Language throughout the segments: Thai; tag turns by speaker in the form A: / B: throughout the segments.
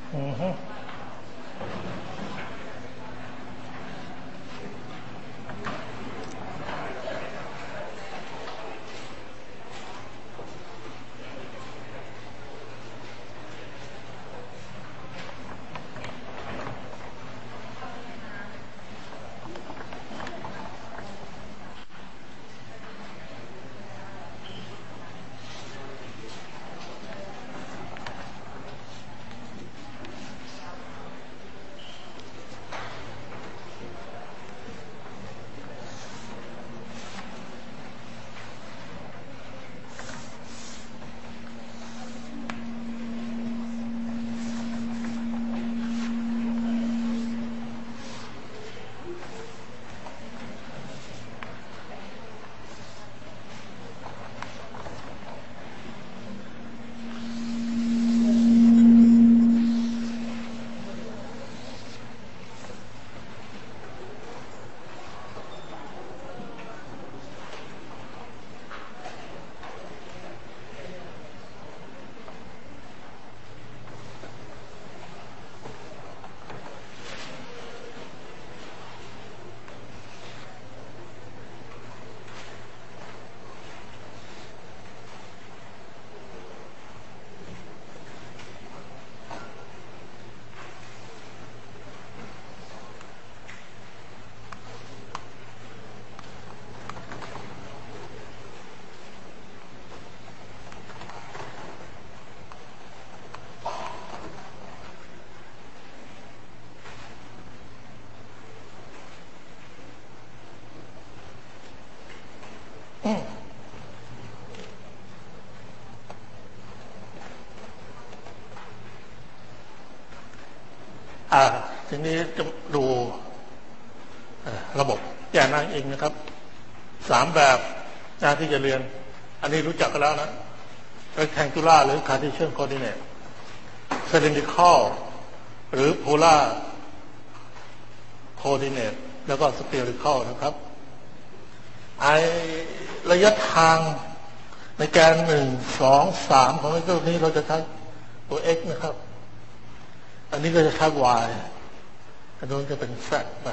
A: อือฮึอ่าทีนี้จะดูระบบแยกนั่งเองนะครับ3 แบบที่จะเรียนอันนี้รู้จักกันแล้วนะ rectangular หรือ Cartesian coordinate cylindrical หรือ polar coordinate แล้วก็ spherical นะครับระยะทางในแกน1 2 3ของไอ้ตัวนี้เราจะใช้ตัว x นะครับอันนี้ก็จะใช้ y อันนู้นจะเป็น z ไป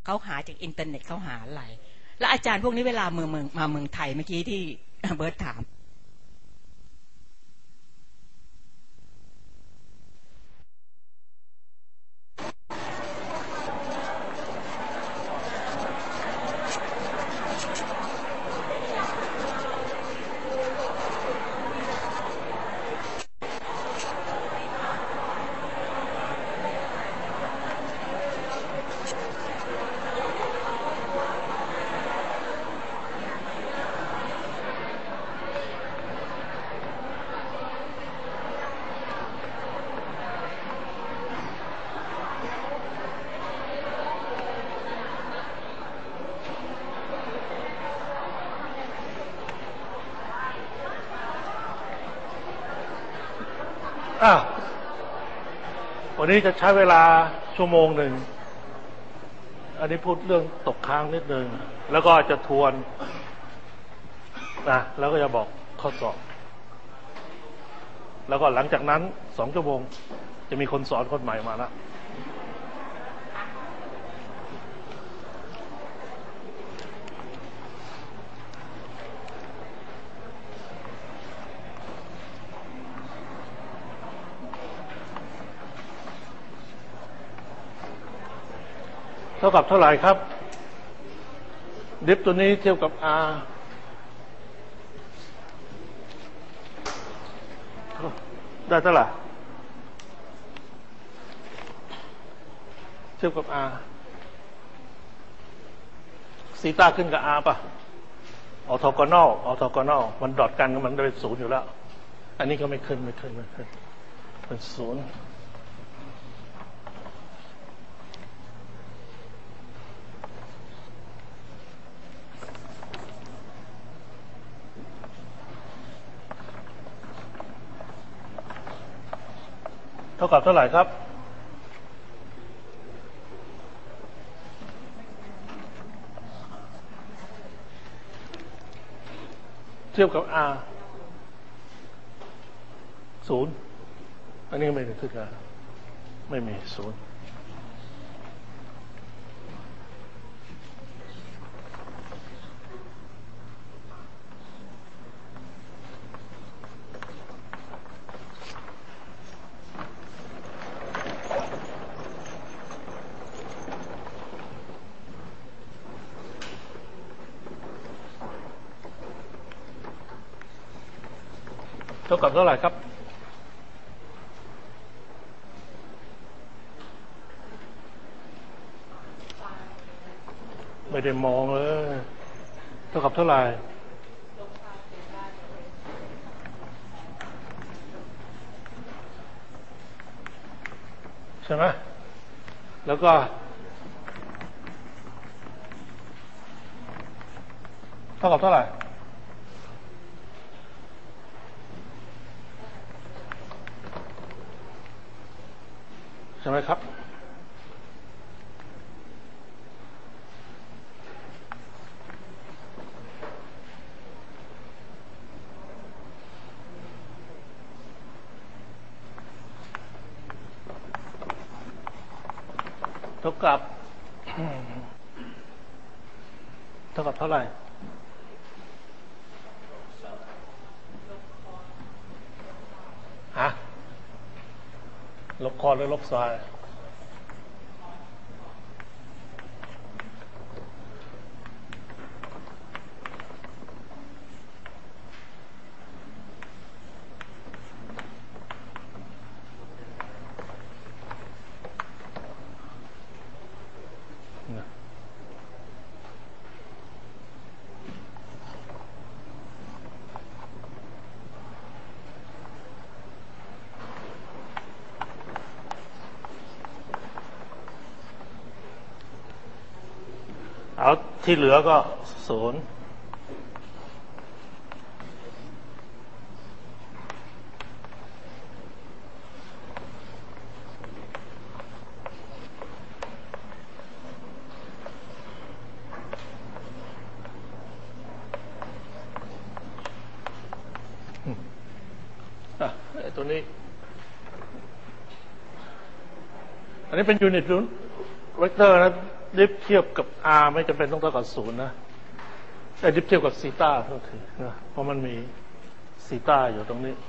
B: เขาหาจากอินเทอร์เน็ตเขาหาอะไรแล้วอาจารย์พวกนี้เวลามาเมืองไทยเมื่อกี้ที่เบิร์ตถาม
A: วันนี้จะใช้เวลาชั่วโมงหนึ่งอันนี้พูดเรื่องตกค้างนิดนึงแล้วก็จะทวนนะแล้วก็จะบอกข้อสอบแล้วก็หลังจากนั้น2 ชั่วโมงจะมีคนสอนคนใหม่มาแล้วเท่ากับเท่าไหร่ครับดิฟตัวนี้เทียบกับ r ได้เท่าไหร่เทียบกับ r ซีต้าขึ้นกับ r ป่ะออโทโกนอลมันดอทกันมันเป็น0อยู่แล้วอันนี้ก็ไม่ขึ้นเป็น0เท่ากับเท่าไหร่ครับเทียบกับ r 0อันนี้ไม่ได้ขึ้นกันไม่มี0เท่ากับเท่าไหร่ครับไม่ได้มองเลยเท่ากับเท่าไหร่ใช่ไหมแล้วก็เท่ากับเท่าไหร่ใช่ไหมครับเท่ากับเท่าไหร่ฮะลบคอนหรือลบไซน์เอาที่เหลือก็0ตัวนี้อันนี้เป็นยูนิตเวกเตอร์นะดิฟเทียบกับ r ไม่จำเป็นต้องเท่ากับ0นะแต่ดิฟเทียบกับซีตาก็คือนะเพราะมันมีซีตาอยู่ตรงนี้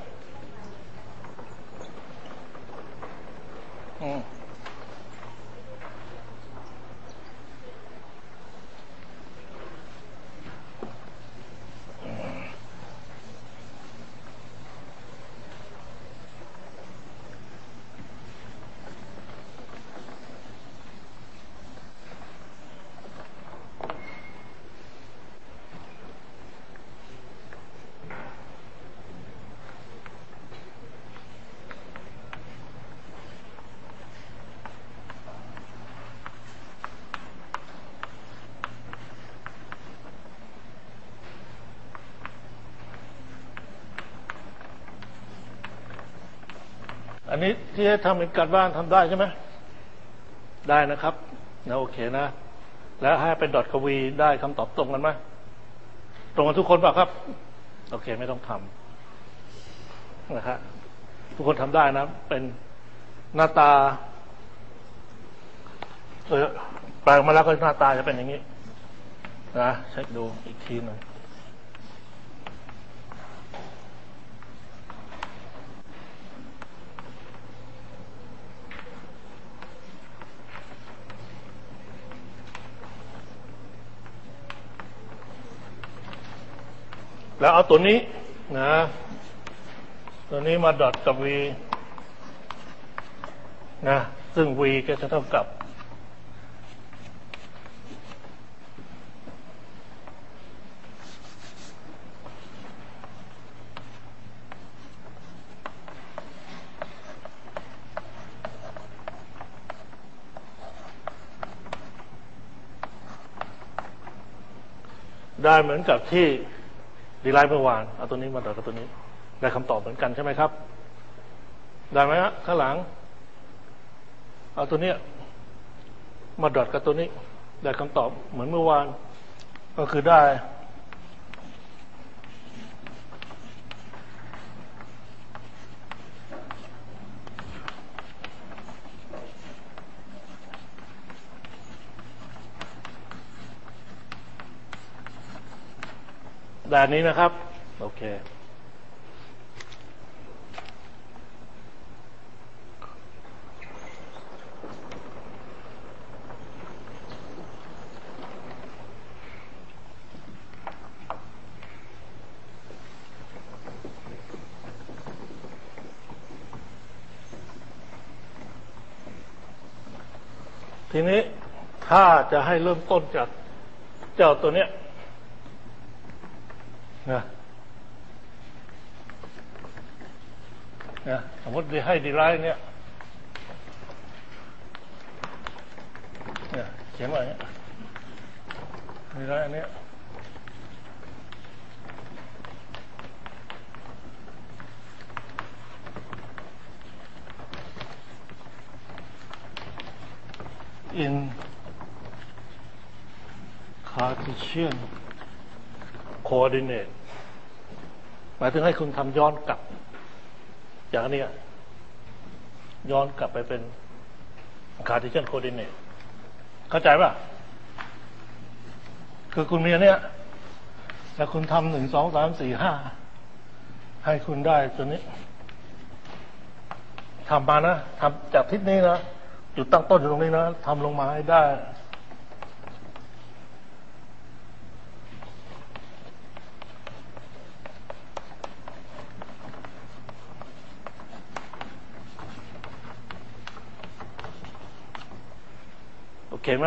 A: อันนี้ที่ให้ทำเป็นการบ้านทำได้ใช่ไหมได้นะครับนะโอเคนะแล้วให้เป็นดอทกวีได้คำตอบตรงกันไหมตรงกันทุกคนเปล่าครับโอเคไม่ต้องทำนะครับทุกคนทำได้นะเป็นหน้าตาแปลงมาแล้วก็หน้าตาจะเป็นอย่างนี้นะเช็คดูอีกทีหนึ่งแล้วเอาตัวนี้นะตัวนี้มาดอทกับ v นะซึ่ง v ก็จะเท่ากับได้เหมือนกับที่ดีไลน์เมื่อวานเอาตัวนี้มาดอทกับตัวนี้ได้คำตอบเหมือนกันใช่ไหมครับได้ไหมฮะข้างหลังเอาตัวนี้มาดอทกับตัวนี้ได้คำตอบเหมือนเมื่อวานก็คือได้แบบนี้นะครับโอเคทีนี้ถ้าจะให้เริ่มต้นจากเจ้าตัวเนี้ยนะสมมติให้ดีไลน์เนี่ยเขียนว่าอย่างนี้ดีไลน์อันเนี้ยin Cartesian coordinate หมายถึงให้คุณทำย้อนกลับจากนี้ย้อนกลับไปเป็น Cartesian coordinate เข้าใจป่ะคือคุณมีอันเนี้ยแล้วคุณทำ1 2 3 4 5ให้คุณได้ตัวนี้ทำมานะทำจากทิศนี้นะจุดตั้งต้นอยู่ตรงนี้นะทำลงมาให้ได้โอเคไหม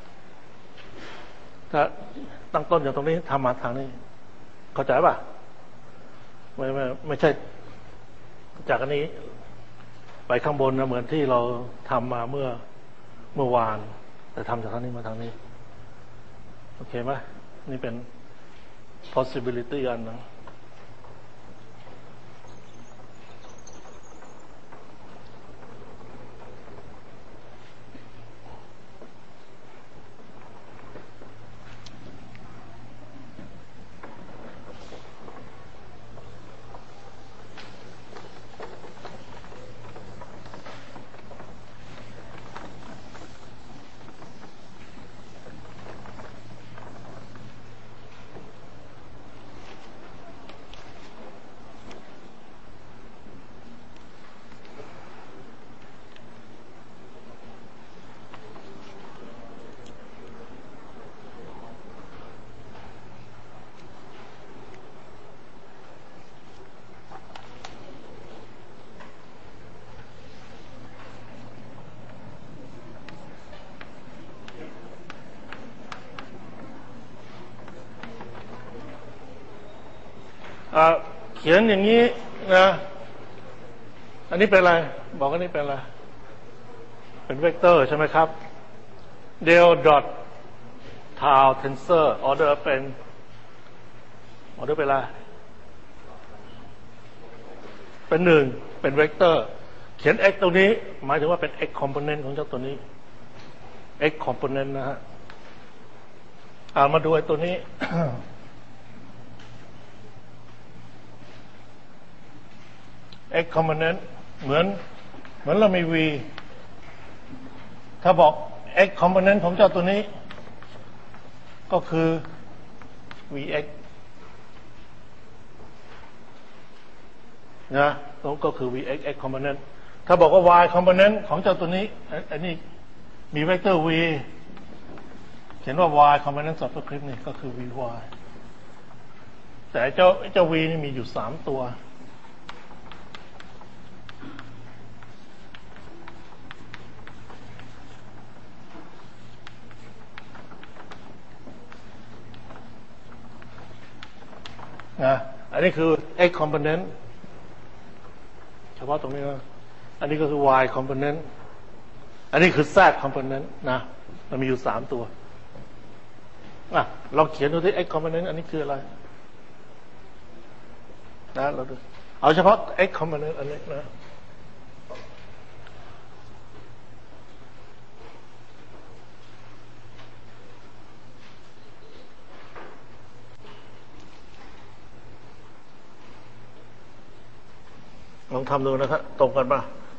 A: ถ้าตั้งต้นอยู่ตรงนี้ทำมาทางนี้เข้าใจป่ะไม่ใช่จากอันนี้ไปข้างบนนะเหมือนที่เราทำมาเมื่อวานแต่ทำจากทางนี้มาทางนี้โอเคไหมนี่เป็น possibility อันนึงเขียนอย่างนี้นะอันนี้เป็นอะไรบอกว่านี่เป็นอะไรเป็นเวกเตอร์ใช่ไหมครับ del dot tau tensor order เป็น order เป็นอะไรเป็นหนึ่งเป็นเวกเตอร์เขียน x ตรงนี้หมายถึงว่าเป็น x component ของเจ้าตัวนี้ x component นะฮะมาดูไอ้ตัวนี้ x component เหมือนเรามี v ถ้าบอก x component ของเจ้าตัวนี้ก็คือ vx นะก็คือ vx x component ถ้าบอกว่า y component ของเจ้าตัวนี้อันนี้มีเวกเตอร์ v เขียนว่า y component subscript นี่ก็คือ vy แต่เจ้า v นี่มีอยู่3ตัวนะอันนี้คือ x component เฉพาะตรงนี้นะอันนี้ก็คือ y component อันนี้คือ z component นะมันมีอยู่3ตัวเราเขียนดูที่ x component อันนี้คืออะไรนะเราดูเอาเฉพาะ x component อันนี้นะลองทำดูนะครับตรงกันป่ะ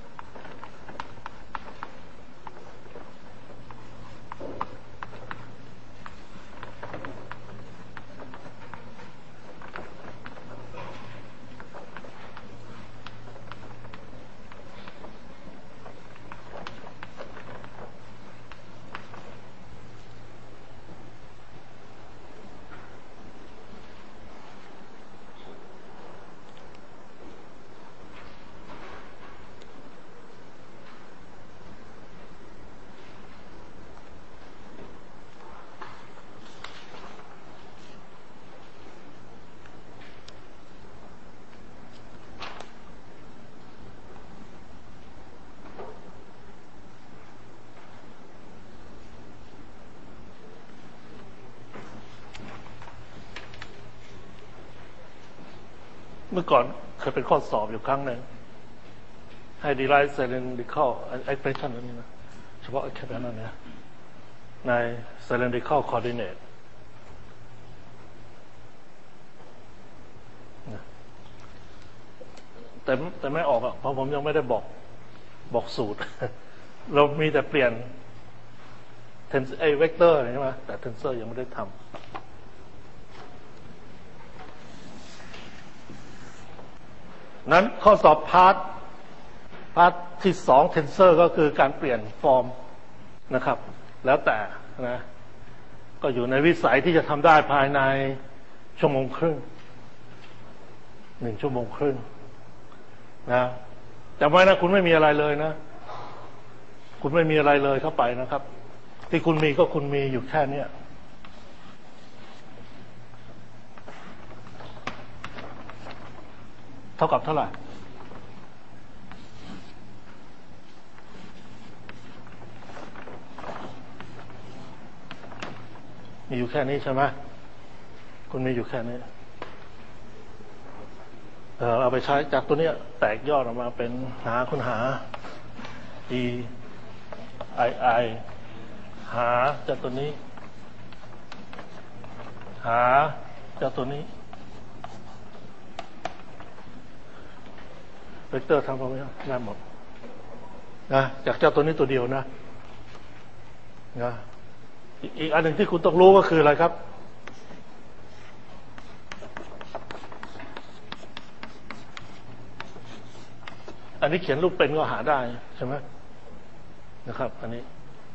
A: เมื่อก่อนเคยเป็นข้อสอบอยู่ครั้งหนึ่งให้ derive cylindrical expression อันนี้นะเฉพาะแค่นั้นนะใน cylindrical coordinate แต่ไม่ออกเพราะผมยังไม่ได้บอกสูตร เรามีแต่เปลี่ยนเวกเตอร์ใช่ไหมแต่ tensor ยังไม่ได้ทำนั้นข้อสอบพาร์ทที่2 tensor ก็คือการเปลี่ยนฟอร์มนะครับแล้วแต่นะก็อยู่ในวิสัยที่จะทำได้ภายใน1 ชั่วโมงครึ่งนะจำไว้นะคุณไม่มีอะไรเลยนะคุณไม่มีอะไรเลยเข้าไปนะครับที่คุณมีก็คุณมีอยู่แค่นี้เท่ากับเท่าไหร่มีอยู่แค่นี้ใช่ไหมคุณมีอยู่แค่นี้เอาไปใช้จากตัวนี้แตกยอดออกมาเป็นคุณหา e i หาจากตัวนี้หาจากตัวนี้เวกเตอร์ทำไปได้หมดนะจากเจ้าตัวนี้ตัวเดียวนะอีกอันหนึ่งที่คุณต้องรู้ก็คืออะไรครับอันนี้เขียนรูปเป็นก็หาได้ใช่ไหมนะครับอันนี้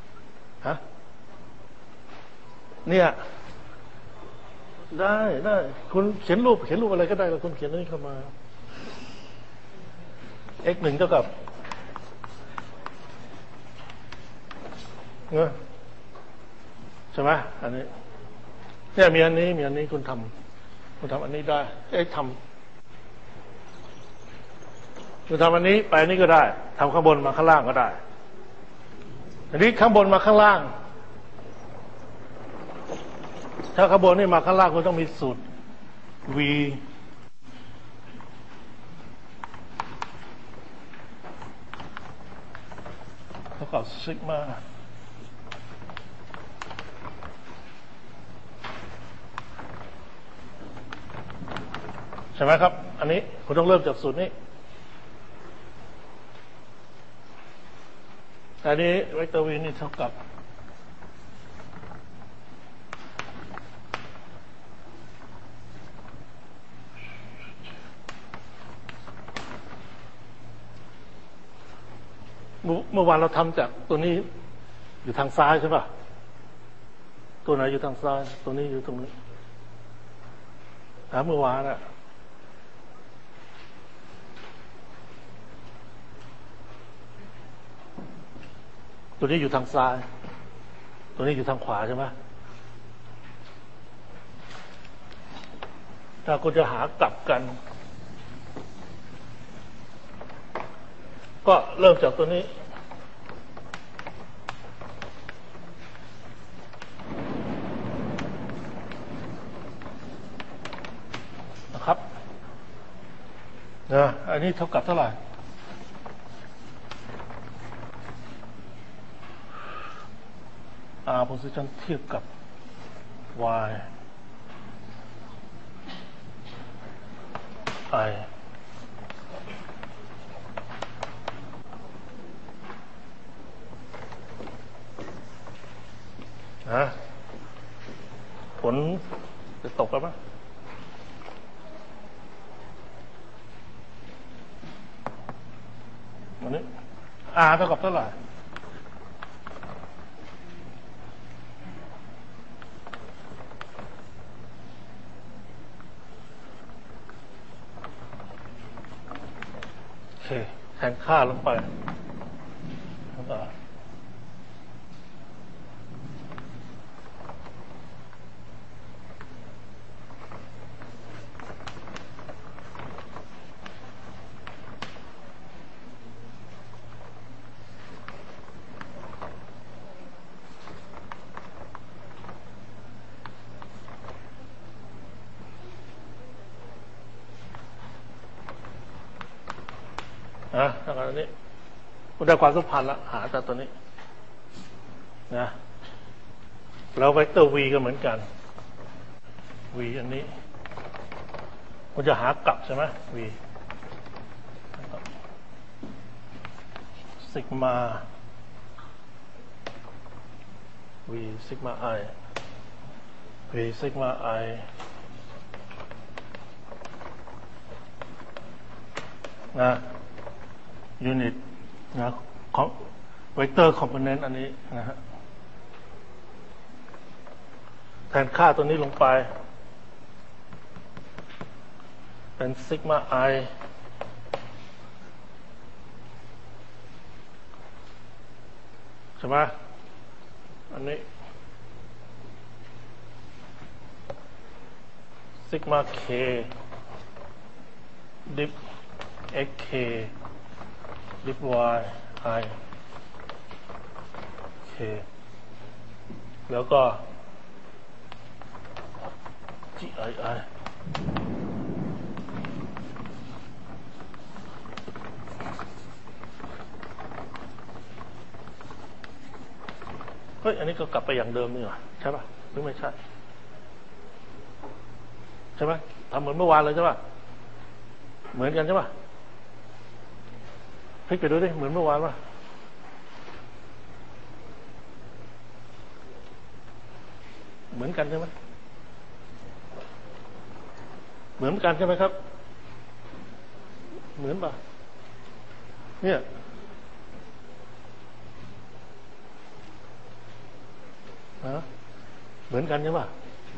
A: เนี่ยได้คุณเขียนรูปอะไรก็ได้แล้วคุณเขียนนี่เข้ามา x 1เท่ากับใช่ไหมอันนี้เนี่ยมีอันนี้คุณทำอันนี้ได้ทคือทำอันนี้ไปอันนี้ก็ได้ทำข้างบนมาข้างล่างก็ได้อันนี้ข้างบนมาข้างล่างถ้าข้างบนนี่มาข้างล่างก็ต้องมีสูตร v เท่ากับซิกมาใช่ไหมครับอันนี้คุณต้องเริ่มจากสูตรนี้อันนี้เวกเตอร์ v นี่เท่ากับเมื่อวานเราทำจากตัวนี้อยู่ทางซ้ายใช่ป่ะตัวไหนอยู่ทางซ้ายตัวนี้อยู่ตรงนี้เมื่อวานอะตัวนี้อยู่ทางซ้ายตัวนี้อยู่ทางขวาใช่ไหมถ้าคุณจะหากลับกันก็เริ่มจากตัวนี้นะครับอันนี้เท่ากับเท่าไหร่position เทียบกับ y i ผลจะตกแล้วมั้ยวันนี้ r เท่ากับเท่าไหร่แทนค่าลงไปแล้วก็แล้วก็อันนี้คุณได้ความสัมพันธ์ละหาจากตัวนี้นะแล้วเวกเตอร์ v ก็เหมือนกัน v อันนี้คุณจะหากลับใช่ไหม v ซิกมา v ซิกมา i v ซิกมา iนะยูนิตนะของเวกเตอร์คอมโพเนนต์อันนี้นะฮะแทนค่าตัวนี้ลงไปเป็นซิกมา i ใช่ไหมอันนี้ซิกมา k ดิฟ xkดิฟ y i k แล้วก็ g i i เฮ้ยอันนี้ก็กลับไปอย่างเดิมนี่หรอใช่ป่ะหรือไม่ใช่ใช่ไหมทำเหมือนเมื่อวานเลยใช่ป่ะเหมือนกันใช่ป่ะพลิกไปดูดิเหมือนเมื่อวานป่ะเหมือนกันใช่ไหมเหมือนกันใช่ไหมครับเหมือนป่ะเนี่ยเหมือนกันใช่ป่ะ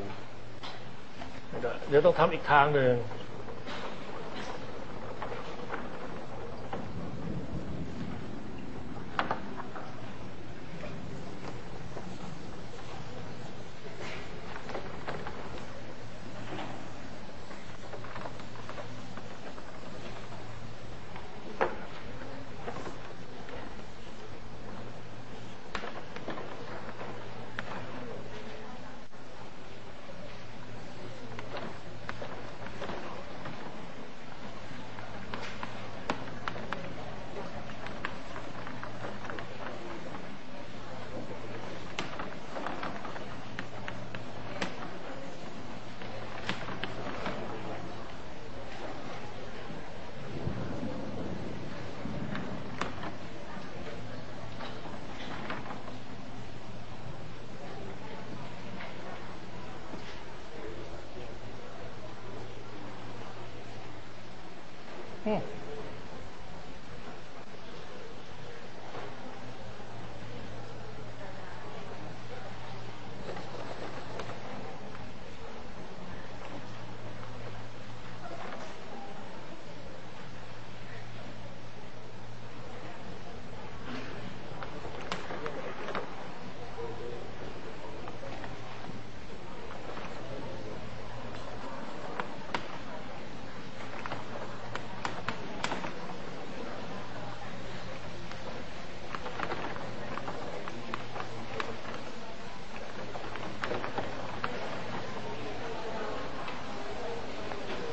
A: เดี๋ยวต้องทำอีกทางหนึ่ง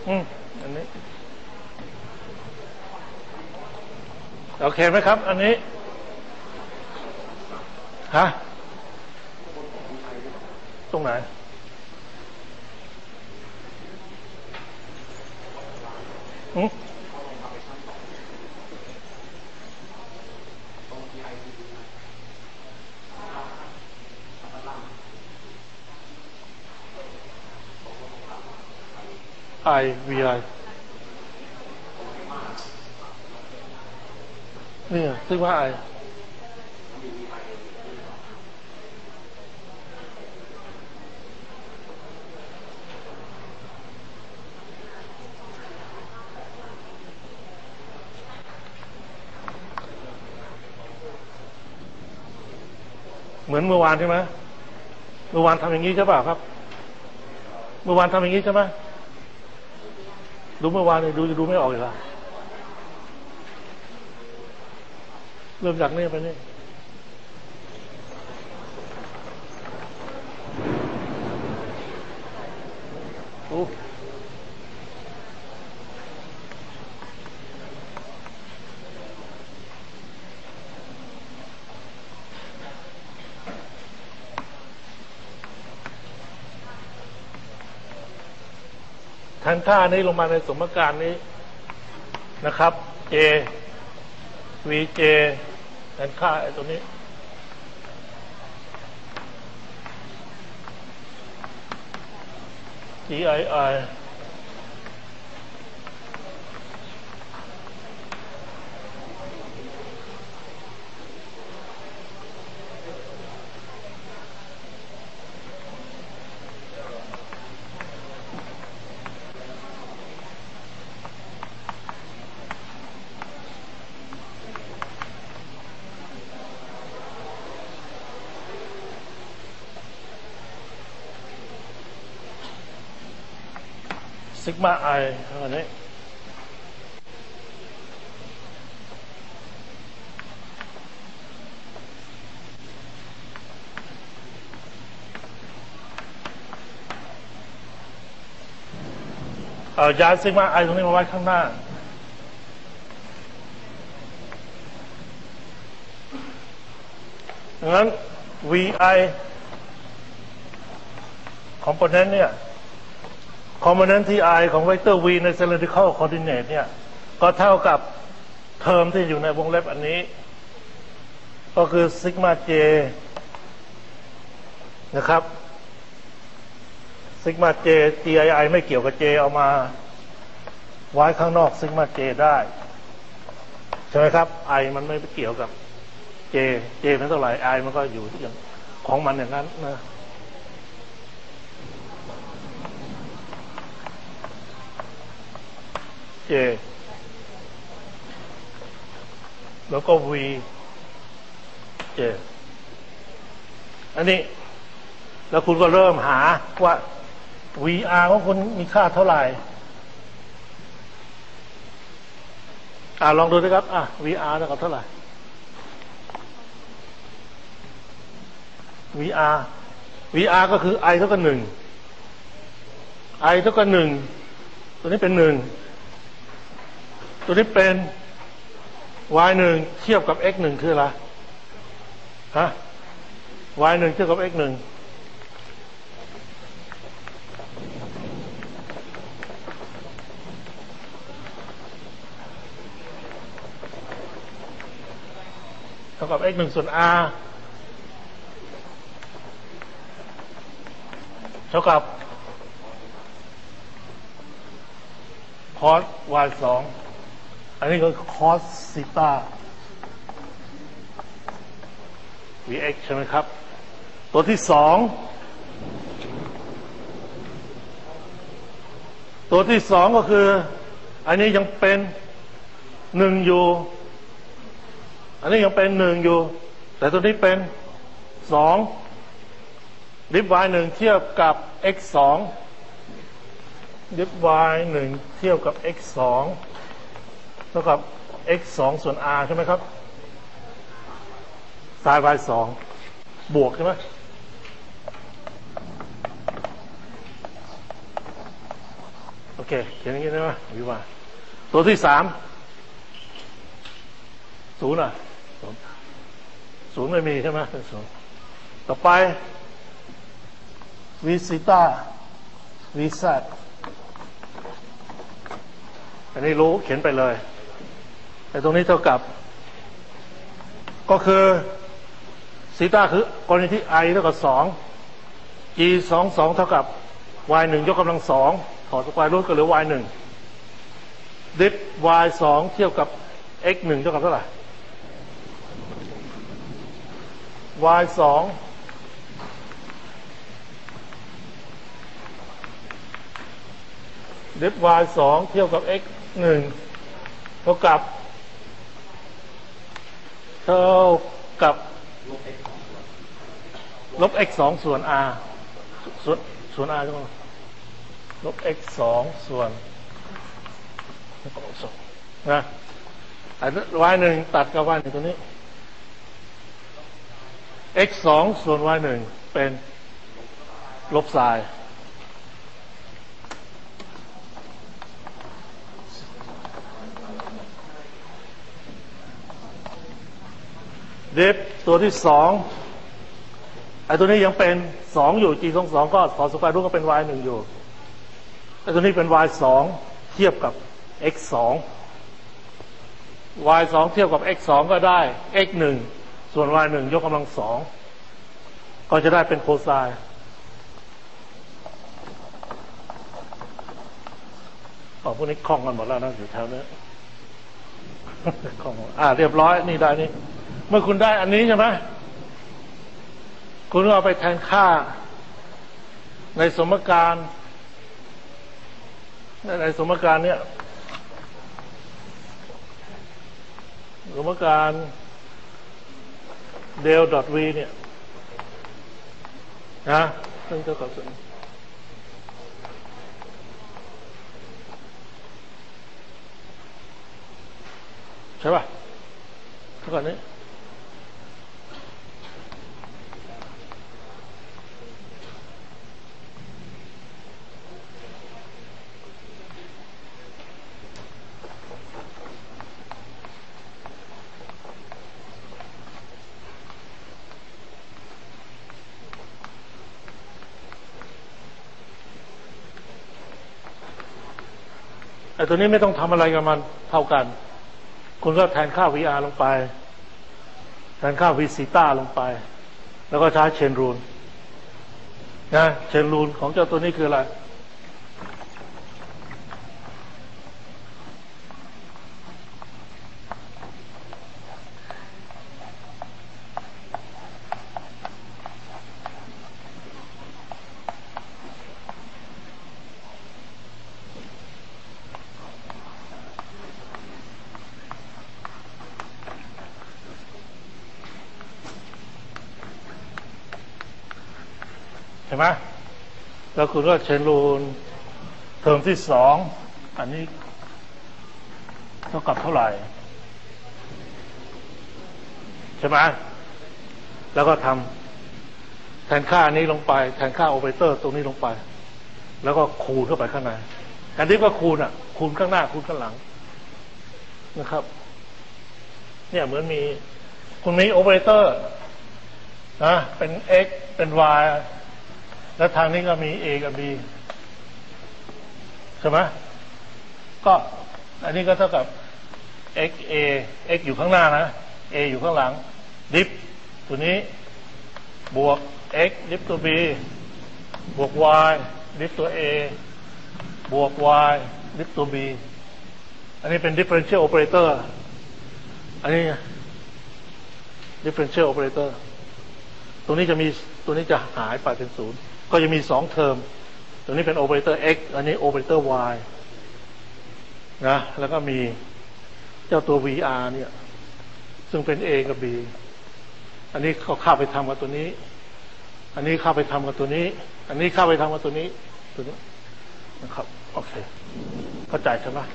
A: อันนี้โอเคไหมครับอันนี้ฮะตรงไหนIVI นี่ซึ่งว่า I เหมือนเมื่อวานใช่ไหมเมื่อวานทำอย่างนี้ใช่ป่ะครับเมื่อวานทำอย่างนี้ใช่ไหมดูเมื่อวานเลยดูไม่ออกเลยละเริ่มจากนี่ไปนี่โอ้แทนค่านี้ลงมาในสมการนี้นะครับ J VJ แทนค่าไอ้ตัวนี้GII ซิกมา I อันนี้ย้ายซิกมา I ตรงนี้มาไว้ข้างหน้าดังนั้น VI component เนี่ยcomponent ที่ I ของเวกเตอร์ V ใน cylindrical coordinate เนี่ยก็เท่ากับเทอมที่อยู่ในวงเล็บอันนี้ก็คือซิกมา J นะครับซิกมา J GII ไม่เกี่ยวกับ J เอามาไว้ข้างนอกซิกมา J ได้ใช่ไหมครับ I มันไม่เกี่ยวกับ J นั้นเท่าไหร่ I มันก็อยู่อย่างของมันอย่างนั้นนะJ แล้วก็ V J อันนี้แล้วคุณก็เริ่มหาว่า VR ของคุณมีค่าเท่าไหร่ลองดูนะครับVR เท่ากับเท่าไหร่ VR ก็คือ I เท่ากับ1 I เท่ากับ1ตัวนี้เป็น1ตัวนี้เป็น y 1เทียบกับ x 1คืออะไรฮะ y 1เทียบกับ x 1เท่ากับ x 1ส่วน r เท่ากับ cos y 2อันนี้ก็ cos ซีตา vx ใช่ไหมครับตัวที่สองก็คืออันนี้ยังเป็น1อยู่อันนี้ยังเป็น1อยู่แต่ตัวนี้เป็น2ดิฟ y 1เทียบกับ x 2ดิฟ y 1เทียบกับ x 2เท่ากับ x 2ส่วน r ใช่ไหมครับ sin y 2บวกใช่ไหมโอเคเขียนอย่างนี้ได้ไหมวิวาตัวที่3 0อ่ะ0ไม่มีใช่ไหมเป็น0ต่อไปวีซิต้าวีแซดอันนี้รู้เขียนไปเลยแต่ตรงนี้เท่ากับก็คือซีต้าคือกรณีที่ i เท่ากับ2 g 22เท่ากับ y 1ยกกำลัง2ถอดสแควร์รูทก็เหลือ y 1ดิฟ y 2เทียบกับ x 1เท่ากับเท่าไหร่ y 2ดิฟ y 2เทียบกับ x 1เท่ากับลบ x 2ส่วน r ส่วน r ใช่ไหมลบ x 2ส่วน2นะy 1ตัดกับ y 1ตัวนี้ x 2ส่วน y 1เป็นลบไซน์ดิฟตัวที่2ไอ้ตัวนี้ยังเป็น2อยู่ g 22ก็ถอดสแควร์รูทก็เป็น y 1อยู่ไอ้ตัวนี้เป็น y 2เทียบกับ x 2 y 2เทียบกับ x 2ก็ได้ x 1ส่วน y 1ยกกำลัง2ก็จะได้เป็นโคไซน์พวกนี้คล่องกันหมดแล้วนะอยู่แถวนี้คล่องเรียบร้อยนี่ได้นี่เมื่อคุณได้อันนี้ใช่ไหมคุณก็เอาไปแทนค่าในสมการเนี่ยสมการเดล .v เนี่ยนะซึ่งเท่ากับใช่ป่ะเท่ากับนี้ไอ้ตัวนี้ไม่ต้องทำอะไรกับมันเท่ากันคุณก็แทนค่า VR ลงไปแทนค่า v ซีต้าลงไปแล้วก็ใช้เชนรูลนะเชนรูลของเจ้าตัวนี้คืออะไรเห็นไหมแล้วคุณก็เชนรูลเทอมที่2อันนี้เท่ากับเท่าไหร่ใช่ไหมแล้วก็ทำแทนค่านี้ลงไปแทนค่าโอเปอเรเตอร์ตรงนี้ลงไปแล้วก็คูณเข้าไปข้างในอันนี้ก็คูณคูณข้างหน้าคูณข้างหลังนะครับเนี่ยเหมือนมีคุณมีโอเปอเรเตอร์นะเป็น x เป็น yแล้วทางนี้ก็มี a กับ b ใช่ไหมก็อันนี้ก็เท่ากับ x a x อยู่ข้างหน้านะ a อยู่ข้างหลังดิฟตัวนี้บวก x ดิฟตัว b บวก y ดิฟตัว a บวก y ดิฟตัว b อันนี้เป็น differential operator อันนี้ differential operator ตรงนี้จะมีตัวนี้จะหายไปเป็น0ก็จะมี2เทอมตัวนี้เป็นโอเปอเรเตอร์ x อันนี้โอเปอเรเตอร์ y นะแล้วก็มีเจ้าตัว vr เนี่ยซึ่งเป็น a กับ b อันนี้เขาเข้าไปทำกับตัวนี้อันนี้เข้าไปทำกับตัวนี้อันนี้เข้าไปทำกับตัวนี้นะครับโอเคเข้าใจใช่ไหม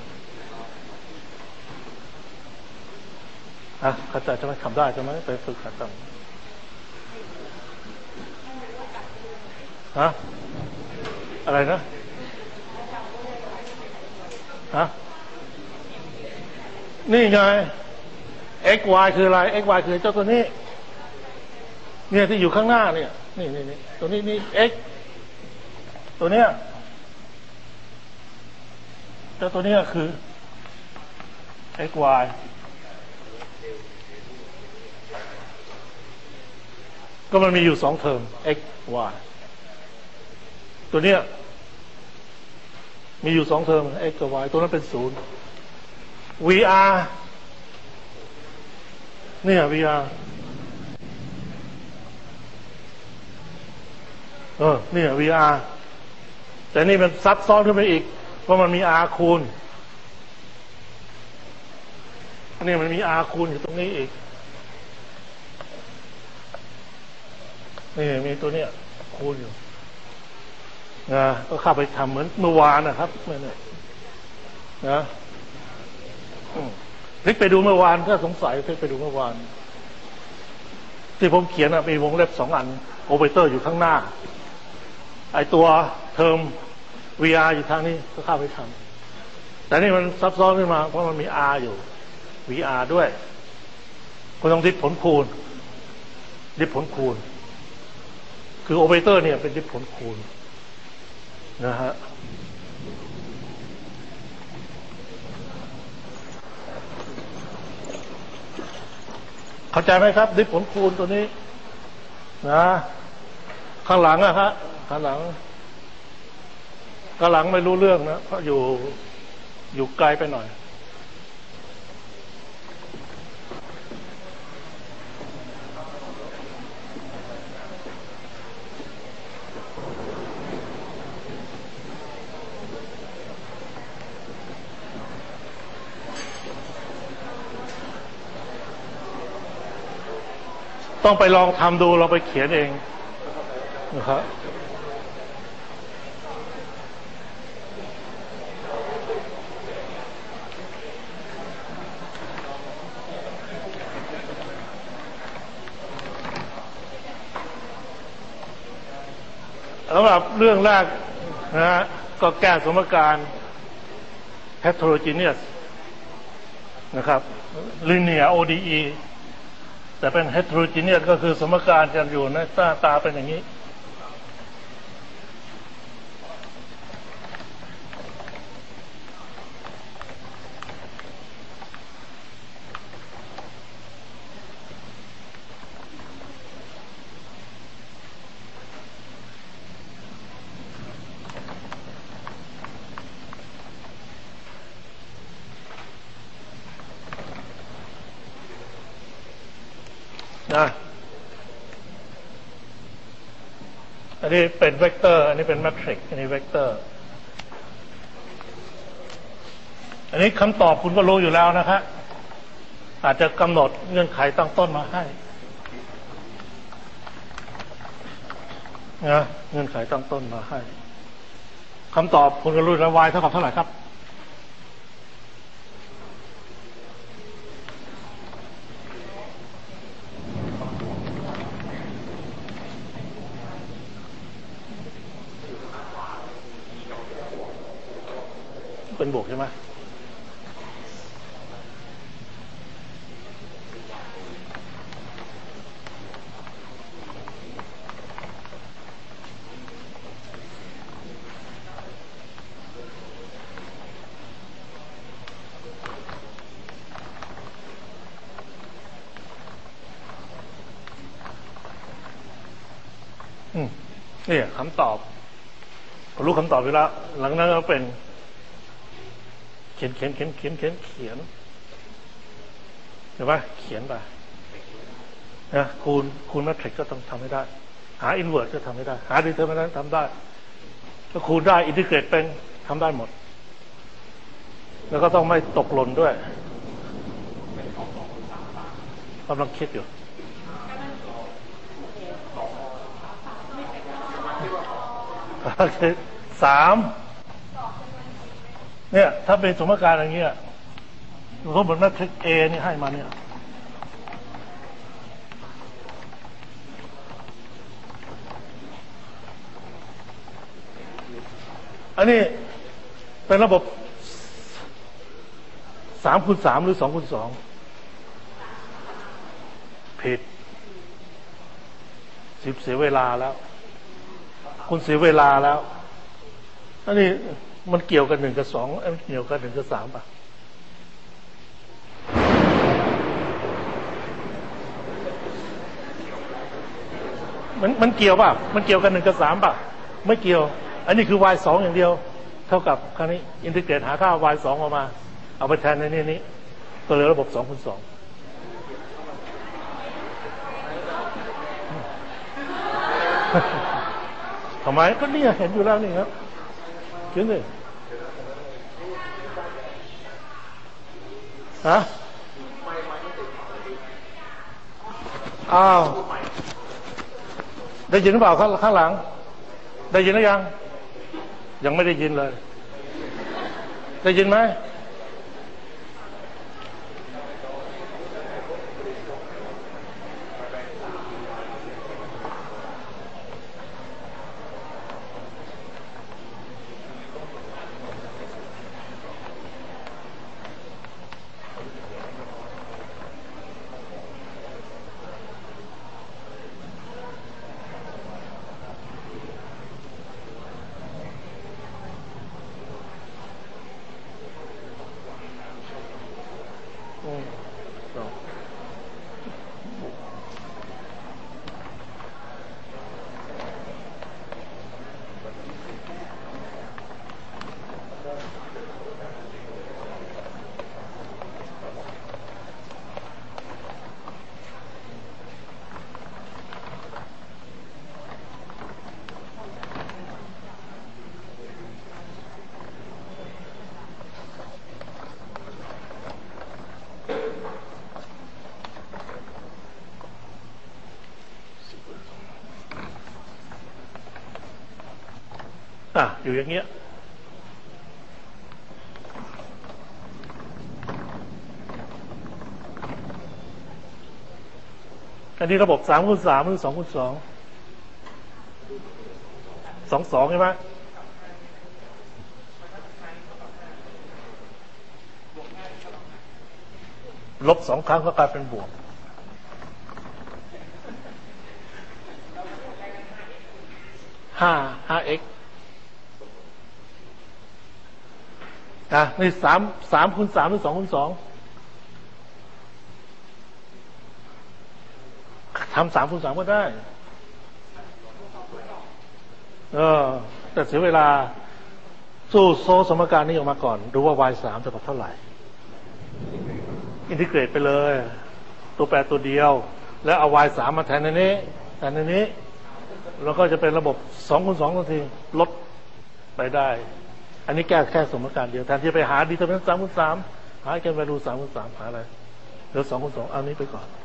A: เข้าใจใช่ไหมทำได้ใช่ไหมไปฝึกหัดทำอะไรนะฮะนี่ไง x y คืออะไร x y คือเจ้าตัวนี้เนี่ยที่อยู่ข้างหน้าเนี่ยนี่ตัวนี้นี่ x ตัวเนี้ยเจ้าตัวเนี้ยคือ x y ก็มันมีอยู่2เทอม x y ตัวเนี้ยมีอยู่2เทอม x กับ y ตัวนั้นเป็น0 VR เนี่ย VR เนี่ย VR แต่นี่มันซับซ้อนขึ้นไปอีกเพราะมันมี R คูณนี่มันมี R คูณอยู่ตรงนี้อีกนี่มีตัวเนี้ยคูณอยู่นะก็เข้าไปทำเหมือนเมื่อวานนะครับเนี่ยนะพลิกไปดูเมื่อวานถ้าสงสัยพลิกไปดูเมื่อวานที่ผมเขียนมีวงเล็บ2 อันโอเปอเรเตอร์อยู่ข้างหน้าไอตัวเทอม VR อยู่ทางนี้ก็เข้าไปทำแต่นี่มันซับซ้อนขึ้นมาเพราะมันมี R อยู่ VR ด้วยคุณต้องดิฟผลคูณดิฟผลคูณคือโอเปอเรเตอร์เนี่ยเป็นดิฟผลคูณนะฮะเข้าใจไหมครับดิฟผลคูณตัวนี้นะข้างหลังอะฮะข้างหลังไม่รู้เรื่องนะเพราะอยู่ไกลไปหน่อยต้องไปลองทำดูเราไปเขียนเองนะครับสำหรับเรื่องแรกนะฮะก็แก้สมการ heterogeneous นะครับ linear ODE แต่เป็น heterogeneous ก็คือสมการจะอยู่ในหน้าตาเป็นอย่างนี้นะอันนี้เป็นเวกเตอร์อันนี้เป็นแมทริกซ์อันนี้เวกเตอร์อันนี้คำตอบคุณก็รู้อยู่แล้วนะครับอาจจะกำหนดเงื่อนไขตั้งต้นมาให้นะเงื่อนไขตั้งต้นมาให้คำตอบคุณก็รู้แล้ว y เท่ากับเท่าไหร่ครับเป็นบวกใช่ไหมนี่คำตอบรู้คำตอบไปแล้วหลังนั้นก็เป็นเขียนเห็นไหมเขียนไปนะคูณแมทริกซ์ก็ต้องทำให้ได้หาอินเวอร์สก็ทำให้ได้หาดีเทอร์มินันต์ทำได้ถ้าคูณได้อินทิเกรตเป็นทำได้หมดแล้วก็ต้องไม่ตกหล่นด้วยกำลังคิดอยู่3เนี่ยถ้าเป็นสมการอย่างเงี้ยสมมติแมทริกซ์ A นี่ให้มาเนี่ยอันนี้เป็นระบบ 3 คูณ 3หรือ2 คูณ 2ผิดเสียเวลาแล้วคุณเสียเวลาแล้วอันนี้มันเกี่ยวกัน1 กับ 2มันเกี่ยวกัน1 กับ 3ป่ะมันเกี่ยวป่ะมันเกี่ยวกัน1 กับ 3ป่ะไม่เกี่ยวอันนี้คือ y 2อย่างเดียวเท่ากับคราวนี้อินทิเกรตหาค่า y 2ออกมาเอาไปแทนในนี้ก็เหลือระบบ2 คูณ 2ทำไมก็เนี่ยเห็นอยู่แล้วนี่ครับเขียนเลยฮะอ้าวได้ยินหรือเปล่าข้างหลังได้ยินหรือยังไม่ได้ยินเลยได้ยินไหมอยู่อย่างเงี้ยอันนี้ระบบ3 คูณ 3หรือ2 คูณ 2 2 ใช่ไหมลบ2 ครั้งก็กลายเป็นบวก5x นี่3 คูณ 3หรือ2 คูณ 2ทำ3 คูณ 3ก็ได้แต่เสียเวลาสู้โซสมการนี้ออกมาก่อนดูว่า y 3เท่ากับเท่าไหร่อินทิเกรตไปเลยตัวแปรตัวเดียวแล้วเอา y 3มาแทนในนี้แล้วก็จะเป็นระบบ2 คูณ 2ทันทีลดไปได้อันนี้แก้แค่สมการเดียวแทนที่จะไปหาดีเทอร์มินต์3 คูณ 3หาแกนแวลู3 คูณ 3หาอะไรเหลือ2 คูณ 2เอานี้ไปก่อน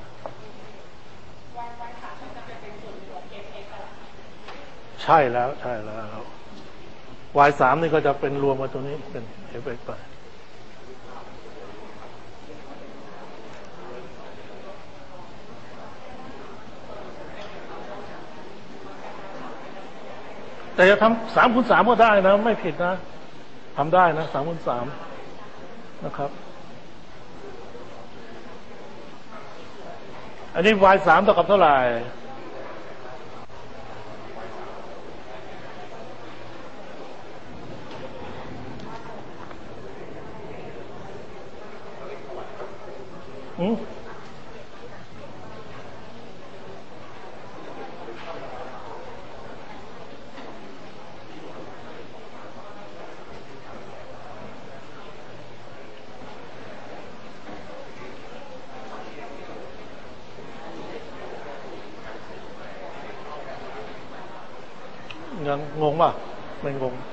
A: ใช่แล้วy 3นี่ก็จะเป็นรวมมาตัวนี้เป็น f(x) ไปแต่จะทำ3 คูณ 3ก็ได้นะไม่ผิดนะทำได้นะ3 คูณ 3นะครับอันนี้ y 3เท่ากับเท่าไหร่ยังงงป่ะไม่งง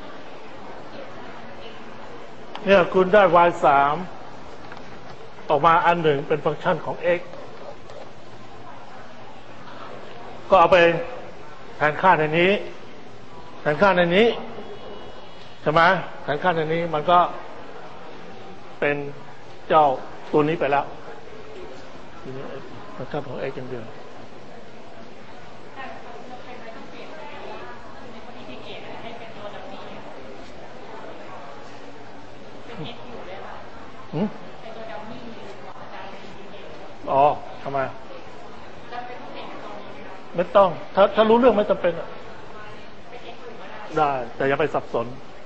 A: เนี่ยคุณได้ y 3ออกมาอันหนึ่งเป็นฟังก์ชันของ x ก็เอาไปแทนค่าในนี้ใช่ไหมแทนค่าในนี้มันก็เป็นเจ้าตัวนี้ไปแล้วทีนี้ฟังก์ชันของ x อย่างเดียวทำไมไม่ต้องถ้ารู้เรื่องไม่จำเป็นได้แต่อย่าไปสับสน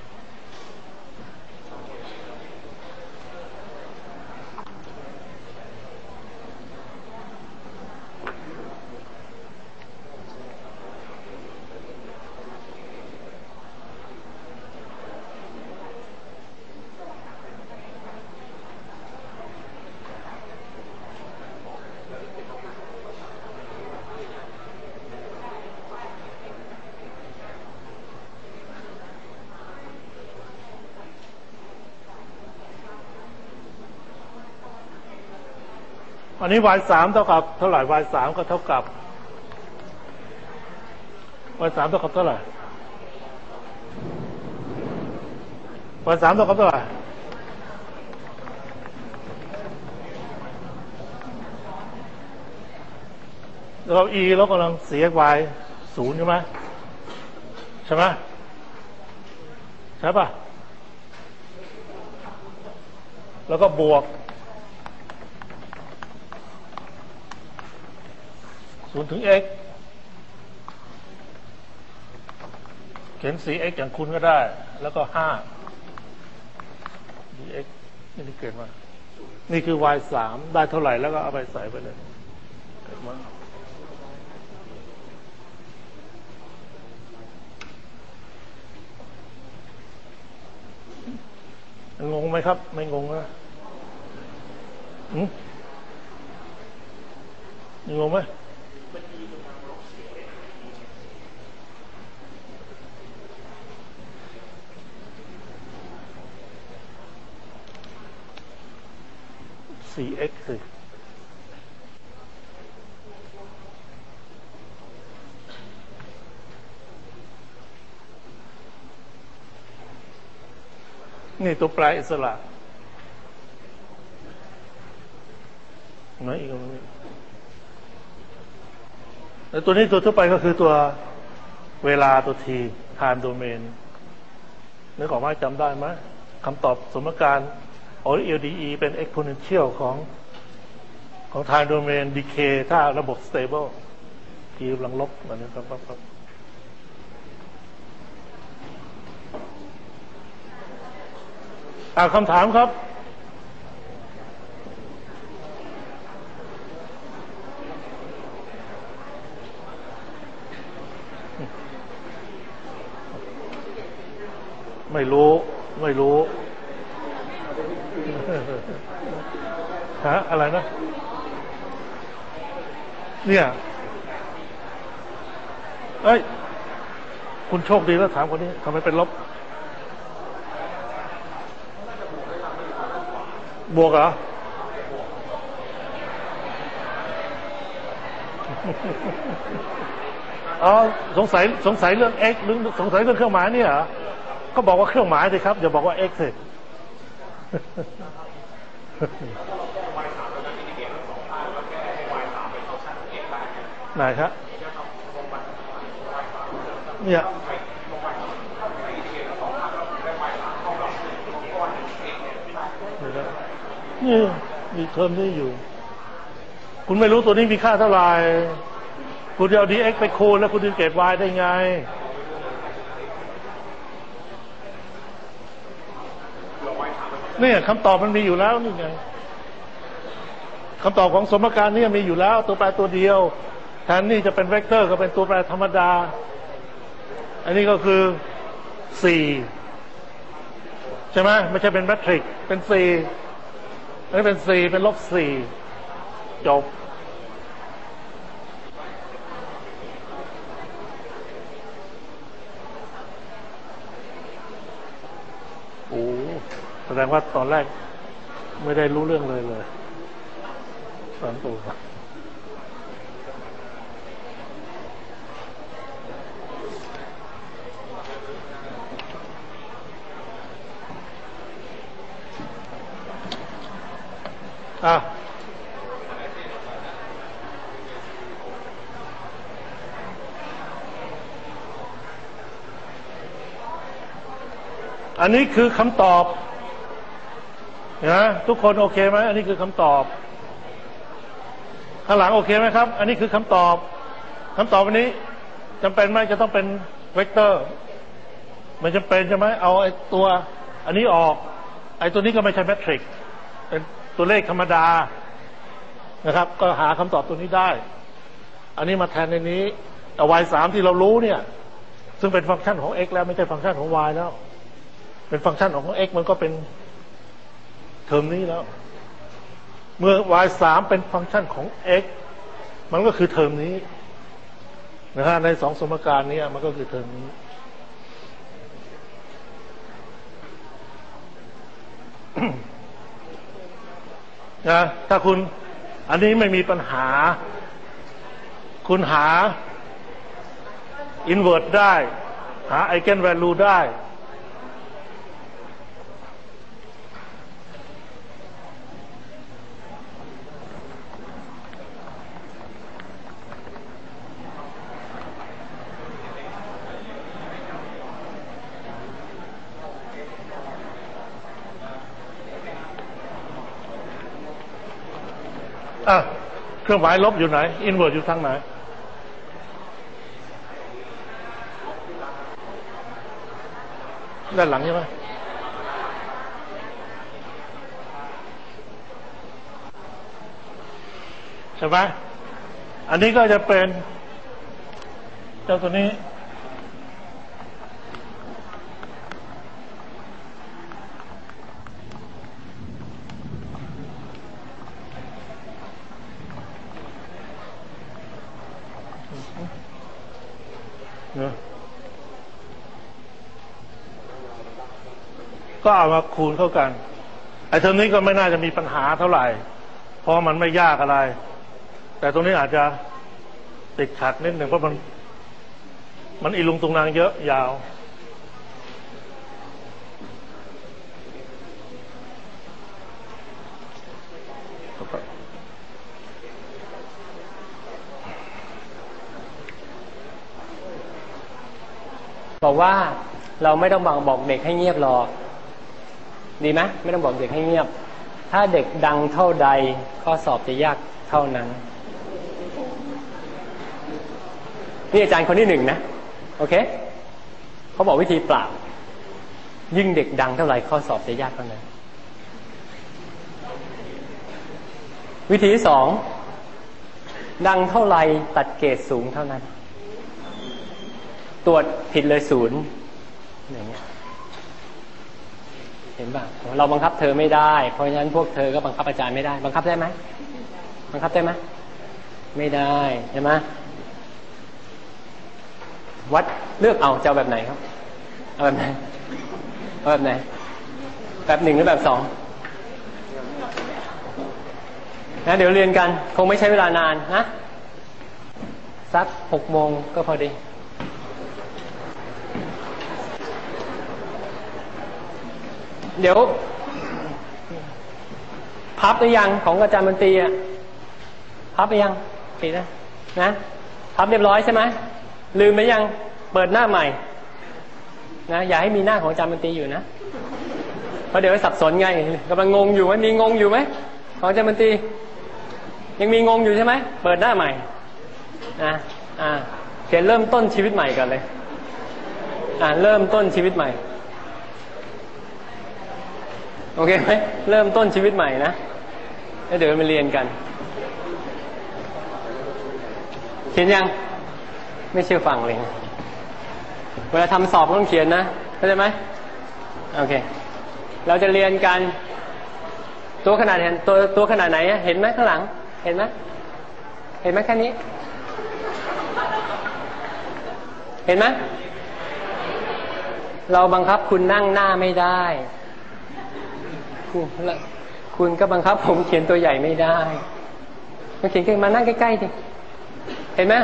A: อันนี้ y 3เท่ากับเท่าไหร่ y 3ก็เท่ากับ y 3เท่ากับเท่าไหร่ y 3เท่ากับเท่าไหร่แล้ว e แล้วกำลังเสีย y 0ใช่ไหมใช่ไหมใช่ป่ะแล้วก็บวก0 ถึง x เขียน 4x อย่างคุณก็ได้แล้วก็5 dx นี่เกิดมานี่คือ y 3ได้เท่าไหร่แล้วก็เอาไปใส่ไปเลยเกิดมางงไหมครับไม่งงนะงงไหม4x สินี่ตัวแปรอิสระไหนอีกอันนี้แล้วตัวนี้ตัวทั่วไปก็คือตัวเวลาตัว t time domain นึกออกไหมจำได้ไหมคำตอบสมการLDE เป็น exponential ของ time domain decay ถ้าระบบ stable t กำลังลบแบบนี้ครับคำถามครับไม่รู้ฮะอะไรนะเนี่ยเอ้ยคุณโชคดีแล้วถามคนนี้ทำไมเป็นลบบวกเหรออ๋อสงสัยเรื่อง x หรือสงสัยเรื่องเครื่องหมายเนี่ยเหรอก็บอกว่าเครื่องหมายสิครับอย่าบอกว่า x สิไหนครับเนี่ยนี่มีเทอมนี้อยู่คุณไม่รู้ตัวนี้มีค่าเท่าไหร่คุณจะเอา dx ไปคูณแล้วคุณจะเก็บ y ได้ไงเนี่ยคำตอบมันมีอยู่แล้วนี่ไงคำตอบของสมการนี้มีอยู่แล้วตัวแปรตัวเดียวแทนนี่จะเป็นเวกเตอร์ก็เป็นตัวแปรธรรมดาอันนี้ก็คือ4ใช่ไหมไม่ใช่เป็นแมทริกซ์เป็น4อันนี้เป็น4เป็น-4จบโอ้แสดงว่าตอนแรกไม่ได้รู้เรื่องเลยสอนตัวอันนี้คือคำตอบนะทุกคนโอเคไหมอันนี้คือคำตอบข้างหลังโอเคไหมครับอันนี้คือคำตอบวันนี้จำเป็นไหมจะต้องเป็นเวกเตอร์มันจำเป็นใช่ไหมเอาไอ้ตัวอันนี้ออกไอ้ตัวนี้ก็ไม่ใช่แมทริกซ์เป็นตัวเลขธรรมดานะครับก็หาคำตอบตัวนี้ได้อันนี้มาแทนในนี้แต่ y3 ที่เรารู้เนี่ยซึ่งเป็นฟังก์ชันของ x แล้วไม่ใช่ฟังก์ชันของ y แล้วเป็นฟังก์ชันของ x มันก็เป็นเทอมนี้แล้วเมื่อ y3 เป็นฟังก์ชันของ x มันก็คือเทอมนี้นะฮะในสองสมการนี้มันก็คือเทอมนี้นะถ้าคุณอันนี้ไม่มีปัญหาคุณหา inverse ได้หา eigen value ได้เครื่องหมายลบอยู่ไหน inverse อยู่ทางไหนด้านหลังใช่ไหมใช่ไหมอันนี้ก็จะเป็นเจ้าตัวนี้ก็เอามาคูณเข้ากันไอ้เทอมนี้ก็ไม่น่าจะมีปัญหาเท่าไหร่เพราะมันไม่ยากอะไรแต่ตรงนี้อาจจะติดขัดนิดหนึ่งเพราะมันอีลุงตุงนางเยอะยาว
C: บอกว่าเราไม่ต้องบอกเด็กให้เงียบหรอกดีไหมไม่ต้องบอกเด็กให้เงียบถ้าเด็กดังเท่าใดข้อสอบจะยากเท่านั้นนี่อาจารย์คนที่หนึ่งนะโอเคเขาบอกวิธีปราบยิ่งเด็กดังเท่าไหร่ข้อสอบจะยากเท่านั้นวิธีที่สองดังเท่าไหร่ตัดเกรดสูงเท่านั้นตรวจผิดเลย0อย่างเงี้ยเห็นป่ะเราบังคับเธอไม่ได้เพราะฉะนั้นพวกเธอก็บังคับอาจารย์ไม่ได้บังคับได้ไหมบังคับได้ไหมไม่ได้ใช่ไหมวัดเลือกเอาจะเอาแบบไหนครับเอาแบบไหนเอาแบบไหนแบบ1หรือแบบ2นะเดี๋ยวเรียนกันคงไม่ใช้เวลานานนะสัก6 โมงก็พอดีเดี๋ยวพับหรือยังของอาจารย์มนตรีอ่ะพับหรือยังปิดนะพับเรียบร้อยใช่ไหมลืมไปยังเปิดหน้าใหม่นะอย่าให้มีหน้าของอาจารย์มนตรีอยู่นะเพราะเดี๋ยวสับสนไงกำลังงงอยู่ไหมมีงงอยู่ไหมของอาจารย์มนตรียังมีงงอยู่ใช่ไหมเปิดหน้าใหม่นะเขียนเริ่มต้นชีวิตใหม่กันเลยเริ่มต้นชีวิตใหม่โอเคไหมเริ่มต้นชีวิตใหม่นะแล้วเดี๋ยวมาเรียนกันเขียนยังไม่เชื่อฟังเลยเวลาทำสอบต้องเขียนนะเข้าใจไหมโอเคเราจะเรียนกันตัวขนาดเห็นตัวขนาดไหนเห็นไหมข้างหลังเห็นไหมแค่นี้เห็นไหมเราบังคับคุณนั่งหน้าไม่ได้คุณก็บังคับผมเขียนตัวใหญ่ไม่ได้มาเขียนมานั่งใกล้ๆดิเห็นไหม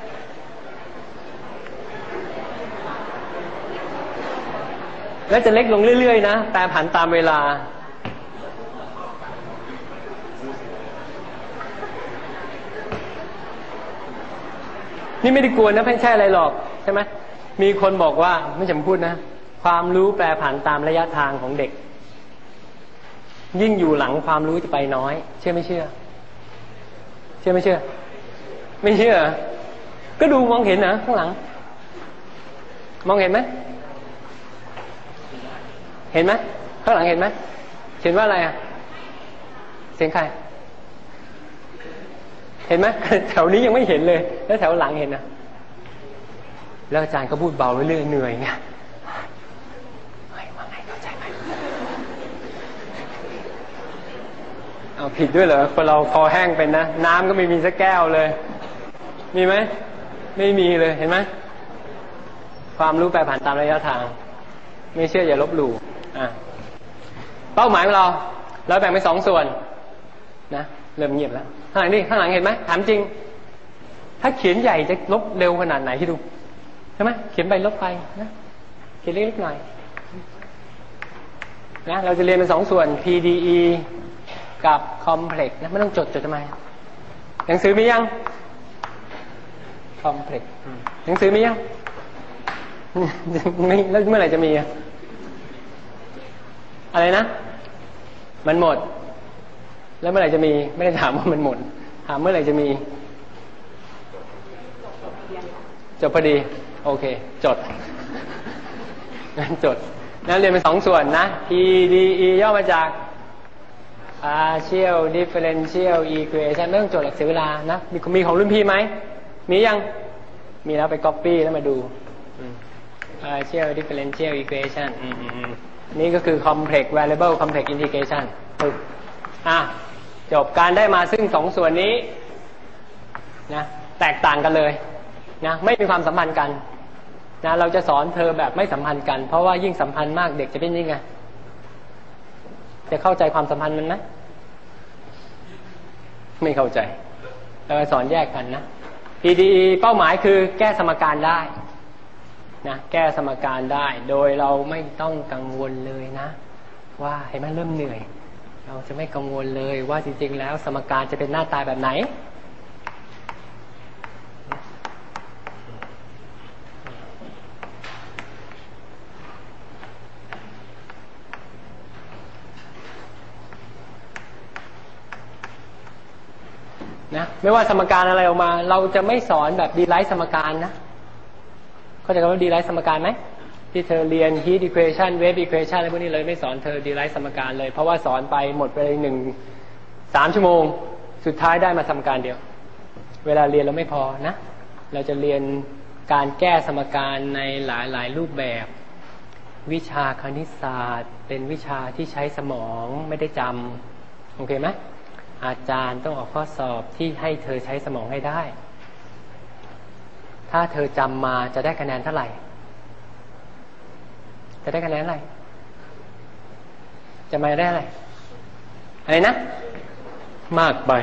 C: แล้วจะเล็กลงเรื่อยๆนะแต่ผันตามเวลานี่ไม่ได้กลัวนะไม่ใช่อะไรหรอกใช่ไหมมีคนบอกว่าไม่จำพูดนะความรู้แปรผันตามระยะทางของเด็กยิ่งอยู่หลังความรู้จะไปน้อยเชื่อไม่เชื่อชื่อไม่เชื่อไม่เชื่อก็ดูมองเห็นนะข้างหลังมองเห็นไหมเห็นไหมข้างหลังเห็นไหมเขียนว่าอะไรอ่ะเสียงใครเห็นไหมแถวนี้ยังไม่เห็นเลยแล้วแถวหลังเห็นนะแล้วอาจารย์ก็พูดเบาเรื่อยๆเหนื่อยไงว่าไงเข้าใจไหมเอาผิดด้วยเหรอคนเราคอแห้งเป็นนะน้ำก็ไม่มีสักแก้วเลยมีไหมไม่มีเลยเห็นไหมความรู้แปรผันตามระยะทางไม่เชื่ออย่าลบหลู่เป้าหมายของเราแบ่งเป็น2 ส่วนนะเริ่มเงียบแล้วข้างหลังนี่ข้างหลังเห็นไหมถามจริงถ้าเขียนใหญ่จะลบเร็วขนาดไหนที่ดูใช่ไหมเขียนไปลบไปนะเขียนเล็กๆหน่อยนะเราจะเรียนเป็น2 ส่วน PDE กับ Complex นะไม่ต้องจดทำไมหนังสือมียัง Complex หนังสือมียังไม่แล้วเมื่อไหร่จะมีอะไรนะมันหมดแล้วเมื่อไหร่จะมีไม่ได้ถามว่ามันหมดถามเมื่อไหร่จะมีจบพอดีโอเคจดงั้นจดนั่นเรียนเป็น2 ส่วนนะ PDE ย่อมาจาก partial differential equation ไม่ต้องจดหลักเสียเวลานะมีของรุ่นพี่ไหมมียังมีแล้วไป copy แล้วมาดู partial differential equation นี่ก็คือ complex variable complex integration จบการได้มาซึ่ง2 ส่วนนี้นะแตกต่างกันเลยนะไม่มีความสัมพันธ์กันนะเราจะสอนเธอแบบไม่สัมพันธ์กันเพราะว่ายิ่งสัมพันธ์มากเด็กจะเป็นยังไงจะเข้าใจความสัมพันธ์มันไหมไม่เข้าใจเราจะสอนแยกกันนะ PDE เป้าหมายคือแก้สมการได้นะแก้สมการได้โดยเราไม่ต้องกังวลเลยนะว่าเห็นไหมเริ่มเหนื่อยเราจะไม่กังวลเลยว่าจริงๆแล้วสมการจะเป็นหน้าตาแบบไหนนะไม่ว่าสมการอะไรออกมาเราจะไม่สอนแบบดีไลท์สมการนะเข้าใจคำว่าดีไลท์สมการไหมที่เธอเรียน heat equation wave equation อะไรพวกนี้เลยไม่สอนเธอดีไลท์สมการเลยเพราะว่าสอนไปหมดไป3 ชั่วโมงสุดท้ายได้มาสมการเดียวเวลาเรียนเราไม่พอนะเราจะเรียนการแก้สมการในหลายๆรูปแบบวิชาคณิตศาสตร์เป็นวิชาที่ใช้สมองไม่ได้จำโอเคไหมอาจารย์ต้องออกข้อสอบที่ให้เธอใช้สมองให้ได้ถ้าเธอจำมาจะได้คะแนนเท่าไหร่จะได้คะแนนอะไรจะมาได้อะไรนะมากไป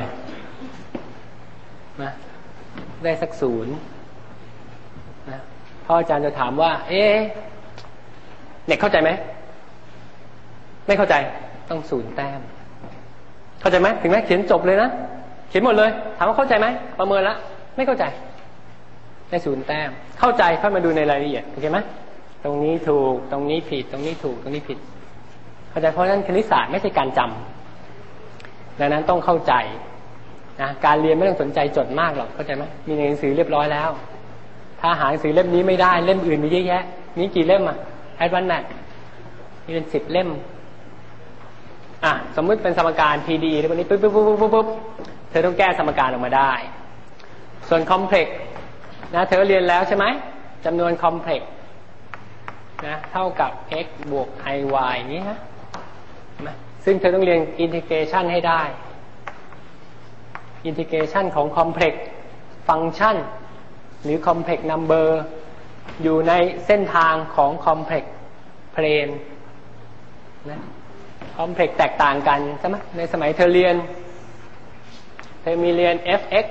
C: นะได้สัก0นะพ่ออาจารย์จะถามว่าเด็กเข้าใจไหมไม่เข้าใจต้อง0 แต้มเข้าใจไหมถึงแม้เขียนจบเลยนะเขียนหมดเลยถามว่าเข้าใจไหมประเมินแล้วไม่เข้าใจได้0 แต้มเข้าใจค่อยมาดูในรายละเอียดโอเคไหมตรงนี้ถูกตรงนี้ผิดตรงนี้ถูกตรงนี้ผิดเข้าใจเพราะฉะนั้นคณิตศาสตร์ไม่ใช่การจำดังนั้นต้องเข้าใจนะการเรียนไม่ต้องสนใจจดมากหรอกเข้าใจไหมมีในหนังสือเรียบร้อยแล้วถ้าหาหนังสือเล่มนี้ไม่ได้เล่มอื่นมีเยอะแยะมีกี่เล่มAdvanced Math มีเป็น10 เล่มสมมติเป็นสมการ PDE แล้ววันนี้ปุ๊บเธอต้องแก้สมการออกมาได้ส่วน Complex นะเธอเรียนแล้วใช่ไหมจำนวน Complex นะเท่ากับ x บวก iy นี้นะซึ่งเธอต้องเรียน integration ให้ได้ integration ของ complex function หรือ complex number อยู่ในเส้นทางของ complex plane นะ complex แตกต่างกันใช่ไหมในสมัยเธอเรียนเธอมีเรียน fx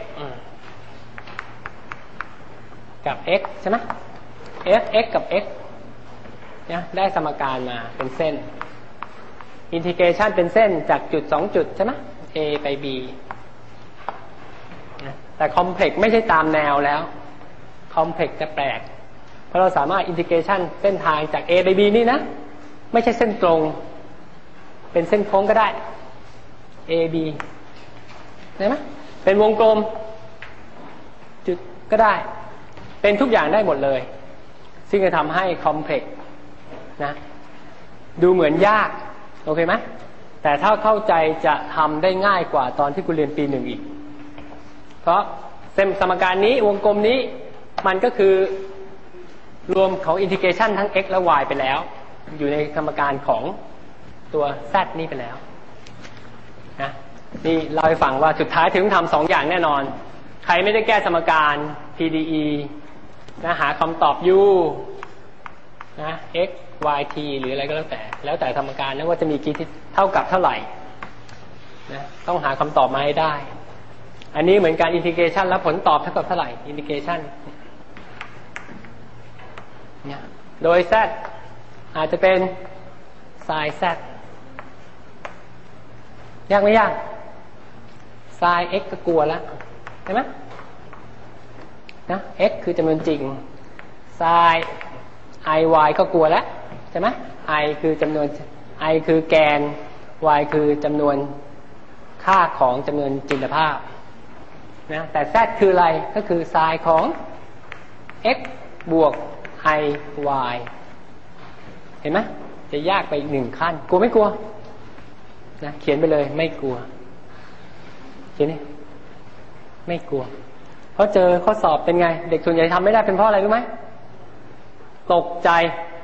C: กับ x ใช่ไหม fx กับ x นะได้สมการมาเป็นเส้น integration เป็นเส้นจากจุด2 จุดใช่ไหม a ไป b นะแต่ complex ไม่ใช่ตามแนวแล้ว complex จะแปลกเพราะเราสามารถ integration เส้นทางจาก a ไป b นี่นะไม่ใช่เส้นตรงเป็นเส้นโค้งก็ได้ a b ได้ไหมเป็นวงกลมจุดก็ได้เป็นทุกอย่างได้หมดเลยซึ่งจะทำให้คอมเพล็กซ์นะดูเหมือนยากโอเคไหมแต่ถ้าเข้าใจจะทำได้ง่ายกว่าตอนที่คุณเรียนปี1อีกเพราะสมการนี้วงกลมนี้มันก็คือรวมของอินทิเกรชันทั้ง x และ y ไปแล้วอยู่ในสมการของตัว z นี่ไปแล้วนะนี่เราให้ฟังว่าสุดท้ายถึงทำ2อย่างแน่นอนใครไม่ได้แก้สมการ PDE นะหาคำตอบ u นะ x y t หรืออะไรก็แล้วแต่สมการนะว่าจะมีกี่เท่ากับเท่าไหร่นะต้องหาคำตอบมาให้ได้อันนี้เหมือนการอินทิเกรชันแล้วผลตอบเท่ากับเท่าไหร่อินทิเกรชันเนี่ยโดย z อาจจะเป็น sin z ยากไม่ยาก sin x ก็กลัวแล้วใช่ไหมนะ x คือจำนวนจริง sin i y ก็กลัวแล้วใช่ไหม i คือจำนวน i คือแกน y คือจำนวนค่าของจำนวนจินตภาพนะแต่ z คืออะไรก็คือ sin ของ x บวก i y เห็นไหมจะยากไปอีก1ขั้นกลัวไม่กลัวนะเขียนไปเลยไม่กลัวเขียนนี่ไม่กลัวเพราะเจอข้อสอบเป็นไงเด็กส่วนใหญ่ทำไม่ได้เป็นเพราะอะไรรู้ไหมตกใจ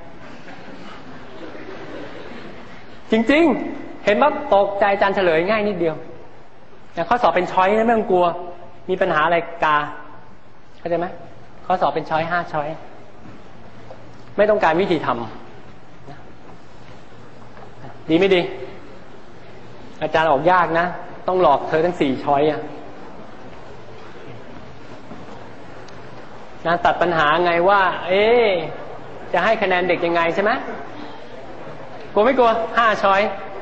C: จริงๆเห็นมั้ยตกใจอาจารย์เฉลยง่ายนิดเดียวแต่ข้อสอบเป็นช้อยนะไม่ต้องกลัวมีปัญหาอะไรกาเข้าใจไหมข้อสอบเป็นช้อย5ช้อยไม่ต้องการวิธีทำดีไม่ดีอาจารย์ออกยากนะต้องหลอกเธอทั้ง4ช้อยนะตัดปัญหาไงว่าจะให้คะแนนเด็กยังไงใช่ไหมกลัวไม่กลัว5ช้อย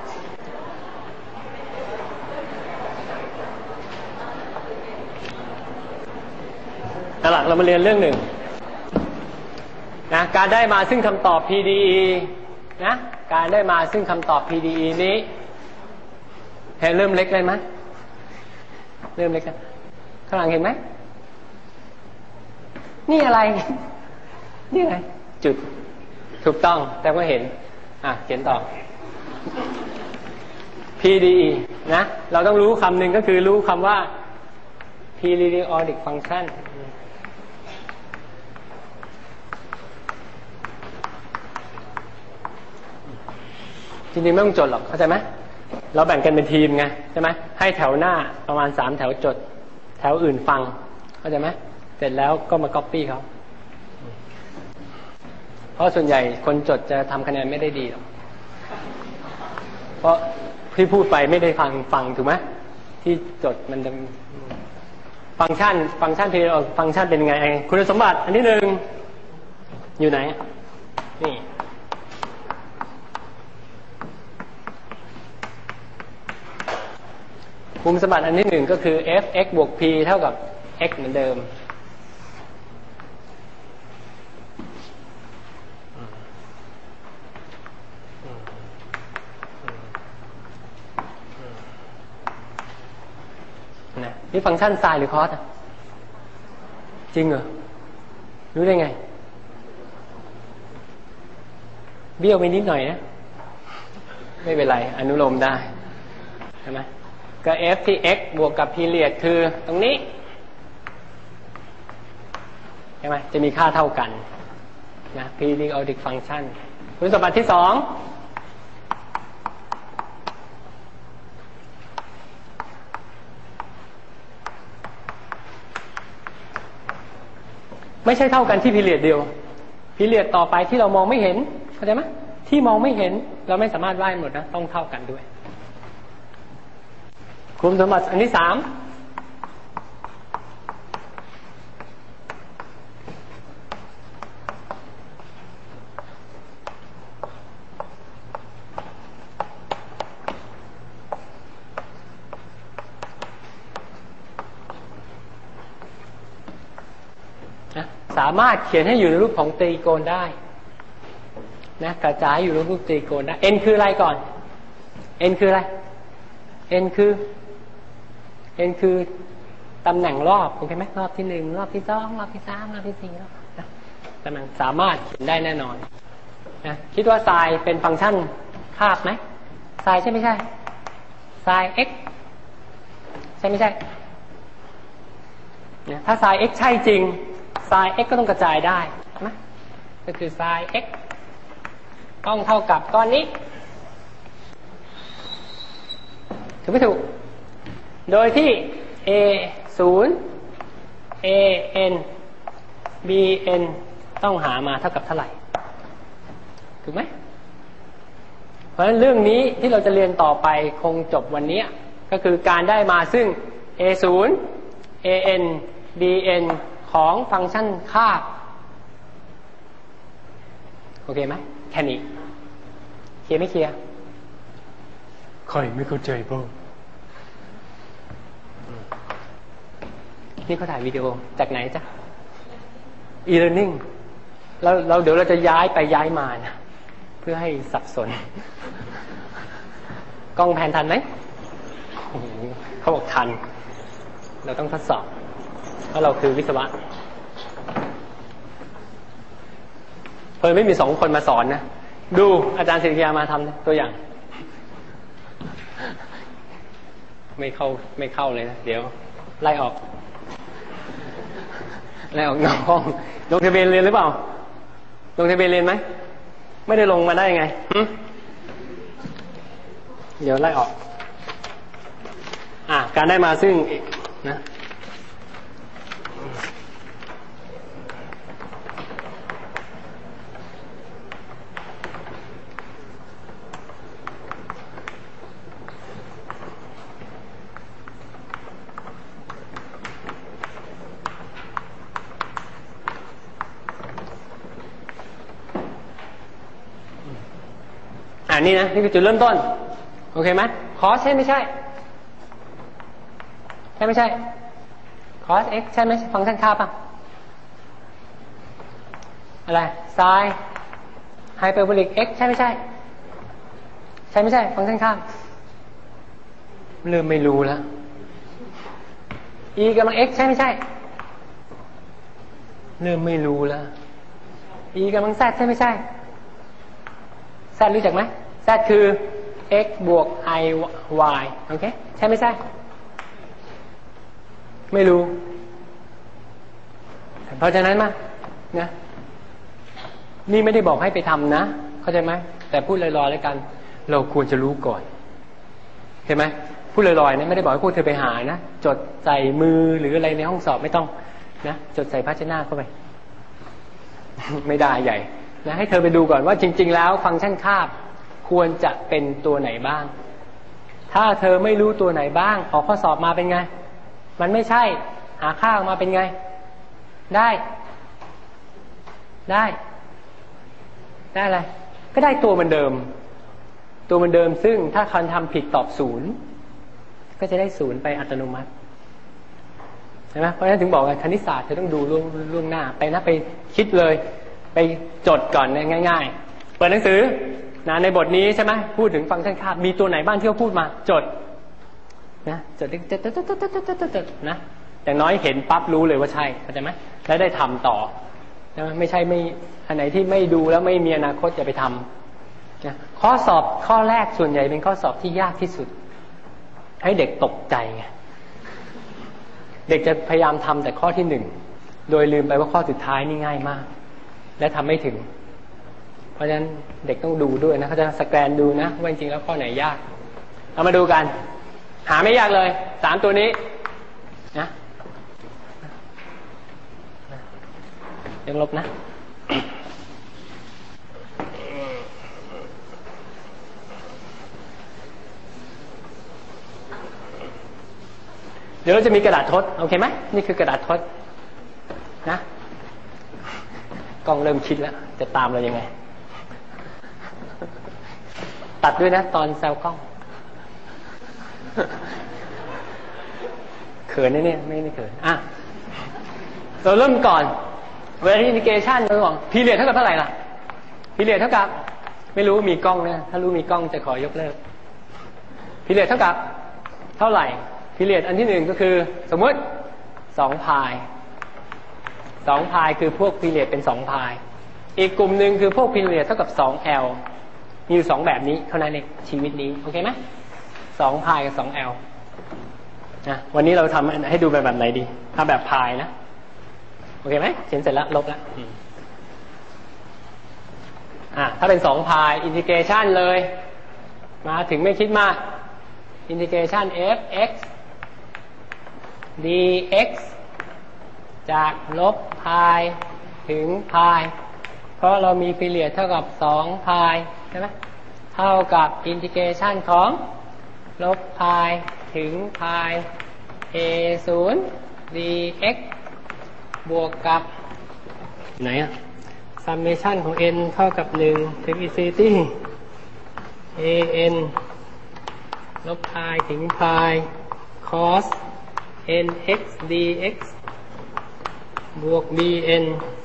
C: เอาล่ะเรามาเรียนเรื่องหนึ่งนะการได้มาซึ่งคำตอบ PDE นะการได้มาซึ่งคำตอบ PDE นี้เริ่มเล็กเลยไหมเริ่มเล็กแล้วข้างหลังเห็นไหมนี่อะไรนี่อะไรจุดถูกต้องแต่ก็เห็นเขียนต่อ PDE นะเราต้องรู้คำหนึ่งก็คือรู้คำว่า periodic functionจริงๆไม่ต้องจดหรอกเข้าใจไหมเราแบ่งกันเป็นทีมไงใช่ไหมให้แถวหน้าประมาณ3แถวจดแถวอื่นฟังเข้าใจไหมเสร็จแล้วก็มาก๊อปปี้เขาเพราะส่วนใหญ่คนจดจะทำคะแนนไม่ได้ดีหรอกเพราะที่พูดไปไม่ได้ฟังถูกไหมที่จดมันจะฟังก์ชันฟังก์ชันเป็นไงคุณสมบัติอันที่1อยู่ไหนนี่คุณสมบัติอันที่1ก็คือ f(x) บวก p เท่ากับ x เหมือนเดิมนะนี่ฟังก์ชันไซน์หรือคอสจริงเหรอรู้ได้ไงเบี้ยวไปนิดหน่อยนะไม่เป็นไรอนุโลมได้ใช่ไหมก็ f ที่ x บวกกับ period คือตรงนี้ใช่ไหมจะมีค่าเท่ากันนะ periodic function คุณสมบัติที่2ไม่ใช่เท่ากันที่ period เดียว period ต่อไปที่เรามองไม่เห็นเข้าใจไหมที่มองไม่เห็นเราไม่สามารถวาดหมดนะต้องเท่ากันด้วยคุณสมบัติอันที่3สามารถเขียนให้อยู่ในรูปของตรีโกณได้นะกระจายอยู่ในรูปตรีโกณได้ n คืออะไรก่อน n คืออะไร n คือตำแหน่งรอบโอเคไหมรอบที่1รอบที่2รอบที่3รอบที่4รอบนะตำแหน่งสามารถเขียนได้แน่นอนนะคิดว่าไซน์เป็นฟังก์ชันคาบไหมไซน์ใช่ไม่ใช่ไซน์ x ใช่ไม่ใช่เนี่ยถ้าไซน์ x ใช่จริงไซน์ x ก็ต้องกระจายได้ใช่ไหมก็คือไซน์ x ต้องเท่ากับก้อนนี้ถูกไม่ถูกโดยที่ a 0 a n b n ต้องหามาเท่ากับเท่าไหร่ถูกไหมเพราะฉะนั้นเรื่องนี้ที่เราจะเรียนต่อไปคงจบวันนี้ก็คือการได้มาซึ่ง a 0 a n b n ของฟังก์ชันคาบโอเคไหมแค่นี้เคลียร์ไม่เคลียร์ใครไม่เข้าใจบ้างนี่เขาถ่ายวิดีโอจากไหนจ๊ะ e-learning เราเดี๋ยวเราจะย้ายไปย้ายมานะเพื่อให้สับสนกล้องแพนทันไหมเขาบอกทันเราต้องทดสอบเพราะเราคือวิศวะเพิ่นไม่มี2 คนมาสอนนะดูอาจารย์ศิริยามาทำตัวอย่างไม่เข้าเลยนะเดี๋ยวไล่ออกนอกห้องลงทะเบียนเรียนหรือเปล่าลงทะเบียนเรียนไหมไม่ได้ลงมาได้ไงเดี๋ยวไล่ออกการได้มาซึ่งนะนี่นะนี่คือจุดเริ่มต้นโอเคไหมคอสใช่ไม่ใช่ใช่ไม่ใช่คอส x ใช่ไหมฟังก์ชันคาบป่ะอะไรไซน์ไฮเปอร์โบลิก x ใช่ไม่ใช่ใช่ไม่ใช่ฟังก์ชันคาบเริ่มไม่รู้แล้ว e กำลัง x ใช่ไม่ใช่เริ่มไม่รู้แล้ว e กำลัง z ใช่ไม่ใช่ z รู้จักไหมz คือ x บวก i y โอเคใช่ไม่ใช่ไม่รู้เพราะฉะนั้นมานะนี่ไม่ได้บอกให้ไปทำนะเข้าใจไหมแต่พูดลอยๆแล้วกันเราควรจะรู้ก่อนเห็นไหมพูดลอยๆนะไม่ได้บอกให้พูดเธอไปหานะจดใส่มือหรืออะไรในห้องสอบไม่ต้องนะจดใส่ภาชนะเข้าไป ไม่ได้ใหญ่นะให้เธอไปดูก่อนว่าจริงๆแล้วฟังก์ชันคาบควรจะเป็นตัวไหนบ้างถ้าเธอไม่รู้ตัวไหนบ้างออกข้อสอบมาเป็นไงมันไม่ใช่หาค่าออกมาเป็นไงได้อะไรก็ได้ตัวเหมือนเดิมซึ่งถ้าคันทำผิดตอบ0ก็จะได้0ไปอัตโนมัติใช่ไหมเพราะฉะนั้นถึงบอกว่าคณิตศาสตร์เธอต้องดูล่วงหน้าไปนะไปคิดเลยไปจดก่อนง่ายๆเปิดหนังสือนะในบทนี้ใช่ไหมพูดถึงฟังก์ชันคาบมีตัวไหนบ้างที่เขาพูดมาจดนะจดนะอย่างน้อยเห็นปั๊บรู้เลยว่าใช่เข้าใจไหมแล้วได้ทำต่อนะไม่ใช่ไม่อันไหนที่ไม่ดูแล้วไม่มีอนาคตอย่าไปทำนะข้อสอบข้อแรกส่วนใหญ่เป็นข้อสอบที่ยากที่สุดให้เด็กตกใจไงเด็กจะพยายามทำแต่ข้อที่1โดยลืมไปว่าข้อสุดท้ายนี่ง่ายมากและทำไม่ถึงเพราะฉะนั้นเด็กต้องดูด้วยนะเขาจะสแกนดูนะว่าจริงๆแล้วข้อไหนยากเอามาดูกันหาไม่ยากเลย3ตัวนี้นะยังลบนะเดี๋ยวเราจะมีกระดาษทดโอเคไหมนี่คือกระดาษทดนะกล้องเริ่มคิดแล้วจะตามเรายังไงตัดด้วยนะตอนแซวกล้องเขินนี่เนี่ยไม่เขินเราเริ่มก่อนเวลาที่อินดิเคชันเราบอกพีเรียดเท่ากับเท่าไหร่ล่ะพีเรียดเท่ากับไม่รู้มีกล้องเนี่ยถ้ารู้มีกล้องจะขอยกเลิกพีเรียดเท่ากับเท่าไหร่พีเรียดอันที่1ก็คือสมมติ 2 พาย2 พายคือพวกพีเรียดเป็น2 พายอีกกลุ่มหนึ่งคือพวกพีเรียดเท่ากับ2L มีอยู่2แบบนี้เท่านั้นเองชีวิตนี้โอเคไหม2 พายกับ2L นะวันนี้เราทำให้ดูแบบไหนดีถ้าแบบพายนะโอเคไหมเขียนเสร็จแล้วลบแล้วถ้าเป็น2 พายอินทิเกรชันเลยมาถึงไม่คิดมากอินทิเกรชัน f(x) dx จากลบพายถึงพายเพราะเรามีพีเรียดเท่ากับ2 พายใช่ไหมเท่ากับอินทิเกรชันของลบพายถึงพาย a0 dx บวกกับไหนอะsummation ของ n เท่ากับ1ถึง infinity an ลบพายถึงพาย cos nx dx บวก bn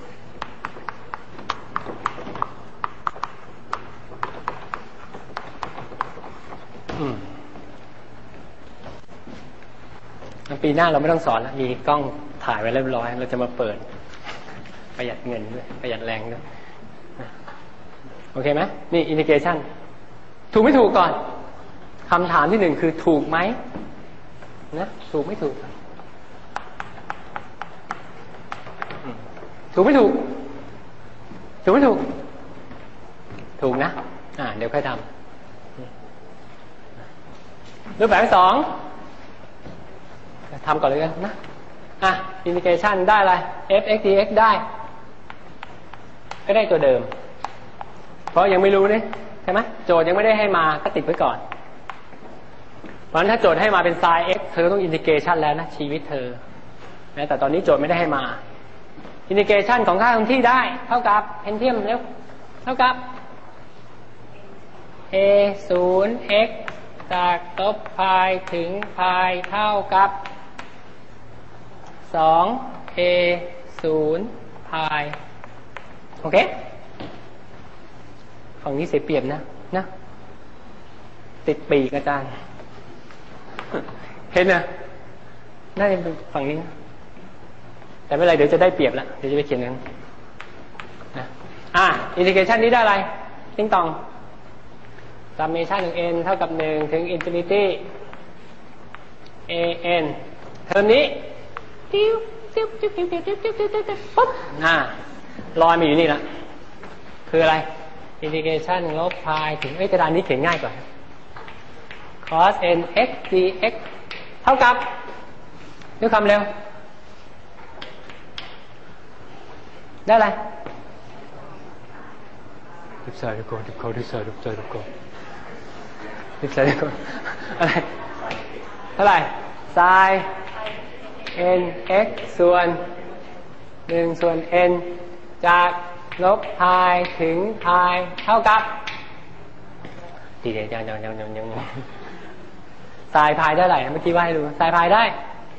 C: ปีหน้าเราไม่ต้องสอนแล้วมีกล้องถ่ายไว้เรียบร้อยเราจะมาเปิดประหยัดเงินด้วยประหยัดแรงด้วยโอเคไหมนี่อินทิเกรชันถูกไม่ถูกก่อนคำถามที่1คือถูกไหมนะถูกไม่ถูกถูกไม่ถูกถูกไม่ถูกถูกนะเดี๋ยวค่อยทำรูปแบบที่2ทำก่อนเลยกันนะอินทิเกรชันได้อะไร f(x) dx ได้ก็ได้ตัวเดิมเพราะยังไม่รู้นี่ใช่ไหมโจทย์ยังไม่ได้ให้มาก็ติดไว้ก่อนเพราะฉะนั้นถ้าโจทย์ให้มาเป็น sin x เธอต้องอินทิเกรชันแล้วนะชีวิตเธอนะแต่ตอนนี้โจทย์ไม่ได้ให้มาอินทิเกรชันของค่าคงที่ได้เท่ากับเพนเทียมเร็วเท่ากับ a0x จากลบพายถึงพายเท่ากับ2a0 พายโอเคฝั่งนี้เสียเปรียบนะติดปีกอาจารย์เห็นนะน่าจะเป็นฝั่งนี้แต่ไม่เป็นไรเดี๋ยวจะได้เปรียบแล้วเดี๋ยวจะไปเขียนกันนะอินทิเกรชันนี้ได้อะไรติ้งตองsummation ของ n เท่ากับ1ถึง infinity an เทอมนี้ปุ๊บลอยมาอยู่นี่ละคืออะไรอินทิเกรชันลบพายถึงกระดานนี้เขียนง่ายกว่า cos nx dx เท่ากับด้วยคำเร็วได้อะไรดิบใส่ดูก่อนดิบเขาดิบใส่ดูใจดูก่อนดิบใส่ดูก่อนอะไรเท่าไหร่ sin nx ส่วน1ส่วน n จากลบพายถึงพายเท่ากับยังสายพายได้เท่าไหร่เมื่อกี้ว่าให้ดูสายพายได้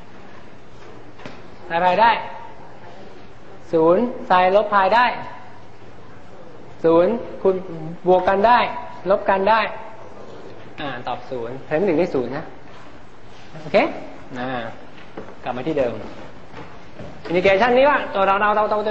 C: 0สายลบพายได้0คุณบวกกันได้ลบกันได้ตอบ0เทอม1ได้0นะโอเคกลับมาที่เดิมอินทิเกรชันนี้ว่าตัวเรา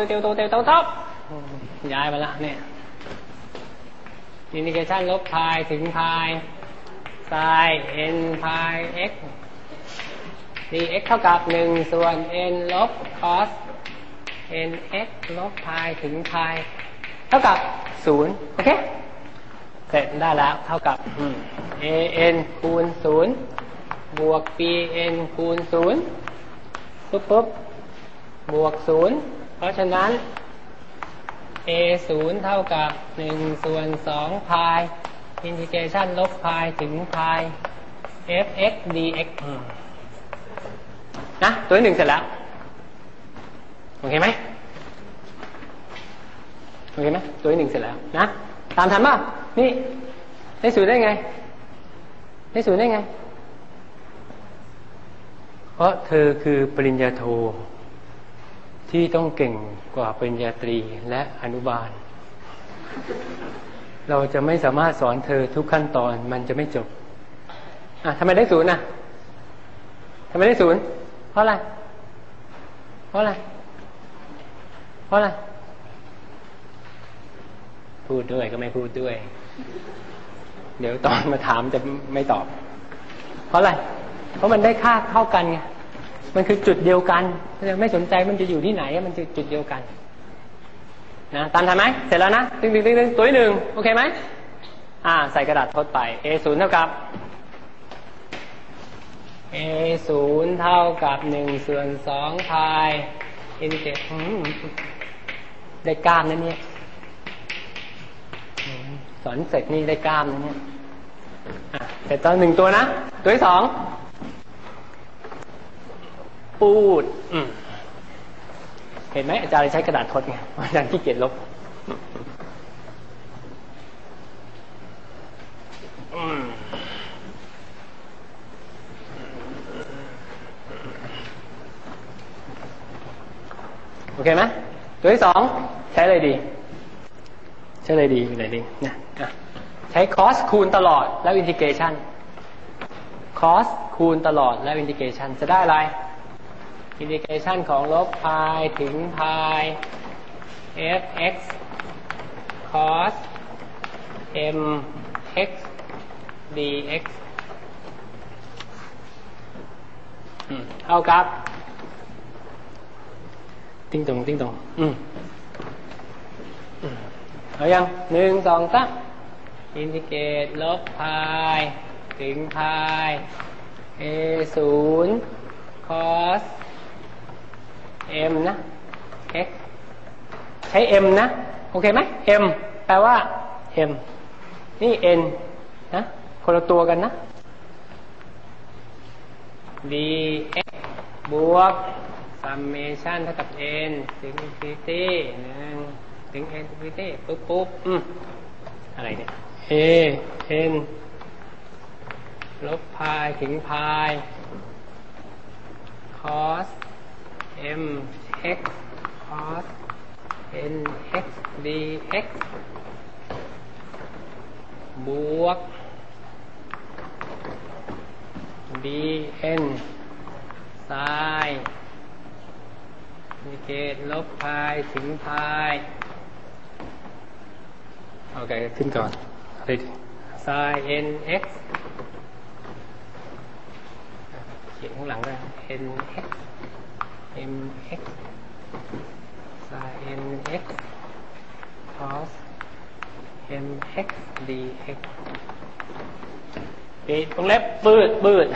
C: ย้ายมาละเนี่ยอินทิเกรชันลบพายถึงพายsin n พาย x dx เท่ากับ1ส่วน n ลบ cos nx ลบพายถึงพายเท่ากับ0โอเคเสร็จได้แล้วเท่ากับan คูณ0บวก bn คูณ0ปุ๊บบวก0เพราะฉะนั้น a0 เท่ากับ1ส่วน2พายอินทิเกรชันลบพายถึงพาย f(x) dx นะตัวที่1เสร็จแล้วโอเคไหมโอเคไหมตัวที่1เสร็จแล้วนะตามทันป่ะนี่ได้0ได้ไงได้0ได้ไงเพราะเธอคือปริญญาโทที่ต้องเก่งกว่าปริญญาตรีและอนุบาลเราจะไม่สามารถสอนเธอทุกขั้นตอนมันจะไม่จบทำไมได้0ทำไมได้0เพราะอะไรเพราะอะไรเพราะอะไรพูดด้วยก็ไม่พูดด้วยเดี๋ยวตอนมาถามจะไม่ตอบเพราะอะไรเพราะมันได้ค่าเท่ากันไงมันคือจุดเดียวกันไม่สนใจมันจะอยู่ที่ไหนมันจุดเดียวกันนะตามทันไหมเสร็จแล้วนะตึงตัวที่หนึ่งโอเคไหมใส่กระดาษทดไป A0 เท่ากับ A0 เท่ากับ1/2 พายอินเกตได้กล้ามนะเนี่ยสอนเสร็จนี่ได้กล้ามนะเนี่ยเสร็จตอน1ตัวนะตัวที่2ปูดเห็นไหมอาจารย์ใช้กระดาษทดไงอาจารย์ขี้เกียจลบโอเคไหมตัวที่2ใช้อะไรดีนะใช้ cos คูณตลอดแล้ว integration cos คูณตลอดแล้ว integration จะได้อะไร integration ของลบพายถึงพาย f(x) cos m(x) dx เท่ากับติ้งตรงเอายัง1 2 3อินทิเกรตลบพายถึงพาย a0 cos m นะ x ใช้ m นะโอเคไหม m แปลว่า m นี่ n นะคนละตัวกันนะ dx บวก summation เท่ากับ n ถึง infinity ถึง infinity ปุ๊บอะไรเนี่ย a n ลบพายถึงพาย cos m x cos n x dx บวก dn sin อินทิเกรตลบพายถึงพายโอเคขึ้นก่อนsin nx เขียนข้างหลังด้วย nx mx sin nx cos mx dx ปิดวงเล็บบืด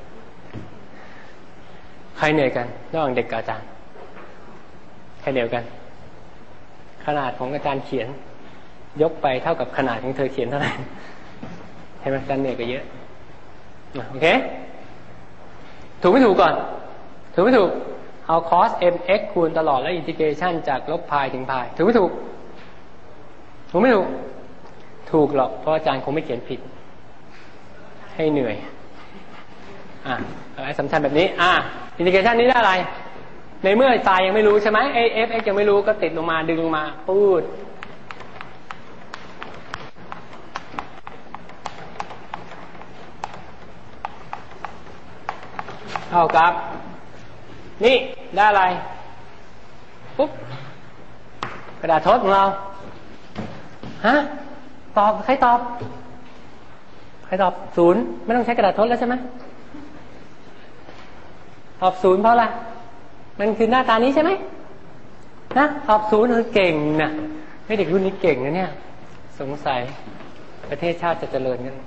C: ใครเหนื่อยกันระหว่างเด็กกับอาจารย์ใครเหนื่อยกันขนาดของอาจารย์เขียนยกไปเท่ากับขนาดของเธอเขียนเท่าไหร่ใช่ไหมอาจารย์เหนื่อยก็เยอะโอเคถูกไม่ถูกก่อนถูกไม่ถูกเอา cos mx คูณตลอดแล้ว integration จากลบพายถึงพายถูกไม่ถูกไม่ถูกถูกหรอกเพราะอาจารย์คงไม่เขียนผิดให้เหนื่อยอะไรสำคัญแบบนี้integration นี้ได้อะไรในเมื่อไซน์ยังไม่รู้ใช่ไหม fx ยังไม่รู้ก็ติดลงมาดึงลงมาปูดเท่ากับนี่ได้อะไรปุ๊บกระดาษทดของเราตอบใครตอบ0ไม่ต้องใช้กระดาษทดแล้วใช่ไหมตอบ0เพราะอะไรมันคือหน้าตานี้ใช่ไหมนะตอบ0เก่งนะให้เด็กรุ่นนี้เก่งนะเนี่ยสงสัยประเทศชาติจะเจริญกัน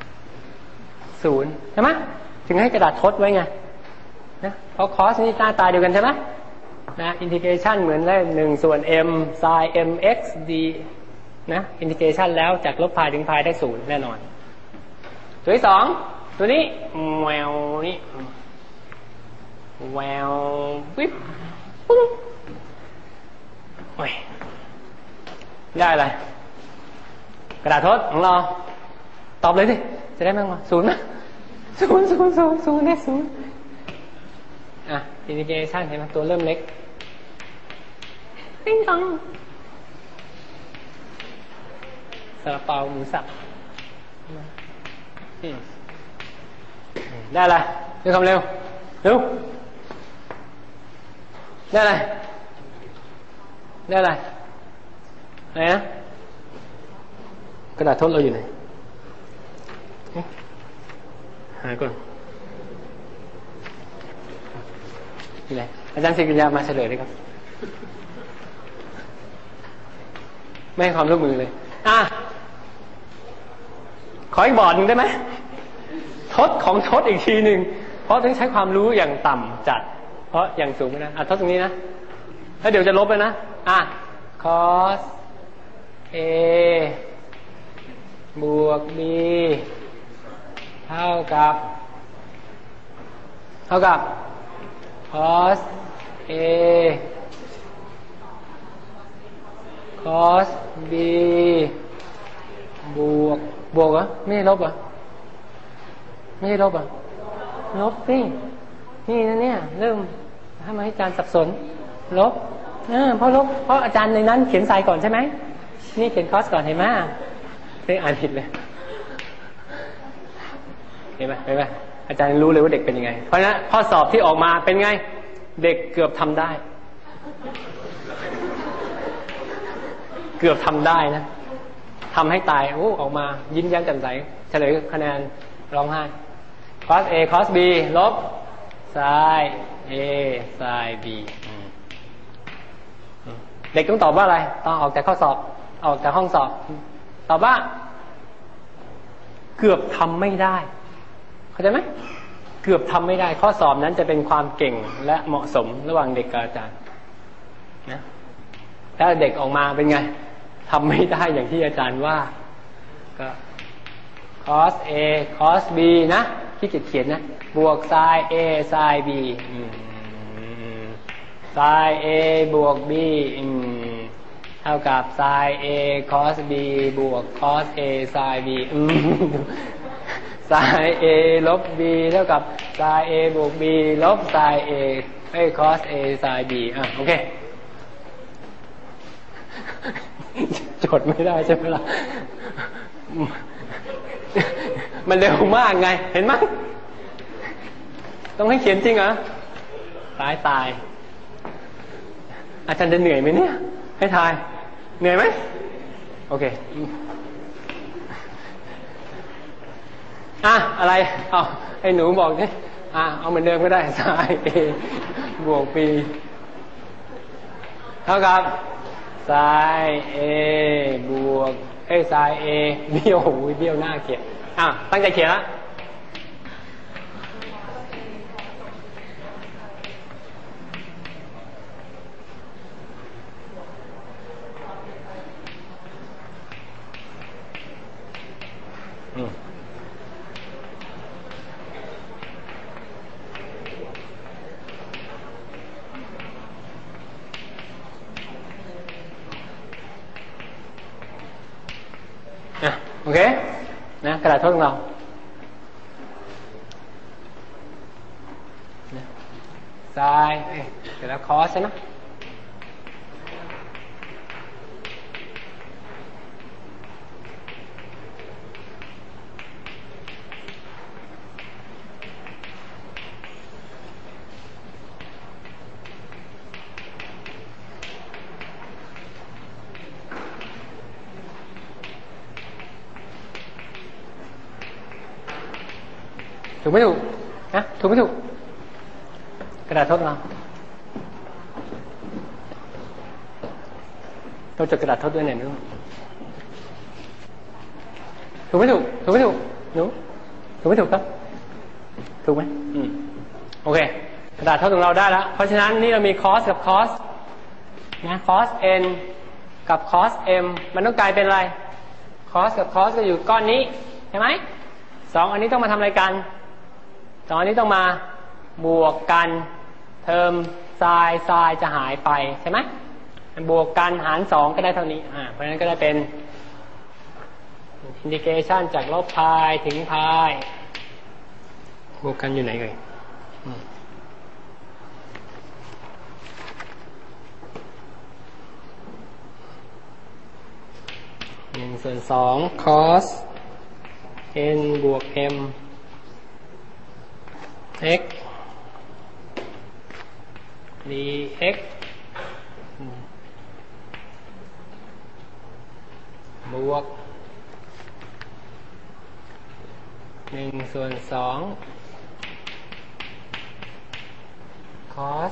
C: 0ใช่ไหมถึงให้กระดาษทดไว้ไงนะเพราะคอสนี่หน้าตาเดียวกันใช่ไหมนะอินทิเกชันเหมือนได้1/m sin mx d นะอินทิเกชันแล้วจากลบพายถึงพายได้0แน่นอนตัวที่2ตัวนี้แววนี่แวววิบปุ้งโอ้ยได้อะไรกระดาษทดของเราตอบเลยสิจะได้ไหมวะ0ไหม0ได้0อินทิเกชันเห็นไหมตัวเริ่มเล็กติ้งตังซาลาเปาหมูสับได้ละด้วยความเร็วได้อะไรอะไรนะกระดาษทดเราอยู่ไหนหาก่อนนี่แหละอาจารย์ศิริยามาเฉลยเลยครับไม่ให้ความร่วมมือเลยขออีกบอร์ดหนึ่งได้ไหมทดของทดอีกทีหนึ่งเพราะต้องใช้ความรู้อย่างต่ำจัดเพราะอย่างสูงไม่ได้ทดตรงนี้นะแล้วเดี๋ยวจะลบเลยนะcos A บวก B เท่ากับ cos A cos B บวกเหรอไม่ใช่ลบเหรอไม่ใช่ลบเหรอลบสินี่นะเนี่ยเริ่มทำไมอาจารย์สับสนลบเพราะอาจารย์ในนั้นเขียนไซน์ก่อนใช่ไหมนี่เขียนคอสก่อนเห็นไหมไม่อ่านผิดเลยเห็นไหมอาจารย์รู้เลยว่าเด็กเป็นยังไงเพราะฉะนั้นข้อสอบที่ออกมาเป็นไงเด็กเกือบทำได้นะทำให้ตายออกมายิ้มแย้มแจ่มใสเฉลยคะแนนร้องไห้ cos A cos B ลบ sin A sin B เด็กต้องตอบว่าอะไรตอนออกจากข้อสอบออกจากห้องสอบตอบว่าเกือบทำไม่ได้เข้าใจไหมเกือบทำไม่ได้ข้อสอบนั้นจะเป็นความเก่งและเหมาะสมระหว่างเด็กกับอาจารย์นะถ้าเด็กออกมาเป็นไงทำไม่ได้อย่างที่อาจารย์ว่าก็ cos A cos B นะที่เขียนนะบวก sin A sin B sin A บวก B เท่ากับ sin A cos B บวก cos A sin B sin A ลบ B เท่ากับ sin A บวก B ลบ sin A cos A sin B โอเคจดไม่ได้ใช่ไหมล่ะมันเร็วมากไงเห็นไหมต้องให้เขียนจริงเหรอตายอาจารย์จะเหนื่อยไหมเนี่ยให้ทายเหนื่อยไหมโอเคอะไรให้หนูบอกดิเอาเหมือนเดิมก็ได้ sin A บวก B เท่ากับ sin A บวกsin A เบี้ยวหน้าเขียนตั้งใจเขียนละโอเคนะกระดาษทดของเราไซน์เสร็จแล้วคอสใช่ไหมถูกไม่ถูกนะถูกไม่ถูกกระดาษทดเราจดกระดาษทดด้วยเนี่ยถูกไม่ถูกหนูถูกไม่ถูกครับถูกไหมโอเคกระดาษทดของเราได้แล้วเพราะฉะนั้นนี่เรามี cos กับ cos นะ cos n กับ cos m มันต้องกลายเป็นอะไร cos กับ cos ก็อยู่ก้อนนี้ใช่ไหมสองอันนี้ต้องมาทำอะไรกันตอนนี้ต้องมาบวกกันเทอมไซน์จะหายไปใช่ไหมบวกกันหาร2ก็ได้เท่านี้เพราะฉะนั้นก็ได้เป็นอินทิเกรชันจากลบพายถึงพายบวกกันอยู่ไหนเลย1/2 cos n บวก m x dx บวก1/2 cos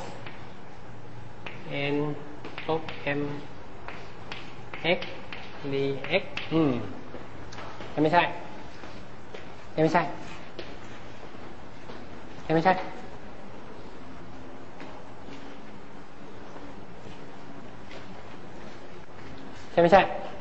C: n ลบ m x dx ยังไม่ใช่ยังไม่ใช่ยังไม่ใช่ใช่ไม่ใช่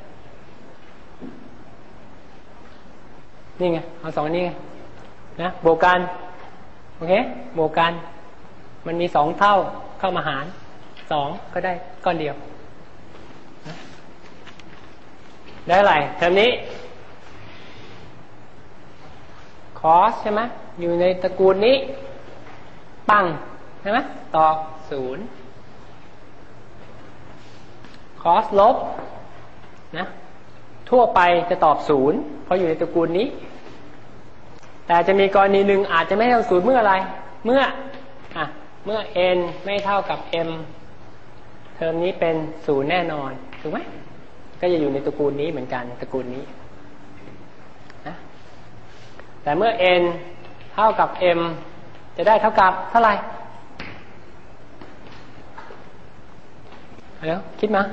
C: นี่ไงเอาสองนี่ไงนะบวกกันโอเคบวกกันมันมี2 เท่าเข้ามาหาร2ก็ได้ก้อนเดียวนะได้อะไรเทอมนี้ cos ใช่ไหมอยู่ในตระกูลนี้ปังใช่ไหมตอบ0 cos ลบนะทั่วไปจะตอบ0เพราะอยู่ในตระกูลนี้แต่จะมีกรณีหนึ่งอาจจะไม่เท่า0เมื่ออะไรเมื่อ n ไม่เท่ากับ m เทอมนี้เป็น0แน่นอนถูกไหมก็จะอยู่ในตระกูลนี้เหมือนกันตระกูลนี้นะแต่เมื่อ n เท่ากับ m จะได้เท่ากับเท่าไหร่แล้วคิดมา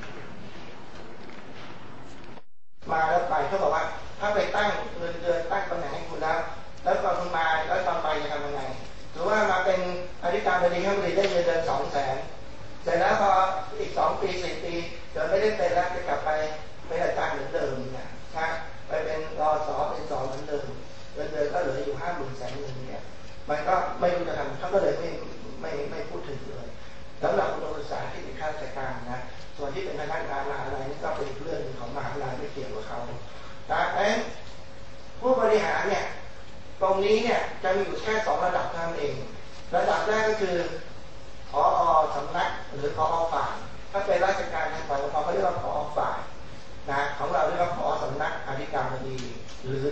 D: แล้วไปเขาบอกว่าถ้าไปตั้งเงินเดือนตั้งตำแหน่งให้คุณแล้วตอนคุณมาแล้วตอนไปจะทำยังไงหรือว่ามาเป็นอธิการบดีข้าบดีได้เงินเดือน200,000เสร็จแล้วพออีก2 ปี 4 ปีเดี๋ยวไม่ได้เป็นแล้วจะกลับไปเป็นอาจารย์เหมือนเดิมเนี่ยนะไปเป็นรอสอเป็นสอเหมือนเดิมเงินเดือนก็เหลืออยู่50,000 เงินเนี่ยมันก็ไม่รู้จะทำเขาก็เลยไม่พูดถึงเลยแล้วเราอุดมศึกษาที่เป็นข้าราชการนะส่วนที่เป็นพนักงานมหาวิทยาลัยนี่ก็เป็นเรื่องของมหาวิทยาลัยไม่เกี่ยวกับเขาดังนั้นผู้บริหารเนี่ยตรงนี้เนี่ยจะมีอยู่แค่2 ระดับเท่านั้นเองระดับแรกก็คือผอ.สำนักหรือผอ.ฝ่ายถ้าเป็นราชการทางฝ่ายปกครองเขาเรียกว่าผอ.ฝ่ายนะของเราเรียกว่าผอ.สำนักอธิการบดีหรือ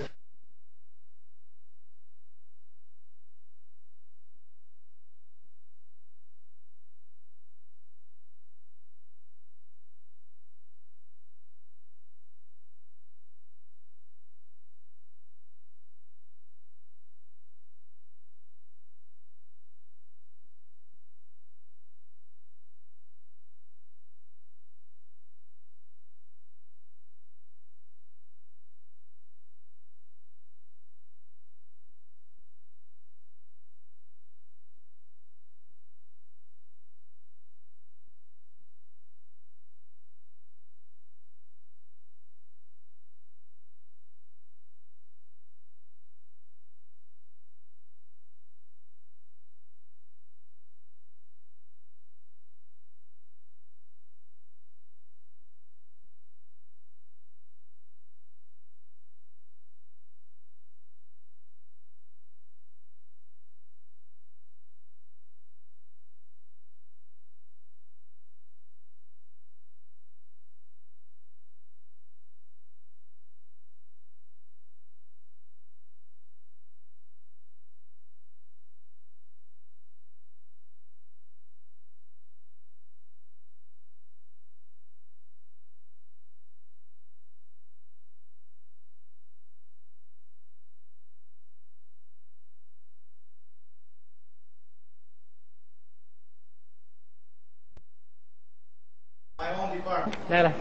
C: ได้อะไร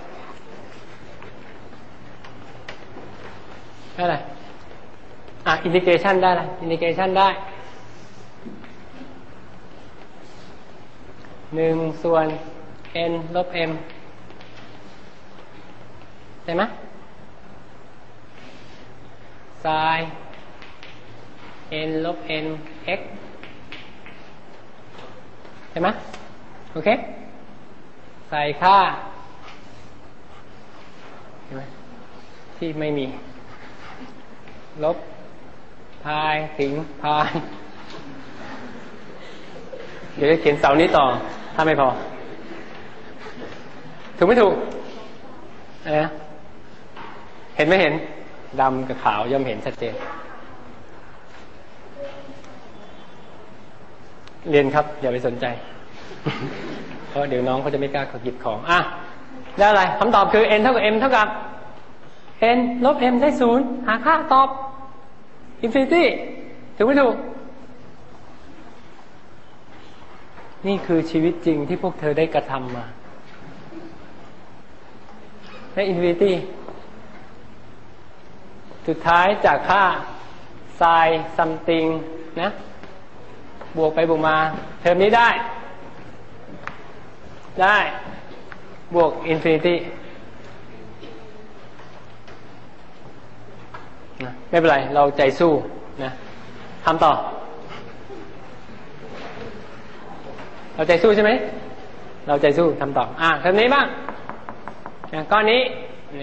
C: ได้อะไรอินทิเกรชันได้อะไรอินทิเกรชันได้1 ส่วน n ลบ m ใช่ไหมไซน์ n ลบ n x ใช่ไหมโอเคใส่ค่าเห็นไหมที่ไม่มีลบพายถึงพายเดี๋ยวจะเขียนเสานี้ต่อถ้าไม่พอถูกไม่ถูกอะไรนะเห็นไม่เห็นดำกับขาวย่อมเห็นชัดเจนเรียนครับอย่าไปสนใจเพราะเดี๋ยวน้องเขาจะไม่กล้าหยิบของได้อะไรคำตอบคือ n เท่ากับ m เท่ากับ n ลบ m ได้0หาค่าตอบ infinity ถูกไม่ถูกนี่คือชีวิตจริงที่พวกเธอได้กระทำมาได้ infinity สุดท้ายจากค่า sin something นะบวกไปบวกมาเทอมนี้ได้บวก infinity นะไม่เป็นไรเราใจสู้นะทำต่อเราใจสู้ใช่ไหมเราใจสู้ทำต่อเทอมนี้บ้างก้อนนี้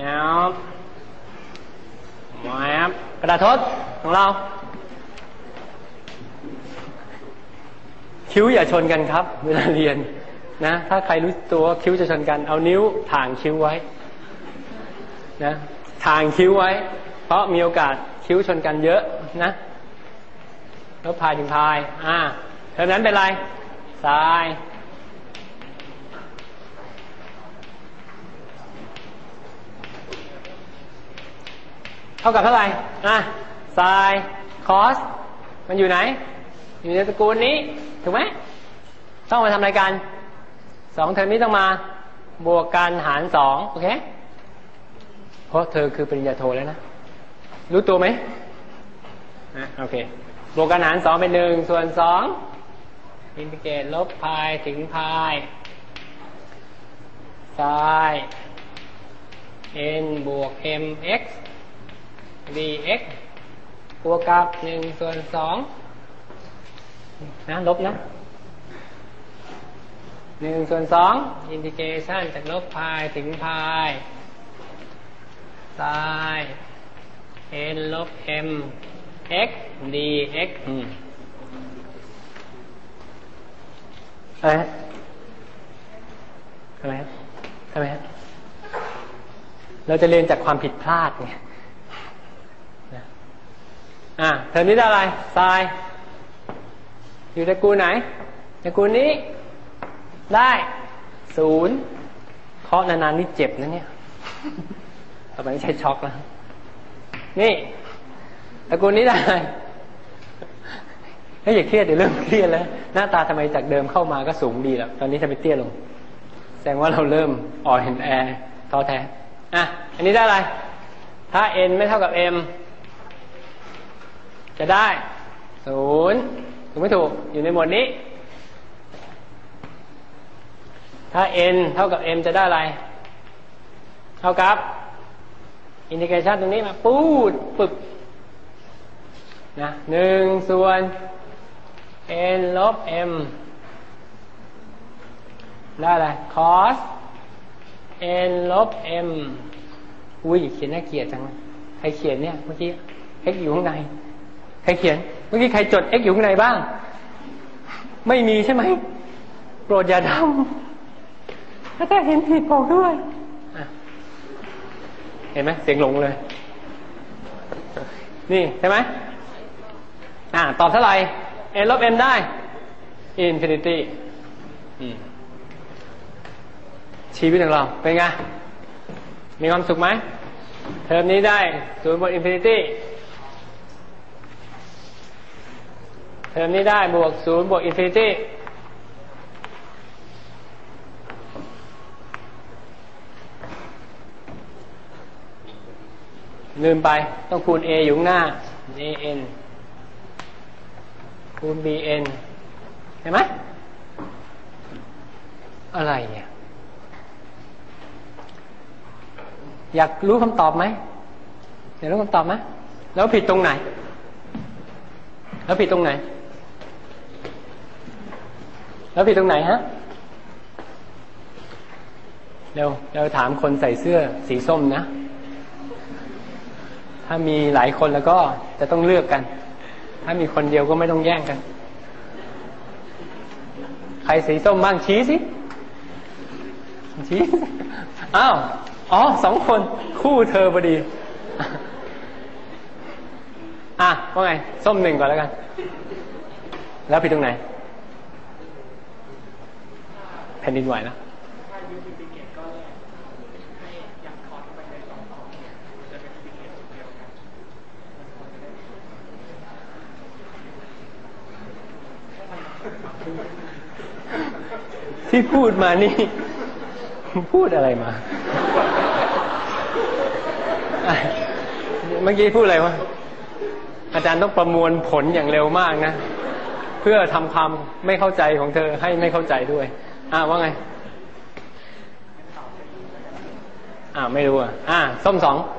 C: กระดาษทดของเราคิ้วอย่าชนกันครับเวลาเรียนนะถ้าใครรู้ตัวคิ้วจะชนกันเอานิ้วถ่างคิ้วไว้นะถ่างคิ้วไว้เพราะมีโอกาสคิ้วชนกันเยอะนะแล้วพายถึงพายเท่านั้นเป็นไรทรายเท่ากับเท่าไหร่ไซน์คอสมันอยู่ไหนอยู่ในตระกูลนี้ถูกไหมต้องมาทำอะไรกัน2เทอมนี้ต้องมาบวกกันหาร2โอเคเพราะเธอคือปริญญาโทแล้วนะรู้ตัวไหมโอเคบวกกันหาร2เป็น1ส่วน2อินทิเกรตลบพายถึงพายไซน์ n บวก mx dx บวกกับ1ส่วน2นะลบนะ1ส่วน2อินทิเกรชันจากลบพายถึงพายไซน์ n ลบ m x dx ทำไมเราจะเรียนจากความผิดพลาดไงเทอมนี้ได้อะไรไซน์อยู่ตระกูลไหนตระกูลนี้ได้0เคาะนานๆนี่เจ็บนะเนี่ยต่อไปนี้ใช้ช็อกแล้วนี่ตระกูลนี้ได้อย่าเครียดเดี๋ยวเริ่มเครียดแล้วหน้าตาทำไมจากเดิมเข้ามาก็สูงดีแล้วตอนนี้ทำไมเตี้ยลงแสดงว่าเราเริ่มอ่อนแอท้อแท้อันนี้ได้อะไรถ้า n ไม่เท่ากับ m จะได้0ถูกไม่ถูกอยู่ในหมวดนี้ถ้า n เท่ากับ m จะได้อะไรเท่ากับอินทิเกรชันตรงนี้มาปูดปึบนะ1ส่วน n ลบ m ได้อะไร cos n ลบ m เขียนน่าเกลียดจังใครเขียนเนี่ยเมื่อกี้ x อยู่ข้างในใครเขียนเมื่อกี้ใครจด x อยู่ข้างในบ้างไม่มีใช่ไหมโปรดอย่าทำถ้าแต่เห็นผิดบอกด้วยเห็นไหมเสียงหลงเลยนี่ใช่ไหมตอบเท่าไหร่ n ลบ m ได้ infinity ชีวิตของเราเป็นไงมีความสุขไหมเทอมนี้ได้0บวก infinity เทอมนี้ได้บวก0บวก infinity ลืมไปต้องคูณ a อยู่ข้างหน้า an คูณ bn เห็นไหมอะไรเนี่ยอยากรู้คำตอบไหมอยากรู้คำตอบไหมแล้วผิดตรงไหนแล้วผิดตรงไหนฮะเร็วเราถามคนใส่เสื้อสีส้มนะถ้ามีหลายคนแล้วก็จะต้องเลือกกันถ้ามีคนเดียวก็ไม่ต้องแย่งกันใครสีส้มบ้างชี้สิชี้2 คนคู่เธอพอดีว่าไงส้ม1ก่อนแล้วกันแล้วผิดตรงไหนผ่นดินไหวแล้วที่พูดมานี่พูดอะไรมาเมื่อกี้พูดอะไรวะอาจารย์ต้องประมวลผลอย่างเร็วมากนะเพื่อทำความไม่เข้าใจของเธอให้ไม่เข้าใจด้วยว่าไงไม่รู้ส้ม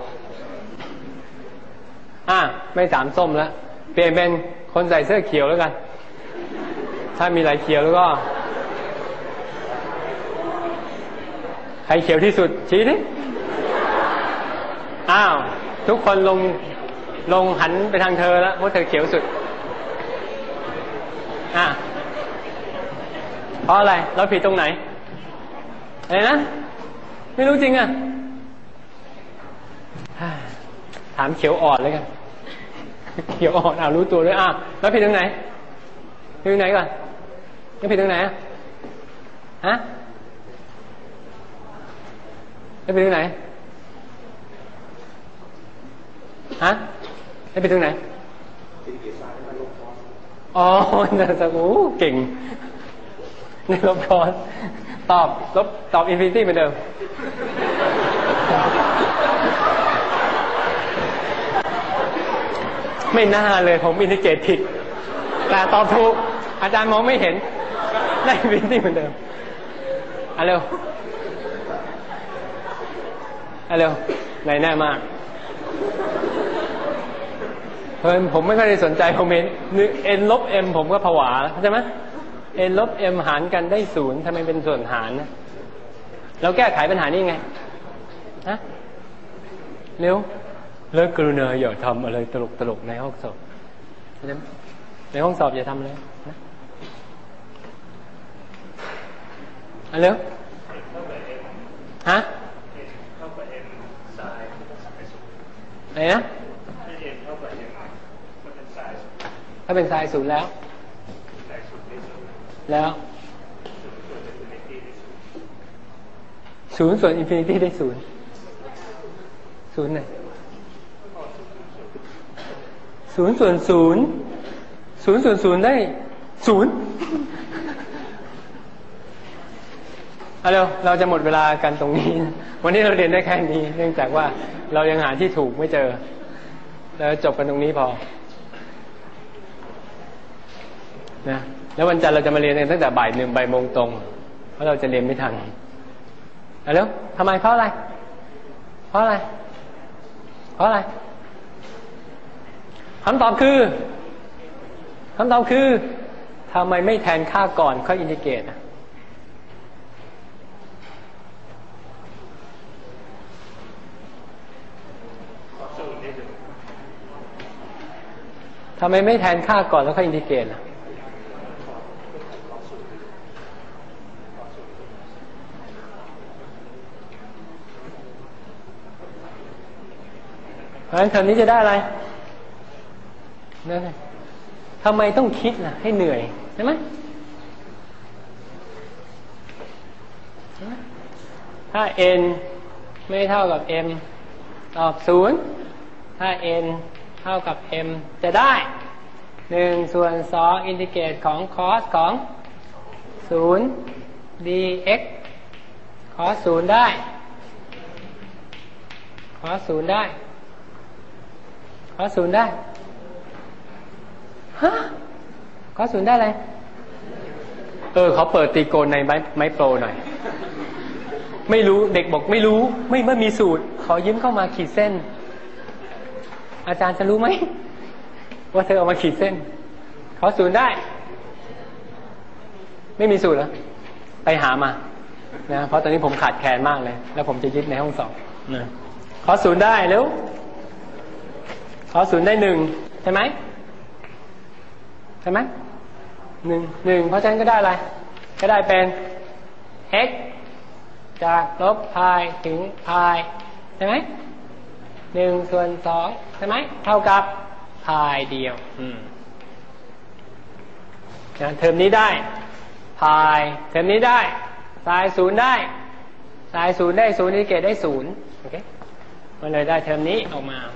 C: 2ไม่3ส้มแล้วเปลี่ยนเป็นคนใส่เสื้อเขียวแล้วกันถ้ามีลายเขียวแล้วก็ใครเขียวที่สุดชี้ดิทุกคนลงหันไปทางเธอแล้วเพราะเธอเขียวสุดเพราะอะไรเราผิดตรงไหนอะไรนะไม่รู้จริงถามเขียวอ่อนเลยกันเขียวอ่อนรู้ตัวด้วยแล้วผิดตรงไหนผิดตรงไหนก่อนแล้วผิดตรงไหนแล้วผิดตรงไหนแล้วผิดตรงไหนน่าจะเก่งในลบคอนตอบอินฟินิตี้เหมือนเดิมไม่น่าเลยผมอินทิเกรตผิดแต่ตอบถูกอาจารย์มองไม่เห็นได้อินฟินิตี้เหมือนเดิมเร็วไหนแน่มากผมไม่ค่อยได้สนใจผมเห็นn ลบ m ผมก็ผวาใช่ไหมn ลบ m หารกันได้0ทำไมเป็นส่วนหารนะเราแก้ไขปัญหานี้ไงเร็วเลิกกรุณาอย่าทำอะไรตลกในห้องสอบในห้องสอบอย่าทำเลยนะเร็วอะไรนะถ้าเป็นไซน์0แล้ว0ส่วนอินฟินิตี้ได้0ไหน0ส่วน0ได้0เร็วเราจะหมดเวลากันตรงนี้วันนี้เราเรียนได้แค่นี้เนื่องจากว่าเรายังหาที่ถูกไม่เจอแล้วจบกันตรงนี้พอนะแล้ววันจันทร์เราจะมาเรียนกันตั้งแต่บ่ายโมงตรงเพราะเราจะเรียนไม่ทันแล้วทำไมเพราะอะไรคำตอบคือทำไมไม่แทนค่าก่อนค่อยอินทิเกรตทำไมไม่แทนค่าก่อนแล้วค่อยอินทิเกรตเพราะฉะนั้นเทอมนี้จะได้อะไรนั่นไงทำไมต้องคิดล่ะให้เหนื่อยใช่ไหมถ้า n ไม่เท่ากับ m ตอบ0ถ้า n เท่ากับ m จะได้1ส่วน2อินทิเกรตของ cos ของ0 dx cos 0ได้ cos 0ได้cos 0ได้cos 0ได้อะไรเขาเปิดตรีโกณในไม้โปรหน่อยไม่รู้เด็กบอกไม่รู้ไม่มีสูตรขอยิ้มเข้ามาขีดเส้นอาจารย์จะรู้ไหมว่าเธอเอามาขีดเส้นcos 0ได้ไม่มีสูตรเหรอไปหามานะเพราะตอนนี้ผมขาดแคลนมากเลยแล้วผมจะยึดในห้องสอบนะcos 0ได้แล้วcos 0ได้1ใช่ไหม1เพราะฉะนั้นก็ได้อะไรก็ได้เป็น x จากลบพายถึงพายใช่ไหม1ส่วน2ใช่ไหมเท่ากับพายเดียวเทอมนี้ได้พายเทอมนี้ได้สายศูนย์ได้สายศูนย์ได้ศูนย์อินทิเกรตได้ศูนย์โอเคมันเลยได้เทอมนี้ออกมา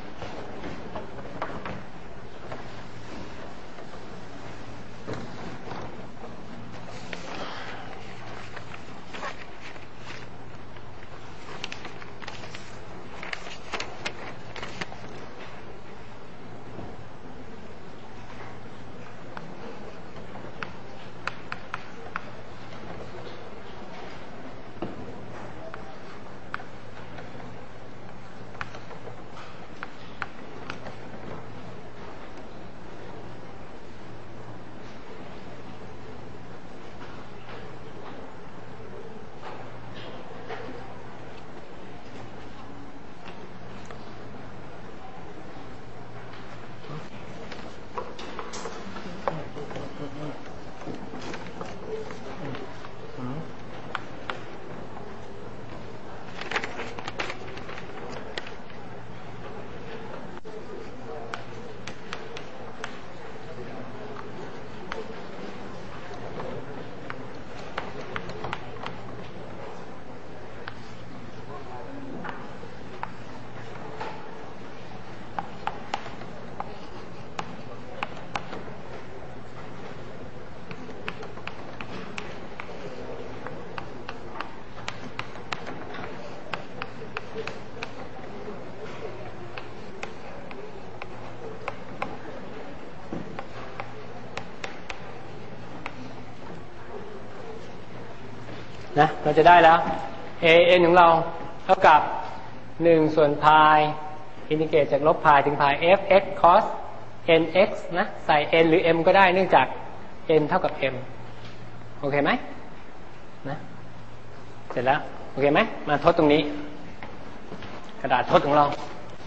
C: นะเราจะได้แล้ว an ของเราเท่ากับ1ส่วนพายอินทิเกรตจากลบพายถึงพาย f(x) cos nx นะใส่ n หรือ m ก็ได้เนื่องจาก n เท่ากับ m โอเคไหมนะเสร็จแล้วโอเคไหมมาทดตรงนี้กระดาษทดของเรา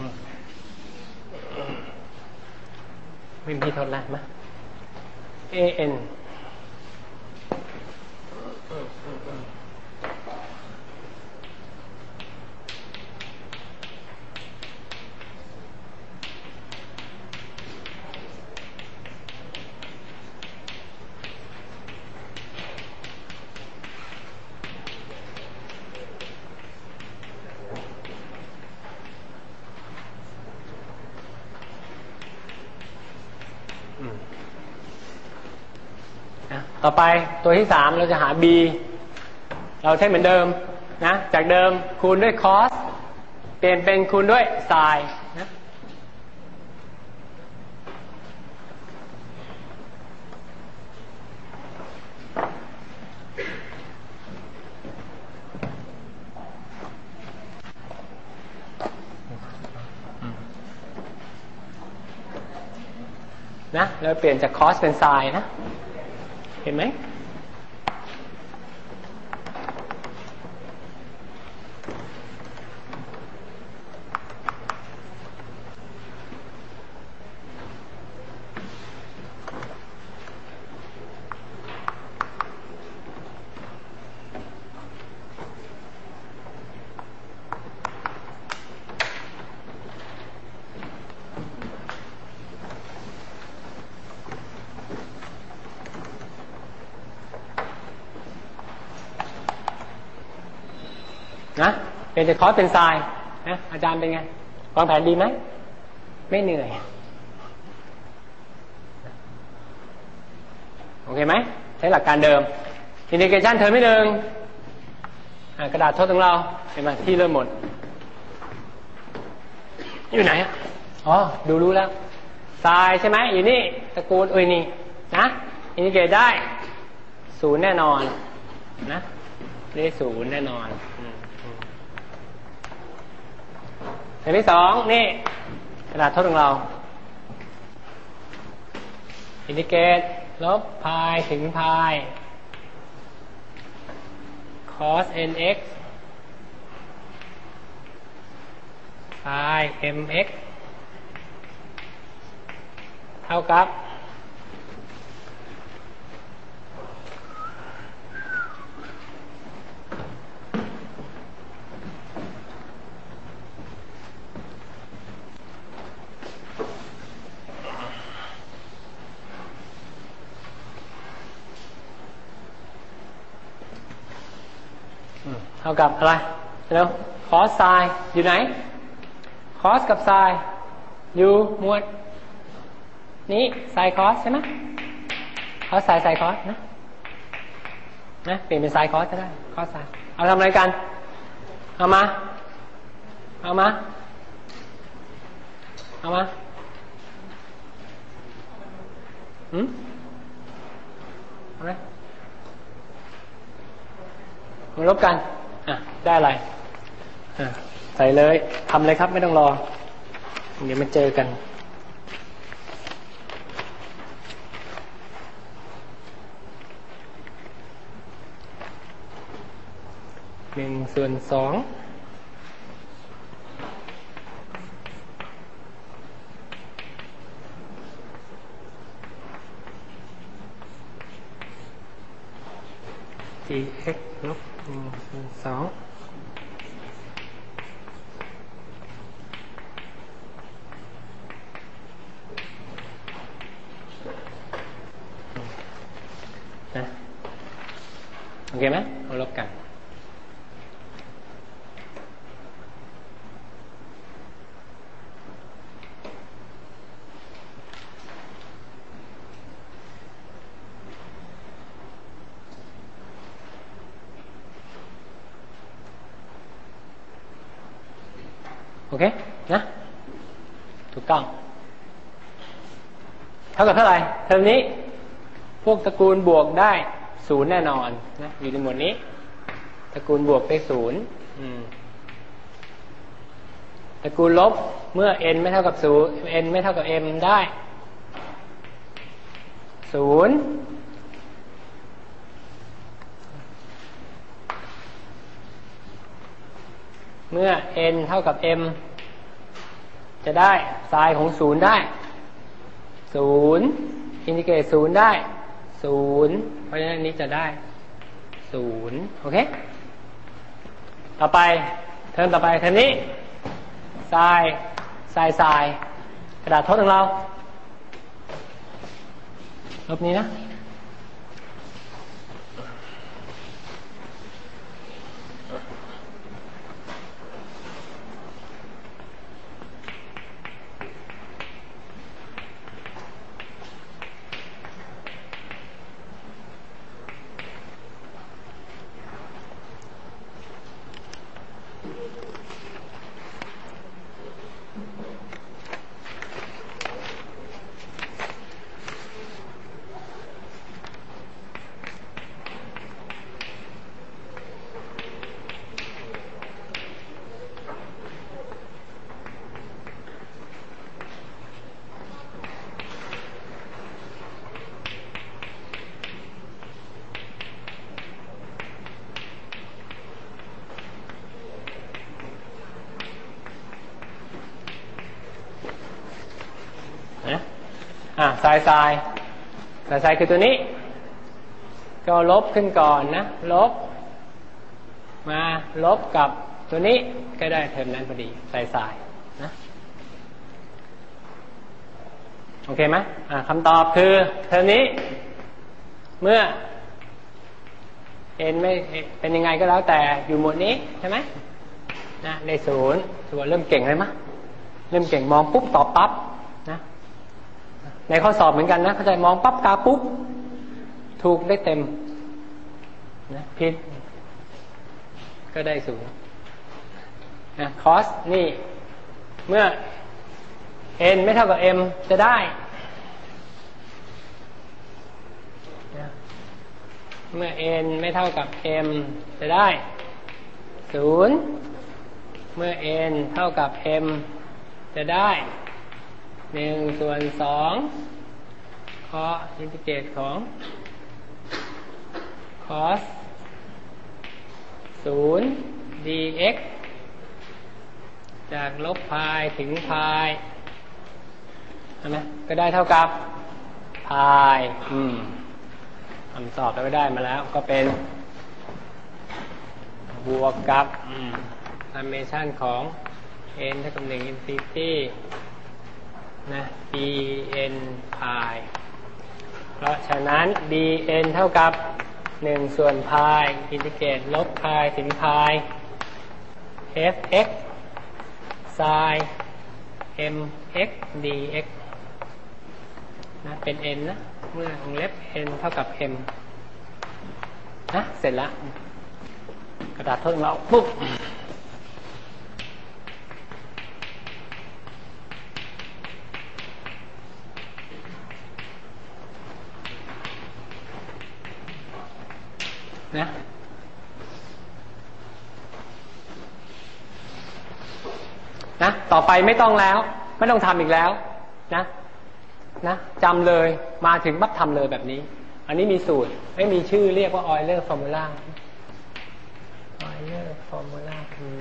C: ไม่มีทดแล้วมั้ย anต่อไปตัวที่3เราจะหา b เราใช้เหมือนเดิมนะจากเดิมคูณด้วย cos เปลี่ยนเป็นคูณด้วย sin นะแล้วเปลี่ยนจาก cos เป็น sin นะเห็นไหมนะเป็นจะคอสเป็นทรายนะอาจารย์เป็นไงวางแผนดีไหมไม่เหนื่อยโอเคไหมใช้หลักการเดิมอินทิเกรชันเทอมที่1กระดาษทดของเราเห็นไหมที่เริ่มหมดอยู่ไหนอ๋อดูรู้แล้วทรายใช่ไหมอยู่นี่ตระกูลนี่นะอินทิเกรตได้0แน่นอนนะได้0แน่นอนเทอมที่2นี่กระดาษทดของเราอินทิเกรตลบพายถึงพาย cos nx พาย mx เท่ากับเท่ากับอะไรแล้วคอสไซน์อยู่ไหนคอสกับไซน์อยู่หมวดนี้ไซน์คอสใช่ไหมคอสไซน์ไซน์คอสนะเปลี่ยนเป็นไซน์คอสก็ได้คอสไซน์เอาทำอะไรกันเอามาเอาไหมเอาไหมมาลบกันได้อะไรใส่เลยทำเลยครับไม่ต้องรอเดี๋ยวมาเจอกัน1/2dx ลบ1/2นะโอเคไหมเอาลบกันโอเคนะถูกต้องเท่ากับเท่าไหร่เทอมนี้พวกตระกูลบวกได้0แน่นอนนะอยู่ในหมวดนี้ตระกูลบวกได้0ตระกูลลบเมื่อ n ไม่เท่ากับ0 n ไม่เท่ากับ m ได้0เมื่อ n เท่ากับ m จะได้ไซน์ของ0ได้0อินทิเกรต0ได้0เพราะฉะนั้นนี้จะได้0โอเคต่อไปเทอมต่อไปเทอมนี้ไซน์กระดาษทดของเราลบนี้นะไซน์คือตัวนี้ก็ลบขึ้นก่อนนะลบมาลบกับตัวนี้ก็ได้เทอมนั้นพอดีไซน์นะโอเคไหมคำตอบคือเทอมนี้เมื่อ n ไม่เป็นยังไงก็แล้วแต่อยู่หมวดนี้ใช่ไหมนะใน0ส่วนเริ่มเก่งเลยมั้ยเริ่มเก่งมองปุ๊บตอบปั๊บนะในข้อสอบเหมือนกันนะเข้าใจมองปั๊บกาปุ๊บถูกได้เต็มนะผิดก็ได้0นะคอสนี่เมื่อ n ไม่เท่ากับ m จะได้นะเมื่อ n ไม่เท่ากับ m จะได้0เมื่อ n เท่ากับ m จะได้1/2คออินทิเกรตของ cos 0 dx จากลบพายถึงพายใช่ไหมก็ได้เท่ากับพายคำตอบเราก็ได้มาแล้วก็เป็นบวกกับsummation ของ n เท่ากับ1 infinityนะ dn พายเพราะฉะนั้น dn เท่ากับ 1 ส่วนพายอินทิเกรตลบพายถึงพาย f(x) ไซน์ mx dx นะเป็น n นะเมื่อวงเล็บ n เท่ากับ m นะเสร็จแล้วกระดาษทดของเราปุ๊บนะต่อไปไม่ต้องแล้วไม่ต้องทำอีกแล้วนะจำเลยมาถึงปั๊บทำเลยแบบนี้อันนี้มีสูตรไม่มีชื่อเรียกว่า Euler formula Euler formula คือ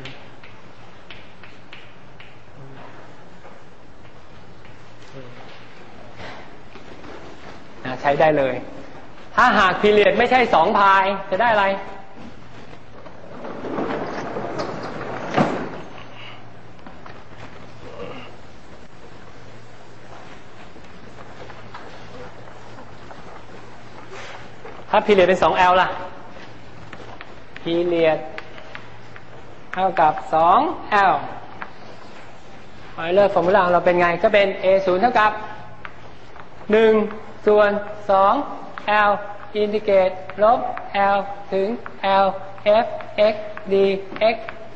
C: ใช้ได้เลยถ้าหากพีเรียดไม่ใช่2 พายจะได้อะไรถ้าพีเรียดเป็น2L ล่ะพีเรียดเท่ากับ 2L Euler formula ของเราเป็นไงก็เป็น A0 เท่ากับ1 ส่วน 2L อินทิเกรตลบ L ถึง L f x dx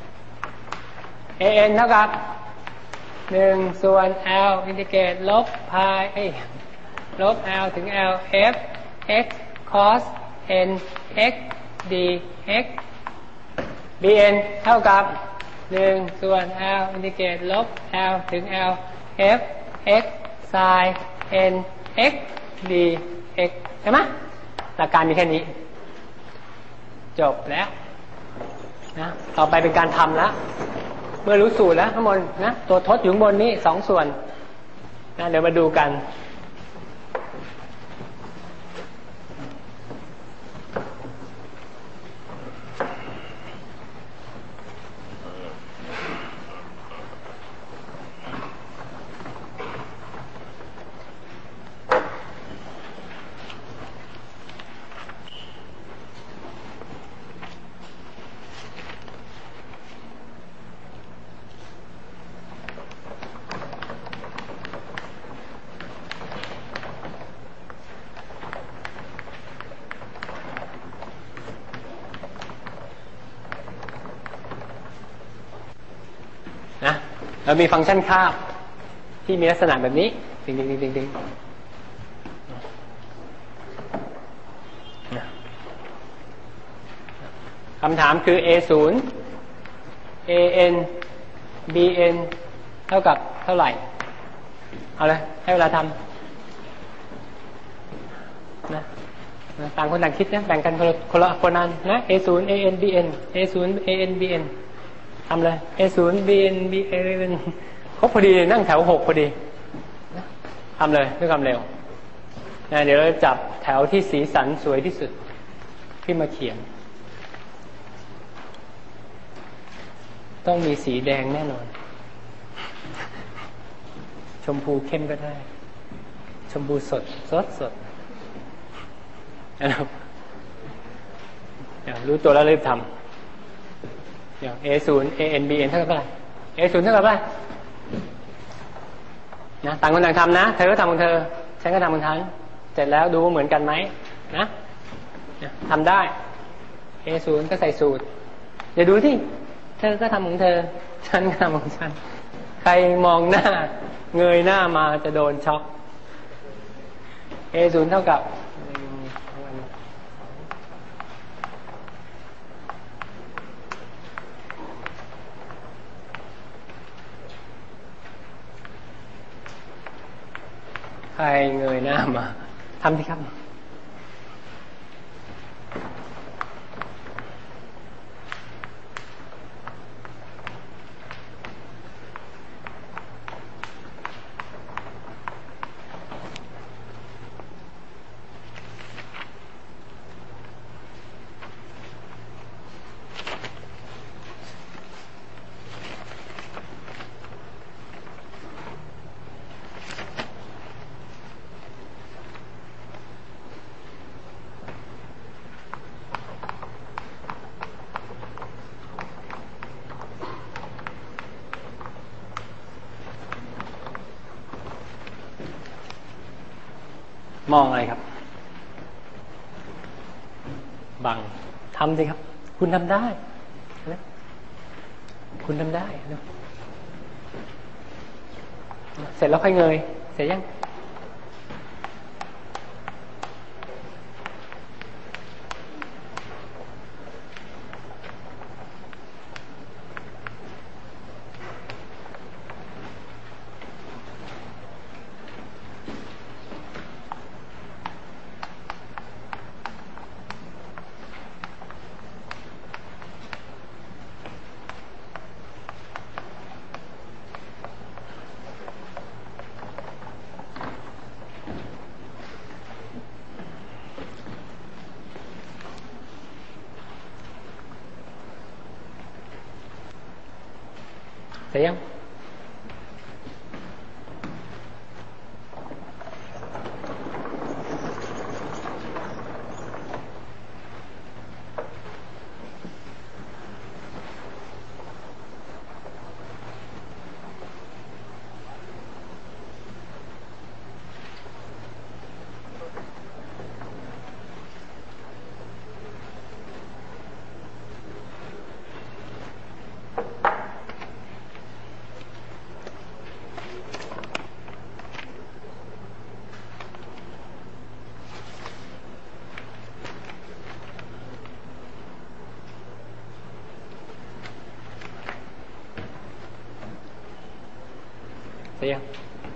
C: an เท่ากับ1 ส่วน L อินทิเกรตลบพายลบ L ถึง L f x cos n x dx bn เท่ากับ1 ส่วน L อินทิเกรตลบ L ถึง L f x sin n x dx ใช่ไหมหลักการมีแค่นี้จบแล้วนะต่อไปเป็นการทำแล้วเมื่อรู้สูตรแล้วข้างบนนะตัวทดอยู่ข้างบนนี้2 ส่วนนะเดี๋ยวมาดูกันนะเรามีฟังก์ชันคาบที่มีลักษณะแบบนี้ดึงคำถามคือ A0 AN BN เท่ากับเท่าไหร่เอาเลยให้เวลาทำนะต่างคนต่างคิดนะแบ่งกันคนละนะ A0 AN BN A0 AN BN ทำเลย A0 BN BN ครบพอดีนั่งแถว6พอดีทำเลยด้วยความเร็วนะเดี๋ยวเราจับแถวที่สีสันสวยที่สุดขึ้นมาเขียนต้องมีสีแดงแน่นอนชมพูเข้มก็ได้ชมพูสดนะครับรู้ตัวแล้วรีบทำอย่าง A0 AN BN เท่ากับอะไร A0 เท่ากับอะไรนะต่างคนต่างทำนะเธอก็ทำของเธอฉันก็ทำของฉันเสร็จแล้วดูว่าเหมือนกันไหมนะทำได้ A0 ก็ใส่สูตรอย่าดูที่เธอก็ทำของเธอฉันก็ทำของฉันใครมองหน้าเงยหน้ามาจะโดนช็อก A0 เท่ากับใครเงยหน้ามาทำสิครับมองอะไรครับบังทำสิครับคุณทำได้นะคุณทำได้นะเสร็จแล้วค่อยเงยเสร็จยังเสร็จยังเสร็จยัง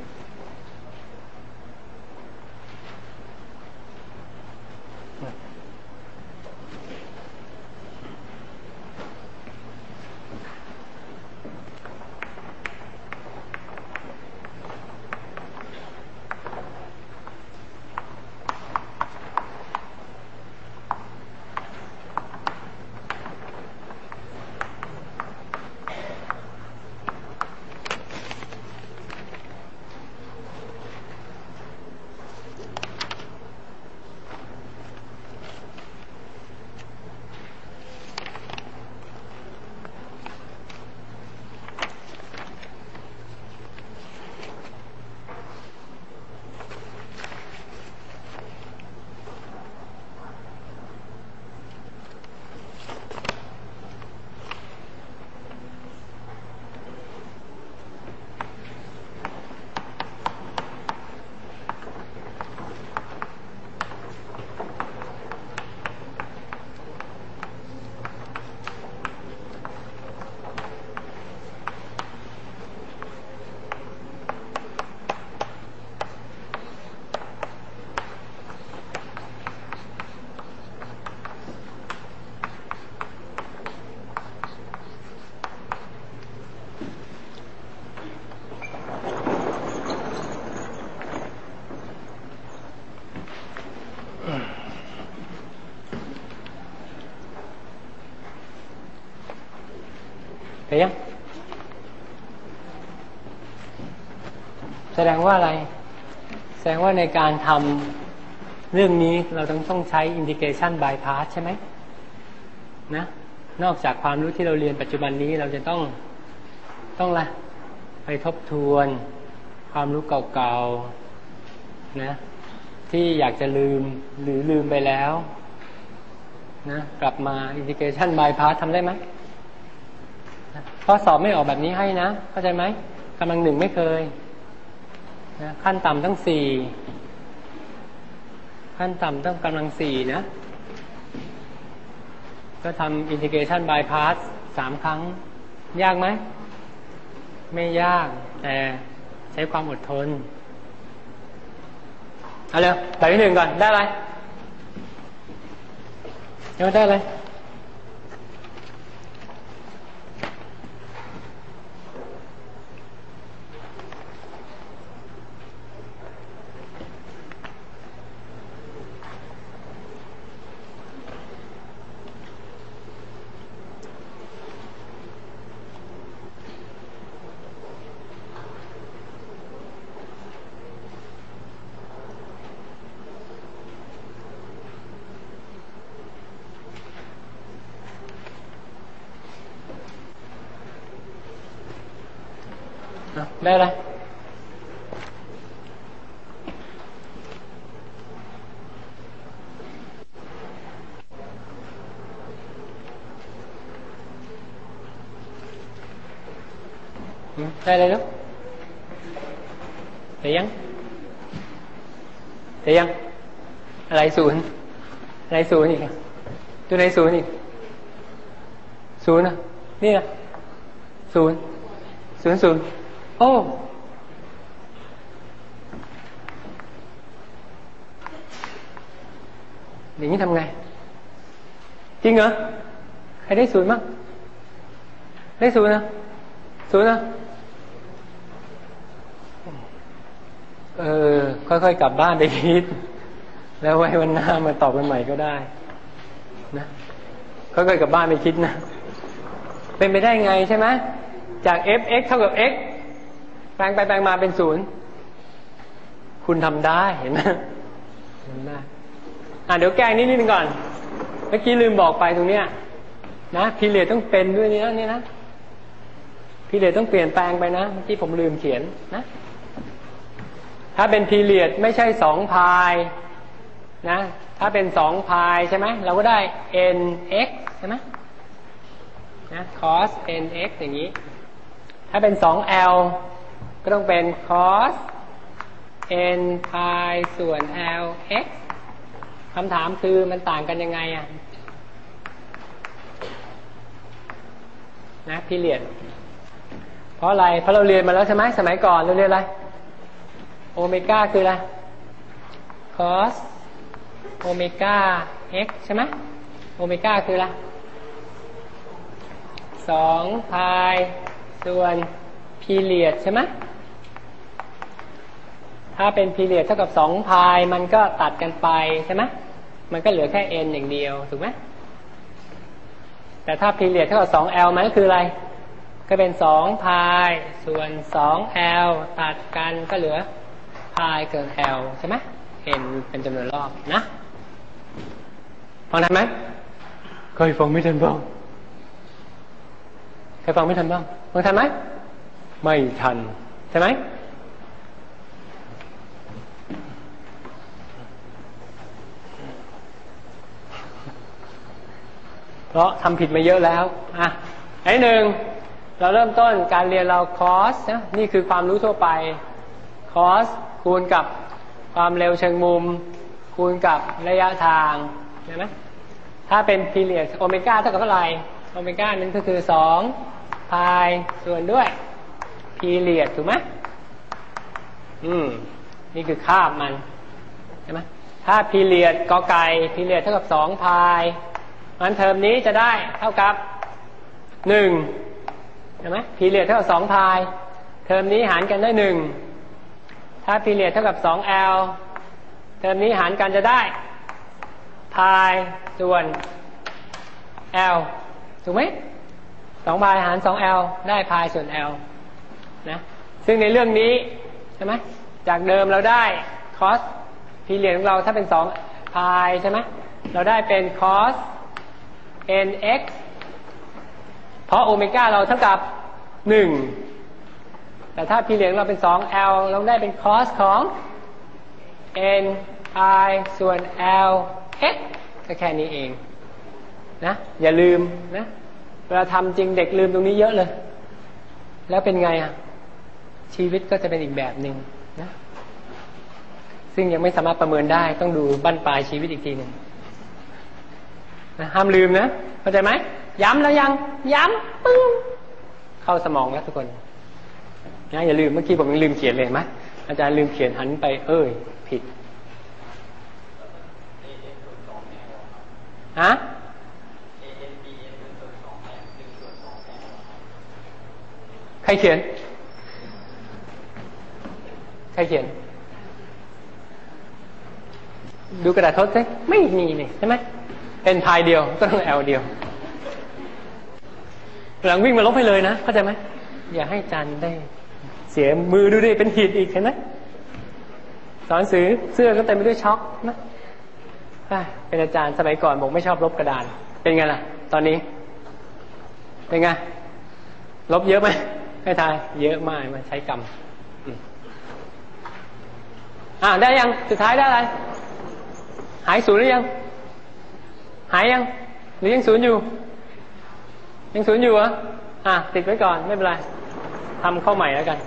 C: เสร็จยังแสดงว่าอะไรแสดงว่าในการทำเรื่องนี้เราต้องใช้ integration bypass ใช่ไหมนะนอกจากความรู้ที่เราเรียนปัจจุบันนี้เราจะต้องละไปทบทวนความรู้เก่าๆนะที่อยากจะลืมหรือลืมไปแล้วนะกลับมา integration bypass ทำได้ไหมข้อสอบไม่ออกแบบนี้ให้นะเข้าใจไหมกำลังหนึ่งไม่เคยนะขั้นต่ำต้อง4ขั้นต่ำต้องกำลัง4นะก็ทำ integration bypass 3 ครั้งยากไหมไม่ยากแต่ใช้ความอดทนเอาเร็วแบบที่1ก่อนได้อะไรเดี๋ยวได้อะไรได้เลยได้เลยลูกเสร็จยังอะไรศูนย์อะไรศูนย์อีกตัวไหนศูนย์อีกศูนย์นี่นะศูนย์โอ้อย่างนี้ทำไงจริงเหรอใครได้ศูนย์มั้งได้ศูนย์นะค่อยๆกลับบ้านไปคิดแล้วไว้วันหน้ามาตอบกันใหม่ก็ได้นะค่อยๆกลับบ้านไปคิดนะเป็นไปได้ไงใช่ไหมจาก f(x) เท่ากับ x แปลงไปแปลงมาเป็นศูนย์คุณทำได้เห็นไหมทำได้เดี๋ยวแก้นิดนึงก่อนเมื่อกี้ลืมบอกไปตรงเนี้ยนะพีเรียดต้องเป็นด้วยนี่นะพีเรียดต้องเปลี่ยนแปลงไปนะเมื่อกี้ผมลืมเขียนนะถ้าเป็นพีเรียดไม่ใช่2 พายนะถ้าเป็น2 พายใช่ไหมเราก็ได้ nx ใช่ไหมนะ cos nx อย่างนี้ถ้าเป็น2l ก็ต้องเป็น cos n พายส่วน lx คำถามคือมันต่างกันยังไงนะพีเรียดเพราะอะไรเพราะเราเรียนมาแล้วใช่ไหมสมัยก่อนเราเรียนอะไรโอเมก้าคืออะไร cos โอเมก้า x ใช่ไหมโอเมก้าคืออะไร2 พายส่วนพีเรียดใช่ไหมถ้าเป็นพีเรียดเท่ากับ2 พายมันก็ตัดกันไปใช่ไหมมันก็เหลือแค่ n อย่างเดียวถูกไหมแต่ถ้าพีเรียดเท่ากับ 2l มันก็คืออะไรก็เป็น2 พายส่วน 2l ตัดกันก็เหลือพายเกิน l ใช่ไหม n เป็นจำนวนรอบนะฟังทันไหมเคยฟังไม่ทันบ้างฟังทันไหมไม่ทันใช่ไหมเพราะทำผิดมาเยอะแล้วอันหนึ่งเราเริ่มต้นการเรียนเรา cos นะนี่คือความรู้ทั่วไป cos คูณกับความเร็วเชิงมุมคูณกับระยะทางเห็นไหมถ้าเป็น period โอเมก้าเท่ากับเท่าไหร่โอเมก้านั้นก็คือ2 พายส่วนด้วย period ถูกไหมนี่คือคาบมันใช่ไหมถ้า period กอไก่ period เท่ากับ2 พายมันเทอมนี้จะได้เท่ากับ1ใช่ไหมพีเรียดเท่ากับ2 พายเทอมนี้หารกันได้1ถ้าพีเรียดเท่ากับ2l เทอมนี้หารกันจะได้พายส่วน l ถูกไหม2 พายหาร 2l ได้พายส่วน l นะซึ่งในเรื่องนี้ใช่ไหมจากเดิมเราได้ cos พีเรียดของเราถ้าเป็น2 พายใช่ไหมเราได้เป็น cos nx เพราะโอเมก้าเราเท่ากับ1แต่ถ้าพีเรียดเราเป็น 2l เราได้เป็น cos ของ n i ส่วน l x ก็แค่นี้เองนะอย่าลืมนะเวลาทำจริงเด็กลืมตรงนี้เยอะเลยแล้วเป็นไงชีวิตก็จะเป็นอีกแบบหนึ่งนะซึ่งยังไม่สามารถประเมินได้ต้องดูบั้นปลายชีวิตอีกทีหนึ่งห้ามลืมนะเข้าใจไหมย้ำแล้วยังย้ำปึ้งเข้าสมองแล้วทุกคนนะอย่าลืมเมื่อกี้ผมยังลืมเขียนเลยไหมอาจารย์ลืมเขียนหันไปผิดใครเขียนดูกระดาษทดสิไม่มีนี่ใช่ไหมเป็นพายเดียวก็ต้อง L เดียวหลังวิ่งมาลบให้เลยนะเข้าใจไหมอย่าให้จันได้เสียมือดูดิเป็นหิดอีกเห็นไหมสอนสื่อเสื้อก็เต็มไปด้วยช็อกนะเป็นอาจารย์สมัยก่อนบอกไม่ชอบลบกระดานเป็นไงล่ะตอนนี้เป็นไงลบเยอะไหมให้ทายเยอะมากมาใช้กรรมได้ยังสุดท้ายได้อะไรหายศูนย์หรือยังหายยังหรือยังศูนย์อยู่เหรอติดไว้ก่อนไม่เป็นไรทำข้อใหม่แล้วกัน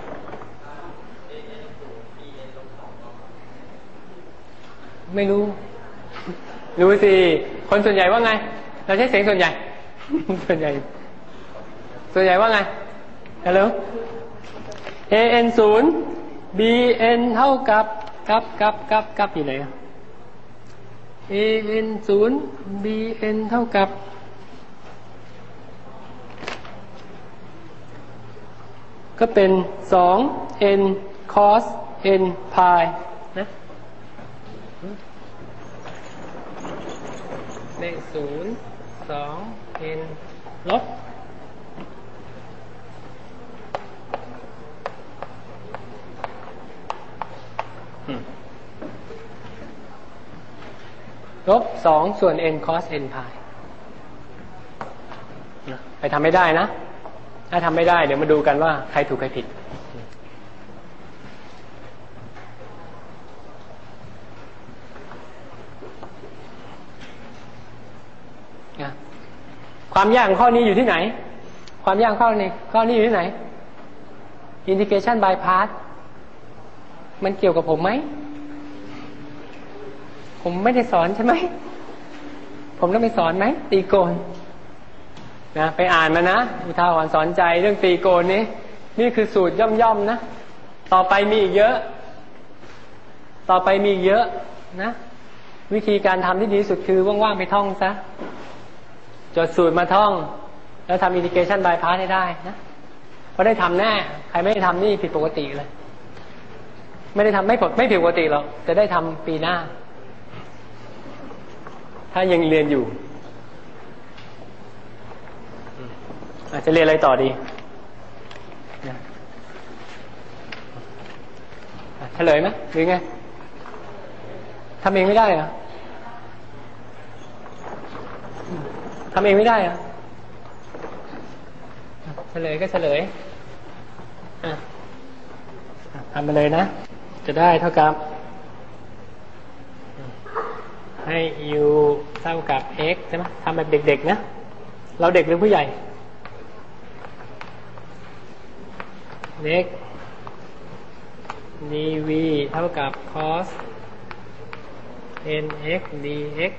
C: ไม่รู้รู้สิคนส่วนใหญ่ว่าไงเราใช้เสียงส่วนใหญ่ ส่วนใหญ่ว่าไงฮัลโหล an 0 bn เท่ากับอยู่ไหนan 0 bn เท่ากับก็เป็น 2n cos n pi นะเลข0 2n ลบ2ส่วน n cos n pi ไปทำไม่ได้นะถ้าทำไม่ได้เดี๋ยวมาดูกันว่าใครถูกใครผิดความยากของข้อนี้อยู่ที่ไหนความยากข้อนี้อยู่ที่ไหน integration by part มันเกี่ยวกับผมไหมผมไม่ได้สอนใช่ไหมผมต้องไปสอนไหมตีโกณนะไปอ่านมานะอุทาหรณ์สอนใจเรื่องตีโกณนี่คือสูตรย่อมๆนะต่อไปมีอีกเยอะนะวิธีการทำที่ดีที่สุดคือว่างๆไปท่องซะจดสูตรมาท่องแล้วทำ integration by part ให้ได้นะเพราะได้ทำแน่ใครไม่ได้ทำนี่ผิดปกติเลยไม่ได้ทำไม่ผิดปกติหรอกจะได้ทำปีหน้าถ้ายังเรียนอยู่อาจจะเรียนอะไรต่อดีเฉลยไหมหรือไงทำเองไม่ได้เหรอทำเองไม่ได้เหรอเฉลยก็เฉลยทำมาเลยนะจะได้เท่ากับให้ u เท่ากับ x ใช่ไหมทำแบบเด็กๆนะเราเด็กหรือผู้ใหญ่เด็ก dv เท่ากับ cos nx dx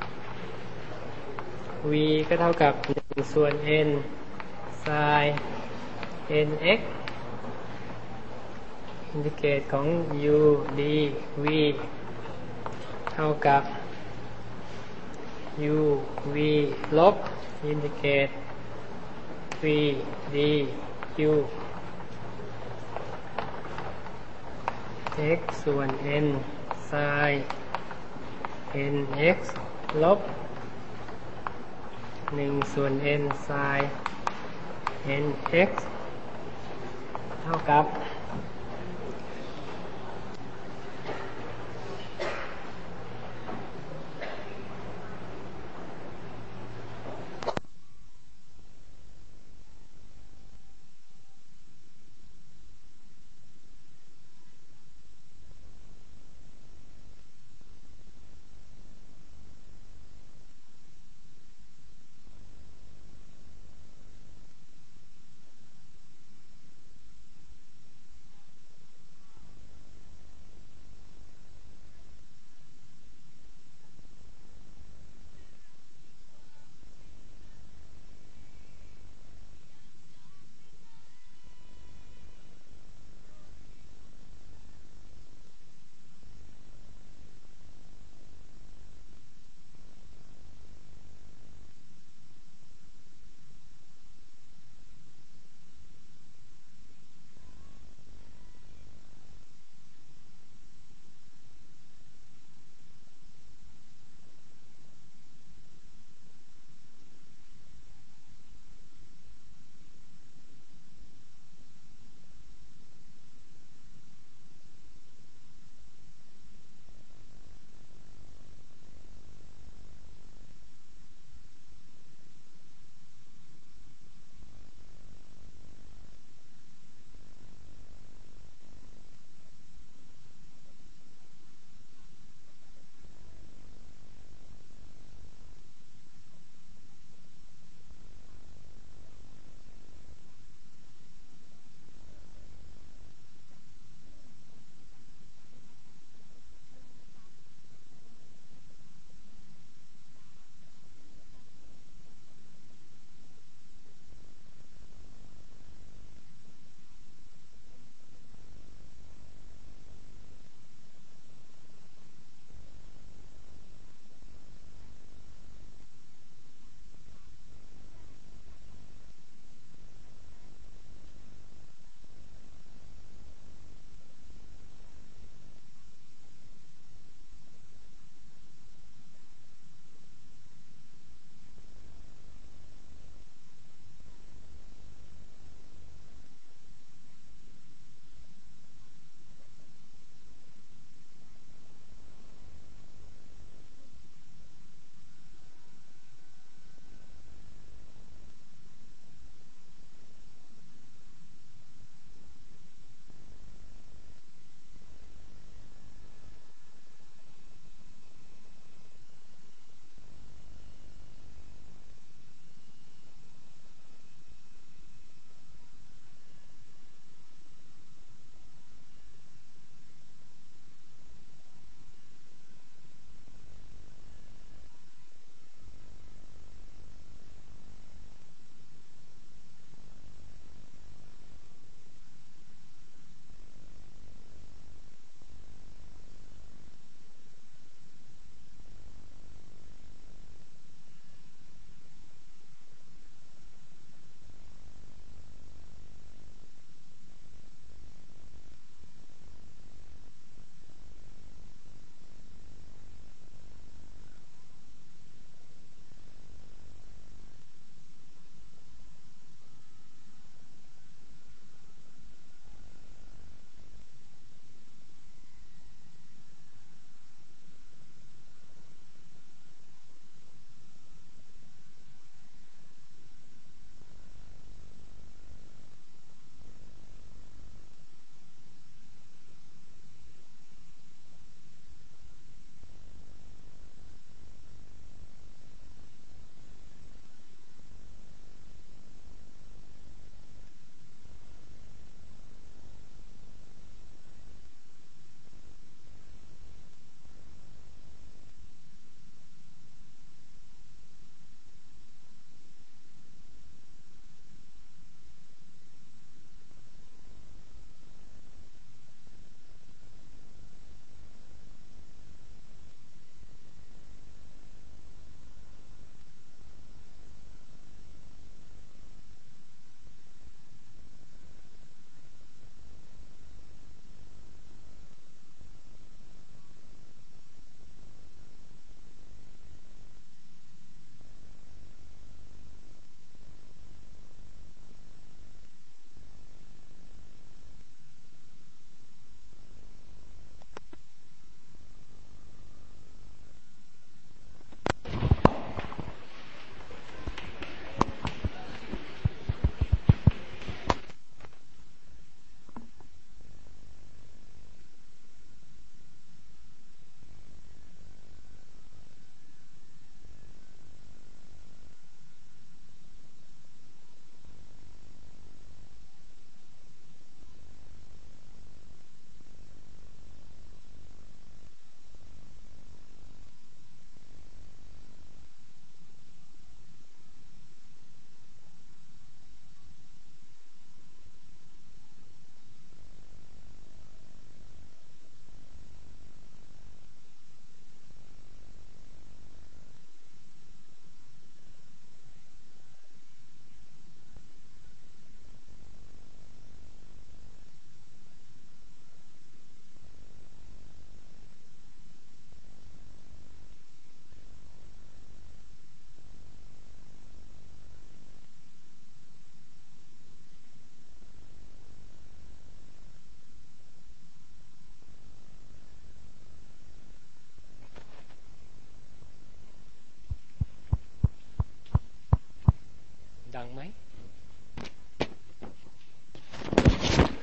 C: v ก็เท่ากับ1ส่วน n sin nx อินทิเกรตของ u dv เท่ากับ u v ลบอินทิเกรต v dq x ส่วน n sin nx ลบ1ส่วน n sin nx เท่ากับ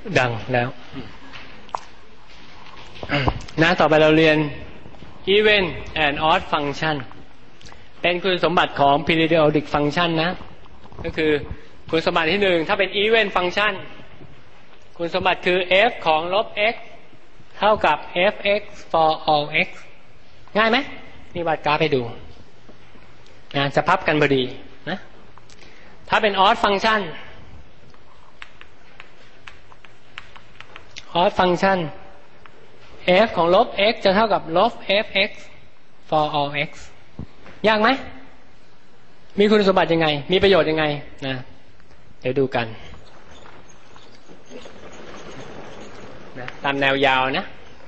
C: ดังแล้วนะต่อไปเราเรียน even and odd function เป็นคุณสมบัติของ periodic function นะก็คือคุณสมบัติที่หนึ่งถ้าเป็น even function คุณสมบัติคือ f ของลบ x เท่ากับ fx for all x ง่ายไหมนี่วาดกราฟให้ดูนะจะพับกันพอดีนะถ้าเป็น odd function odd function f ของลบ x จะเท่ากับลบ fx for all x ยากไหมมีคุณสมบัติยังไงมีประโยชน์ยังไงนะเดี๋ยวดูกันนะตามแนวยาวนะ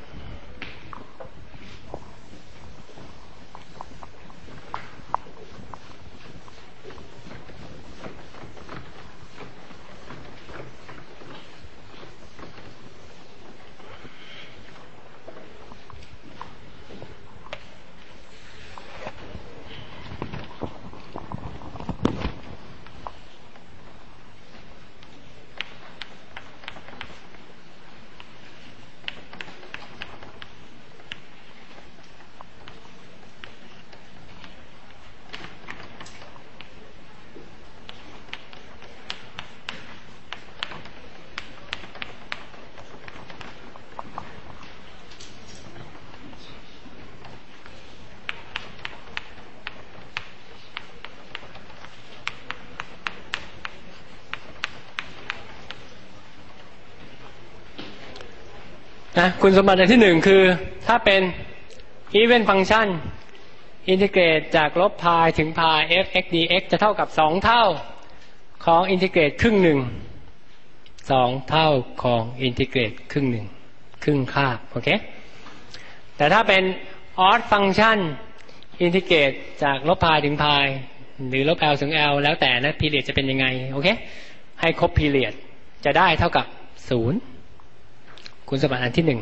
C: นะคุณสมบัติอันที่หนึ่งคือถ้าเป็น even function อินทิเกรตจากลบพายถึงพาย f(x) dx จะเท่ากับ2เท่าของอินทิเกรตครึ่งหนึ่ง2เท่าของอินทิเกรตครึ่งหนึ่งครึ่งคาบโอเคแต่ถ้าเป็น odd function อินทิเกรตจากลบพายถึงพายหรือลบ l ถึง l แล้วแต่นะ period จะเป็นยังไงโอเคให้ครบ period จะได้เท่ากับ0คุณสมบัติอันที่หนึ่ง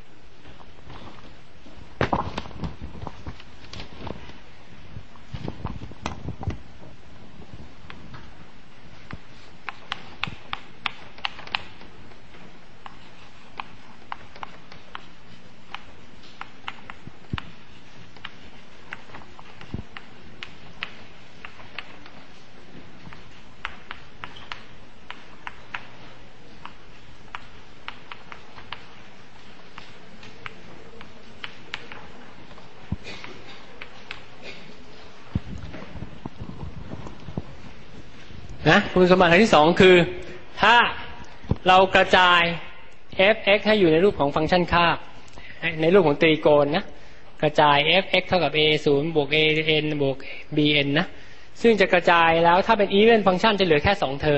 C: นะคุณสมบัติอันที่สองคือถ้าเรากระจาย f(x) ให้อยู่ในรูปของฟังก์ชันคาบในรูปของตรีโกณนะกระจาย f(x) เท่ากับ a0 บวก an บวก bn นะซึ่งจะกระจายแล้วถ้าเป็น even function จะเหลือแค่2เทอม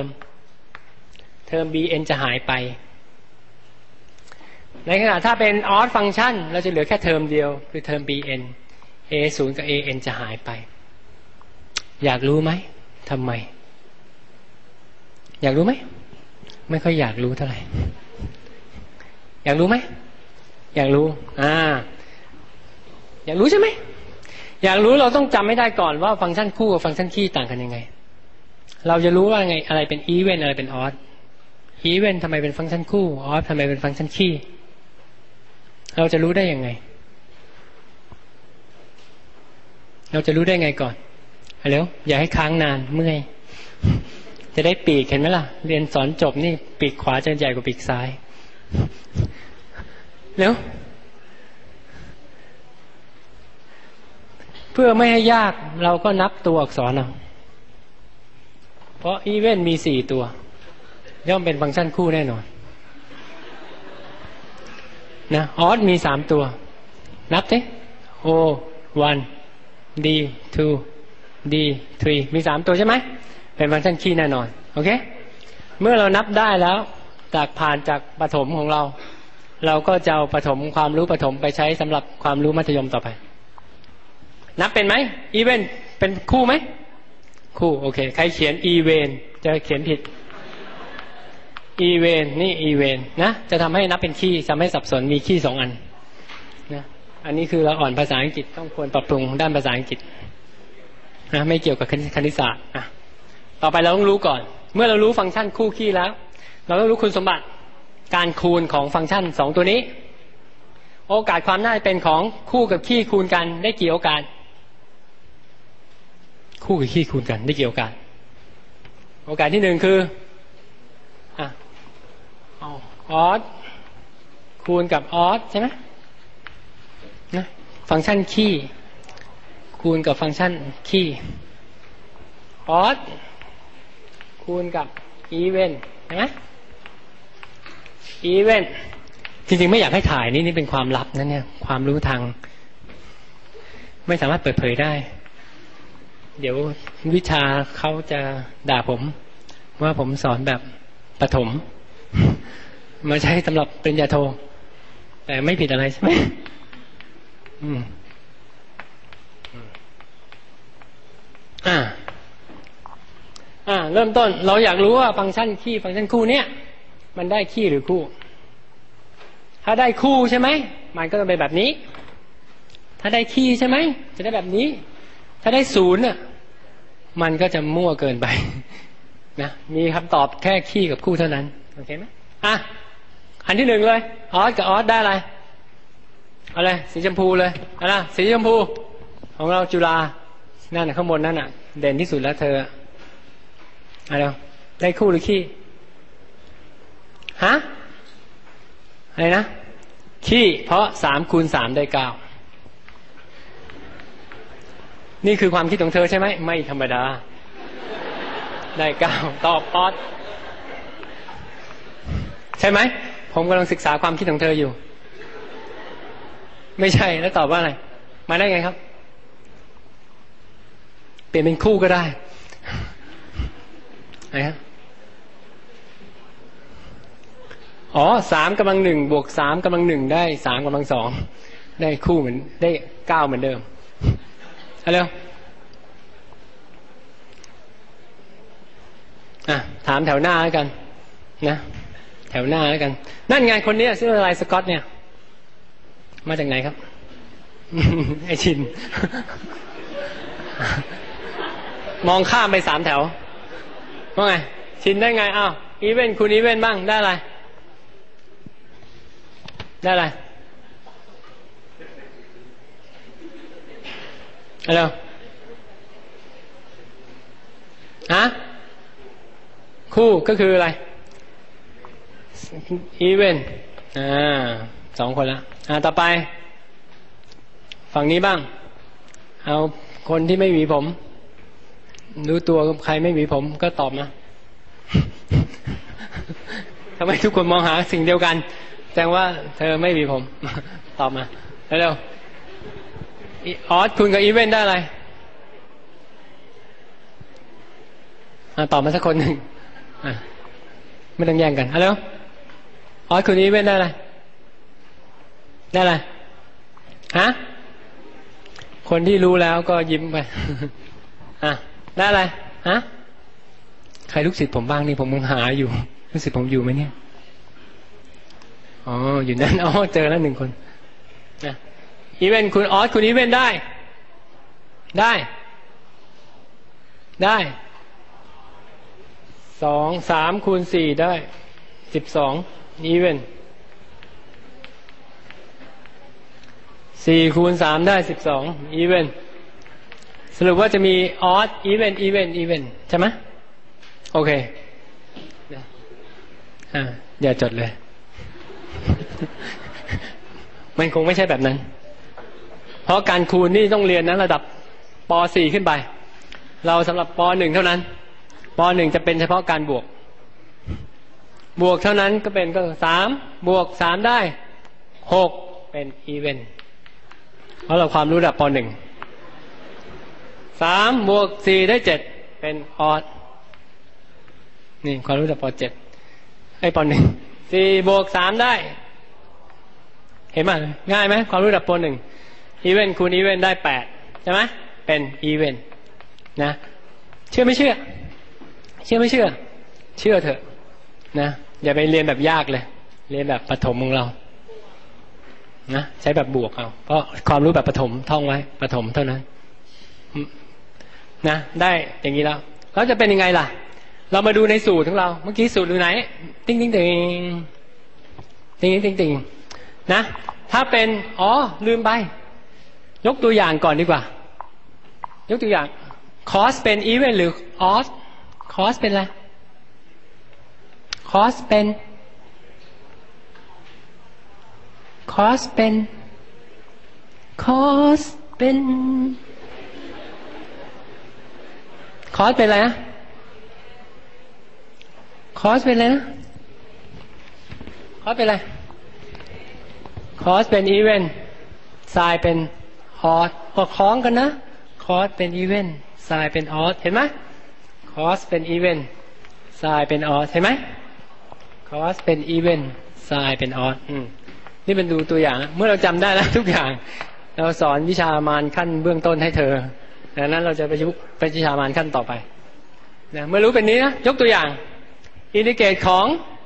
C: bn จะหายไปในขณะถ้าเป็น odd function เราจะเหลือแค่เทอมเดียวคือเทอม bn a0 กับ an จะหายไปอยากรู้ไหมทำไมอยากรู้ไหมไม่ค่อยอยากรู้เท่าไหร่อยากรู้ไหมอยากรู้อยากรู้ใช่ไหมอยากรู้เราต้องจำไม่ได้ก่อนว่าฟังก์ชันคู่กับฟังก์ชันคี่ต่างกันยังไงเราจะรู้ว่าไงอะไรเป็น even อะไรเป็น odd even ทำไมเป็นฟังก์ชันคู่ odd ทำไมเป็นฟังก์ชันคี่เราจะรู้ได้ยังไงเราจะรู้ได้ไงก่อนเร็วอย่าให้ค้างนานเมื่อยจะได้ปีกเห็นไหมล่ะเรียนสอนจบนี่ปีกขวาจะใหญ่กว่าปีกซ้ายเร็วเพื่อไม่ให้ยากเราก็นับตัวอักษรเอาเพราะอีเวนต์มี4ตัวย่อมเป็นฟังก์ชันคู่แน่นอนนะออดมี3ตัวนับสิ o 1 d 2 d 3มี3ตัวใช่ไหมเป็นฟังก์ชันคี่แน่นอนโอเคเมื่อเรานับได้แล้วจากผ่านจากประถมของเราก็จะเอาประถมความรู้ประถมไปใช้สำหรับความรู้มัธยมต่อไปนับเป็นไหมอีเวนต์เป็นคู่ไหมคู่โอเคใครเขียนอีเวนจะเขียนผิดอีเวนนี่อีเวนนะจะทำให้นับเป็นคี่ทำให้สับสนมีคี่2อันนะอันนี้คือเราอ่อนภาษาอังกฤษต้องควรปรับปรุงด้านภาษาอังกฤษนะไม่เกี่ยวกับคณิตศาสตร์ต่อไปเราต้องรู้ก่อนเมื่อเรารู้ฟังก์ชันคู่คี่แล้วเราต้องรู้คุณสมบัติการคูณของฟังก์ชัน2ตัวนี้โอกาสความน่าจะเป็นของคู่กับขี้คูณกันได้กี่โอกาสคู่กับขี้คูณกันได้กี่โอกาสโอกาสที่1คือออสคูณกับออสใช่ไหมนะฟังก์ชันขี้คูณกับฟังก์ชันขี้ออสคูณกับอีเวนนะอีเวนจริงๆไม่อยากให้ถ่ายนี่เป็นความลับนะเนี่ยความรู้ทางไม่สามารถเปิดเผยได้เดี๋ยววิชาเขาจะด่าผมว่าผมสอนแบบประถมมาใช้สำหรับปริญญาโทแต่ไม่ผิดอะไรใช่ไหมเริ่มต้นเราอยากรู้ว่าฟังก์ชันขี้ฟังก์ชันคู่เนี่ยมันได้ขี้หรือคู่ถ้าได้คู่ใช่ไหมมันก็จะเป็นแบบนี้ถ้าได้ขี้ใช่ไหมจะได้แบบนี้ถ้าได้ศูนย์มันก็จะมั่วเกินไปนะมีคำตอบแค่ขี้กับคู่เท่านั้นโอเคไหมอันที่1เลยออสกับออสได้อะไรอะไรสีชมพูเลยอะไรสีชมพูของเราจุฬานั่นข้างบนนั่นเด่นที่สุดแล้วเธออะไรได้คู่หรือขี้อะไรนะขี้เพราะ3 คูณ 3ได้9นี่คือความคิดของเธอใช่ไหมไม่ธรรมดาได้9ตอบออสใช่ไหมผมกำลังศึกษาความคิดของเธออยู่ไม่ใช่แล้วตอบว่าอะไรมาได้ไงครับเปลี่ยนเป็นคู่ก็ได้อะไรครับ3 กำลัง 1 บวก 3 กำลัง 1ได้3 กำลัง 2ได้คู่เหมือนได้9เหมือนเดิมเอาเร็วถามแถวหน้าแล้วกันนะแถวหน้าแล้วกันนั่นไงคนนี้ชื่ออะไรสกอตเนี่ยมาจากไหนครับ ไอชิน มองข้ามไป3 แถวว่าไงชินได้ไงอีเวนต์คุณอีเวนต์บ้างได้อะไรอะไรคู่ก็คืออะไรอีเวนต์2 คนละต่อไปฝั่งนี้บ้างเอาคนที่ไม่มีผมรู้ตัวใครไม่มีผมก็ตอบมา ทำไมทุกคนมองหาสิ่งเดียวกันแสดงว่าเธอไม่มีผม ตอบมาเร็วออสคุณกับอีเวนต์ได้อะไรตอบมาสักคนหนึ่งไม่ต้องแย่งกันเร็วออสคุณอีเวนต์ได้อะไรคนที่รู้แล้วก็ยิ้มไปได้อะไรใครลูกศิษย์ผมบ้างนี่ผมมึงหาอยู่ลูกศิษย์ผมอยู่ไหมเนี่ยอยู่นั่นเจอแล้ว1 คนอีเวนต์คุณออสคุณอีเวนต์ได้2 3 คูณ 4ได้12อีเวนต์4 คูณ 3ได้12อีเวนต์สรุปว่าจะมีออสอีเวนต์ใช่ไหมโอเคอย่าจดเลย มันคงไม่ใช่แบบนั้นเพราะการคูณนี่ต้องเรียนนะระดับป .4 ขึ้นไปเราสำหรับป .1 เท่านั้นป .1 จะเป็นเฉพาะการบวกเท่านั้นก็เป็นก็3 บวก 3ได้6เป็นอีเวนต์เพราะเราความรู้ระดับป .1 3 บวก 4 ได้7เป็นออสนี่ความรู้ระดับป .7 ป .1 4 บวก 3 ได้เห็นไหมง่ายไหมความรู้ระดับป .1 อีเวนต์คูณอีเวนต์ได้8ใช่ไหมเป็นอีเวนต์นะเชื่อไม่เชื่อเชื่อเถอะนะอย่าไปเรียนแบบยากเลยเรียนแบบประถมของเรานะใช้แบบบวกเอาเพราะความรู้แบบประถมท่องไว้ประถมเท่านั้นนะได้อย่างนี้แล้วจะเป็นยังไงล่ะเรามาดูในสูตรของเราเมื่อกี้สูตรอยู่ไหนติ๊งติงนะถ้าเป็นลืมไปยกตัวอย่างก่อนดีกว่ายกตัวอย่าง cos เป็น even หรือ odd cos เป็นอะไร cos เป็น cos เป็น cos เป็น cos เป็นอะไรนะ cos เป็นอะไรนะ cos เป็นอะไร cos เป็น even sin เป็น odd ก็คล้องกันนะ cos เป็น even sin เป็น odd เห็นไหม cos เป็น even sin เป็น odd เห็นไหม cos เป็น even sin เป็น odd นี่เป็นดูตัวอย่างเมื่อเราจำได้แล้วทุกอย่างเราสอนวิชามารขั้นเบื้องต้นให้เธอดังนั้นเราจะประยุกต์ไปวิชามารขั้นต่อไปนะเมื่อรู้เป็นนี้นะยกตัวอย่างอินดิเกตของ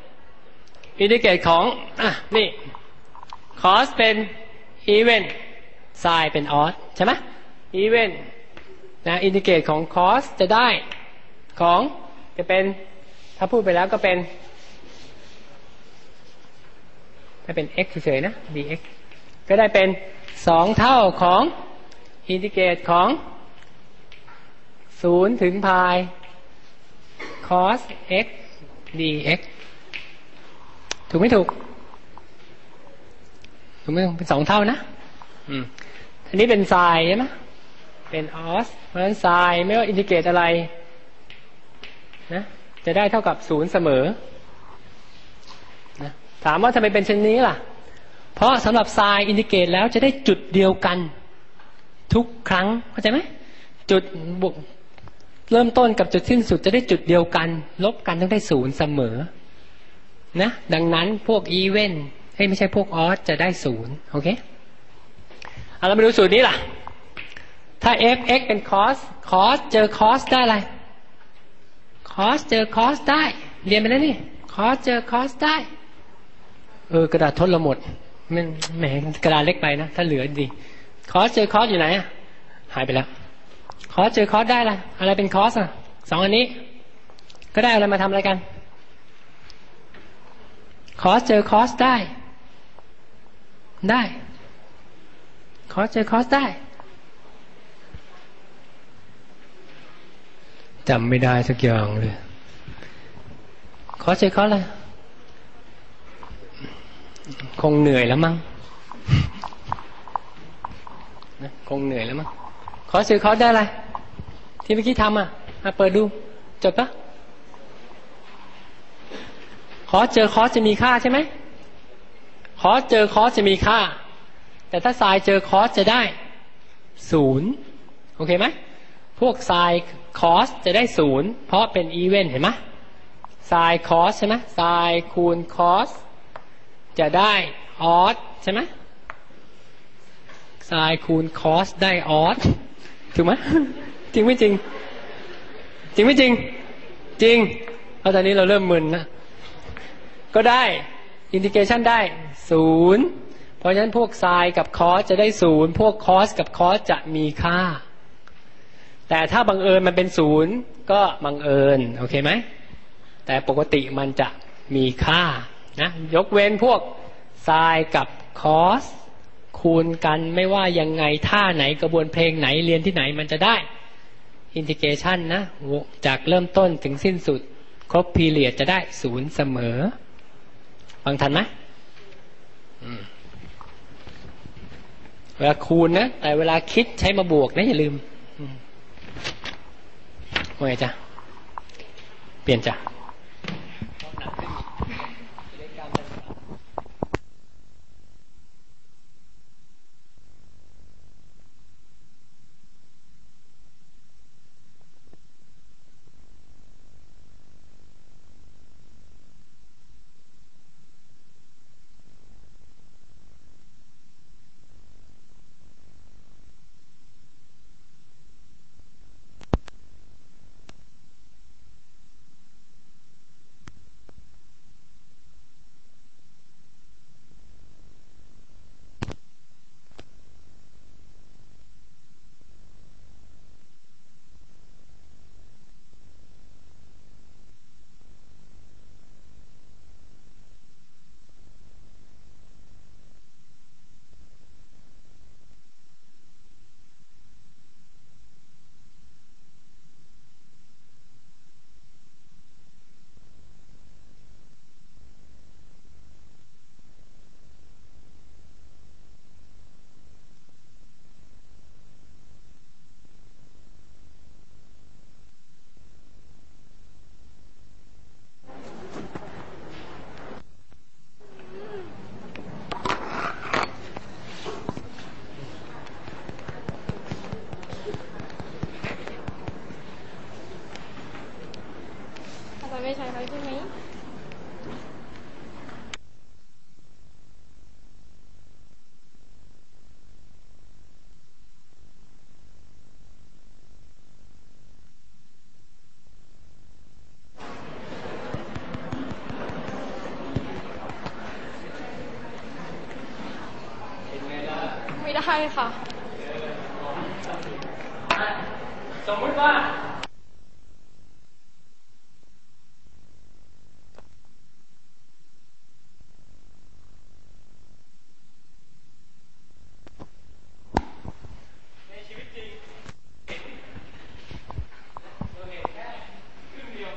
C: นี่ cos เป็น even sin เป็น odd ใช่ไหม even นะอินดิเกตของ cos จะได้ของจะเป็นถ้าพูดไปแล้วก็เป็นถ้าเป็น x เฉยๆนะ dx ก็ได้เป็น2เท่าของอินทิเกรตของ0ถึง pi cos x dx ถูกไม่ถูกไม่ถูกเป็น2เท่านะอันนี้เป็นไซน์ใช่ไหมเป็นออสเพราะฉะนั้นไซน์ไม่ว่าอินทิเกรตอะไรนะจะได้เท่ากับ0เสมอนะถามว่าทำไมเป็นเช่นนี้ล่ะเพราะสำหรับไซน์อินทิเกรตแล้วจะได้จุดเดียวกันทุกครั้งเข้าใจไหมจุดบวกเริ่มต้นกับจุดสิ้นสุดจะได้จุดเดียวกันลบกันต้องได้0เสมอนะดังนั้นพวกอีเวนต์ไม่ใช่พวกออสจะได้0โอเคเรามาดูสูตรนี้ล่ะถ้า f(x) เป็น cos เจอ cos ได้อะไร cos เจอ cos ได้เรียนไปแล้วนี่ cos เจอ cos ได้กระดาษทดเราหมดมันแหมกระดาษเล็กไปนะถ้าเหลือดี cos เจอ cos อยู่ไหนหายไปแล้ว cos เจอ cos ได้อะไรเป็น cos 2อันนี้ก็ได้อะไรมาทำอะไรกัน cos เจอ cos ได้cos เจอ cos ได้จำไม่ได้สักอย่างเลย cos เจอ cos อะไรคงเหนื่อยแล้วมั้งคงเหนื่อยแล้วมั้งcos เจอ cos ได้อะไรที่เมื่อกี้ทำเปิดดูจบปะcos เจอ cos จะมีค่าใช่ไหมcos เจอ cos จะมีค่าแต่ถ้า sin เจอ cos จะได้0โอเคไหมพวก sin cos จะได้0เพราะเป็น even เห็นไหม sin cos ใช่ไหม sin คูณ cos จะได้ odd ใช่ไหม sin คูณ cos ได้ odd ถูกไหมจริงไม่จริงจริงไม่จริงจริงเพราะตอนนี้เราเริ่มมึนนะก็ได้อินทิเกรชันได้0เพราะฉะนั้นพวก sin กับ cos จะได้0พวก cos กับ cos จะมีค่าแต่ถ้าบังเอิญมันเป็น0ก็บังเอิญโอเคไหมแต่ปกติมันจะมีค่านะยกเว้นพวก sin กับ cos คูณกันไม่ว่ายังไงท่าไหนกระบวนเพลงไหนเรียนที่ไหนมันจะได้อินทิเกรชันนะจากเริ่มต้นถึงสิ้นสุดครบพีเรียดจะได้0เสมอฟังทันไหมเวลาคูณนะแต่เวลาคิดใช้มาบวกนะอย่าลืมว่าไงจ๊ะเปลี่ยนจ้ะ
E: ได้ค่ะ
C: สมมติว่าในชีวิตจริงเราเห็นแค่ครึ่งเดียว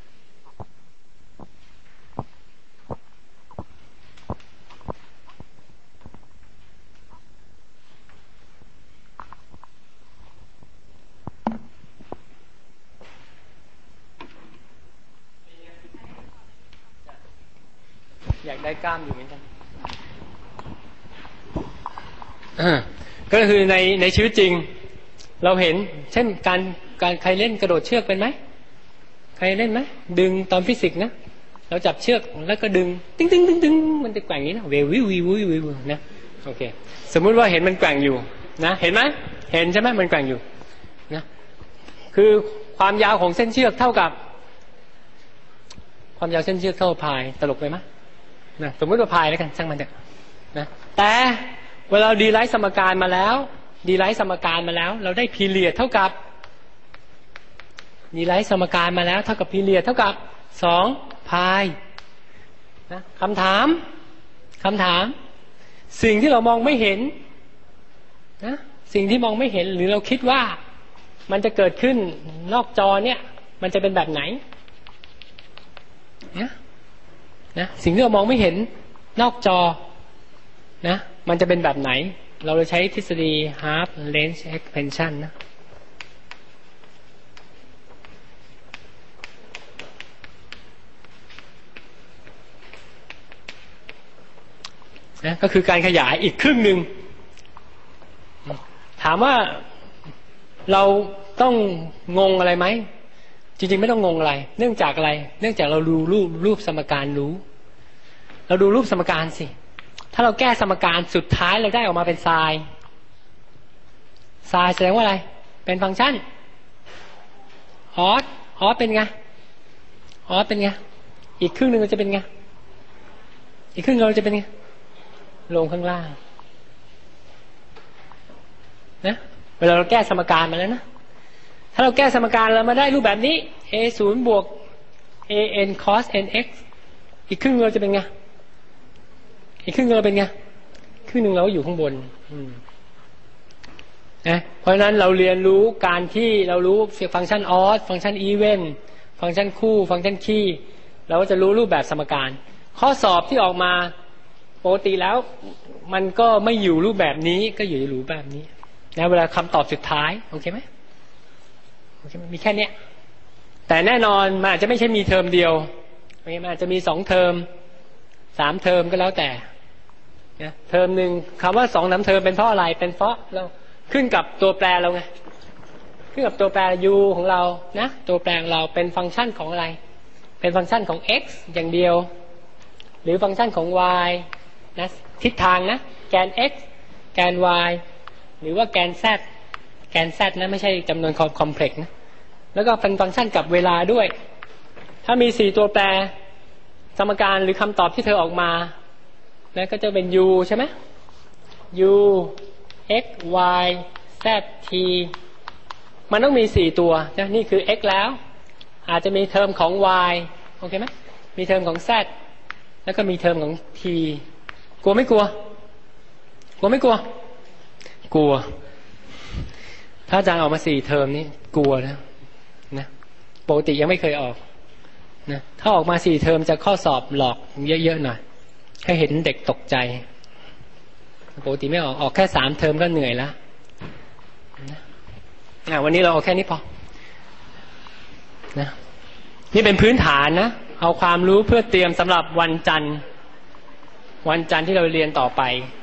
C: อยากได้กล้ามอยู่เหมือนกันก็คือในชีวิตจริงเราเห็นเช่นการใครเล่นกระโดดเชือกเป็นไหมใครเล่นไหมดึงตอนฟิสิกส์นะเราจับเชือกแล้วก็ดึงตึ้งตึ้งตึ้งตึ้งมันจะแกว่งนี้นะวิววิววิววิวนะโอเคสมมุติว่าเห็นมันแกว่งอยู่นะเห็นไหมเห็นใช่ไหมมันแกว่งอยู่นะคือความยาวของเส้นเชือกเท่ากับความยาวเส้นเชือกเท่าพายตลกไปไหมนะสมมติว่าพายแล้วกันช่างมันเถอะนะแต่เวลาดีไลท์สมการมาแล้วเราได้พีเรียดเท่ากับดีไลท์สมการมาแล้วเท่ากับพีเรียดเท่ากับ2พายนะคำถามสิ่งที่เรามองไม่เห็นนะสิ่งที่มองไม่เห็นหรือเราคิดว่ามันจะเกิดขึ้นนอกจอเนี่ยมันจะเป็นแบบไหนนะสิ่งที่เรามองไม่เห็นนอกจอนะมันจะเป็นแบบไหนเราเลยใช้ทฤษฎี half range expansion นะก็คือการขยายอีกครึ่งหนึ่งถามว่าเราต้องงงอะไรไหมจริงๆไม่ต้องงงอะไรเนื่องจากอะไรเนื่องจากเราดูรูปสมการเราดูรูปสมการสิถ้าเราแก้สมการสุดท้ายเราได้ออกมาเป็นไซน์แสดงว่าอะไรเป็นฟังก์ชันออสเป็นไงอีกครึ่งหนึ่งเราจะเป็นไงอีกครึ่งเราจะเป็นไงลงข้างล่างนะเวลาเราแก้สมการมาแล้วนะถ้าเราแก้สมการเรามาได้รูปแบบนี้ a0 บวก an cos nx อีกครึ่งเราจะเป็นไงอีกครึ่งเราเป็นไงครึ่งหนึ่งเราอยู่ข้างบนนะเพราะฉะนั้นเราเรียนรู้การที่เรารู้ฟังก์ชันออสฟังก์ชันอีเวนต์ฟังก์ชันคู่ฟังก์ชันคี่เราก็จะรู้รูปแบบสมการข้อสอบที่ออกมาปกติแล้วมันก็ไม่อยู่รูปแบบนี้ก็อยู่ในรูปแบบนี้นะเวลาคำตอบสุดท้ายโอเคไหมมีแค่นี้แต่แน่นอนมันอาจจะไม่ใช่มีเทอมเดียวมันอาจจะมี2เทอม3เทอมก็แล้วแต่นะเทอมหนึ่งคำว่า2-3เทอมเป็นเพราะอะไรเป็นเพราะเราขึ้นกับตัวแปรเราไงขึ้นกับตัวแปร u ของเรานะตัวแปรของเราเป็นฟังก์ชันของอะไรเป็นฟังก์ชันของ x อย่างเดียวหรือฟังก์ชันของ y นะทิศทางนะแกน x แกน y หรือว่าแกน z นะไม่ใช่จำนวนคอมเพล็กซ์นะแล้วก็เป็นฟังก์ชันกับเวลาด้วยถ้ามี4ตัวแปรสมการหรือคำตอบที่เธอออกมาแล้วก็จะเป็น u ใช่ไหม u x y z t มันต้องมี4ตัวนะนี่คือ x แล้วอาจจะมีเทอมของ y โอเคไหมมีเทอมของ z แล้วก็มีเทอมของ t กลัวไม่กลัวถ้าอาจารย์ออกมา4เทอมนี้กลัวนะปกติยังไม่เคยออกนะถ้าออกมา4เทอมจะข้อสอบหลอกเยอะๆหน่อยให้เห็นเด็กตกใจปกติไม่ออกแค่3เทอมก็เหนื่อยแล้วนะวันนี้เราเอาแค่นี้พอนะนี่เป็นพื้นฐานนะเอาความรู้เพื่อเตรียมสำหรับวันจันทร์ที่เราเรียนต่อไป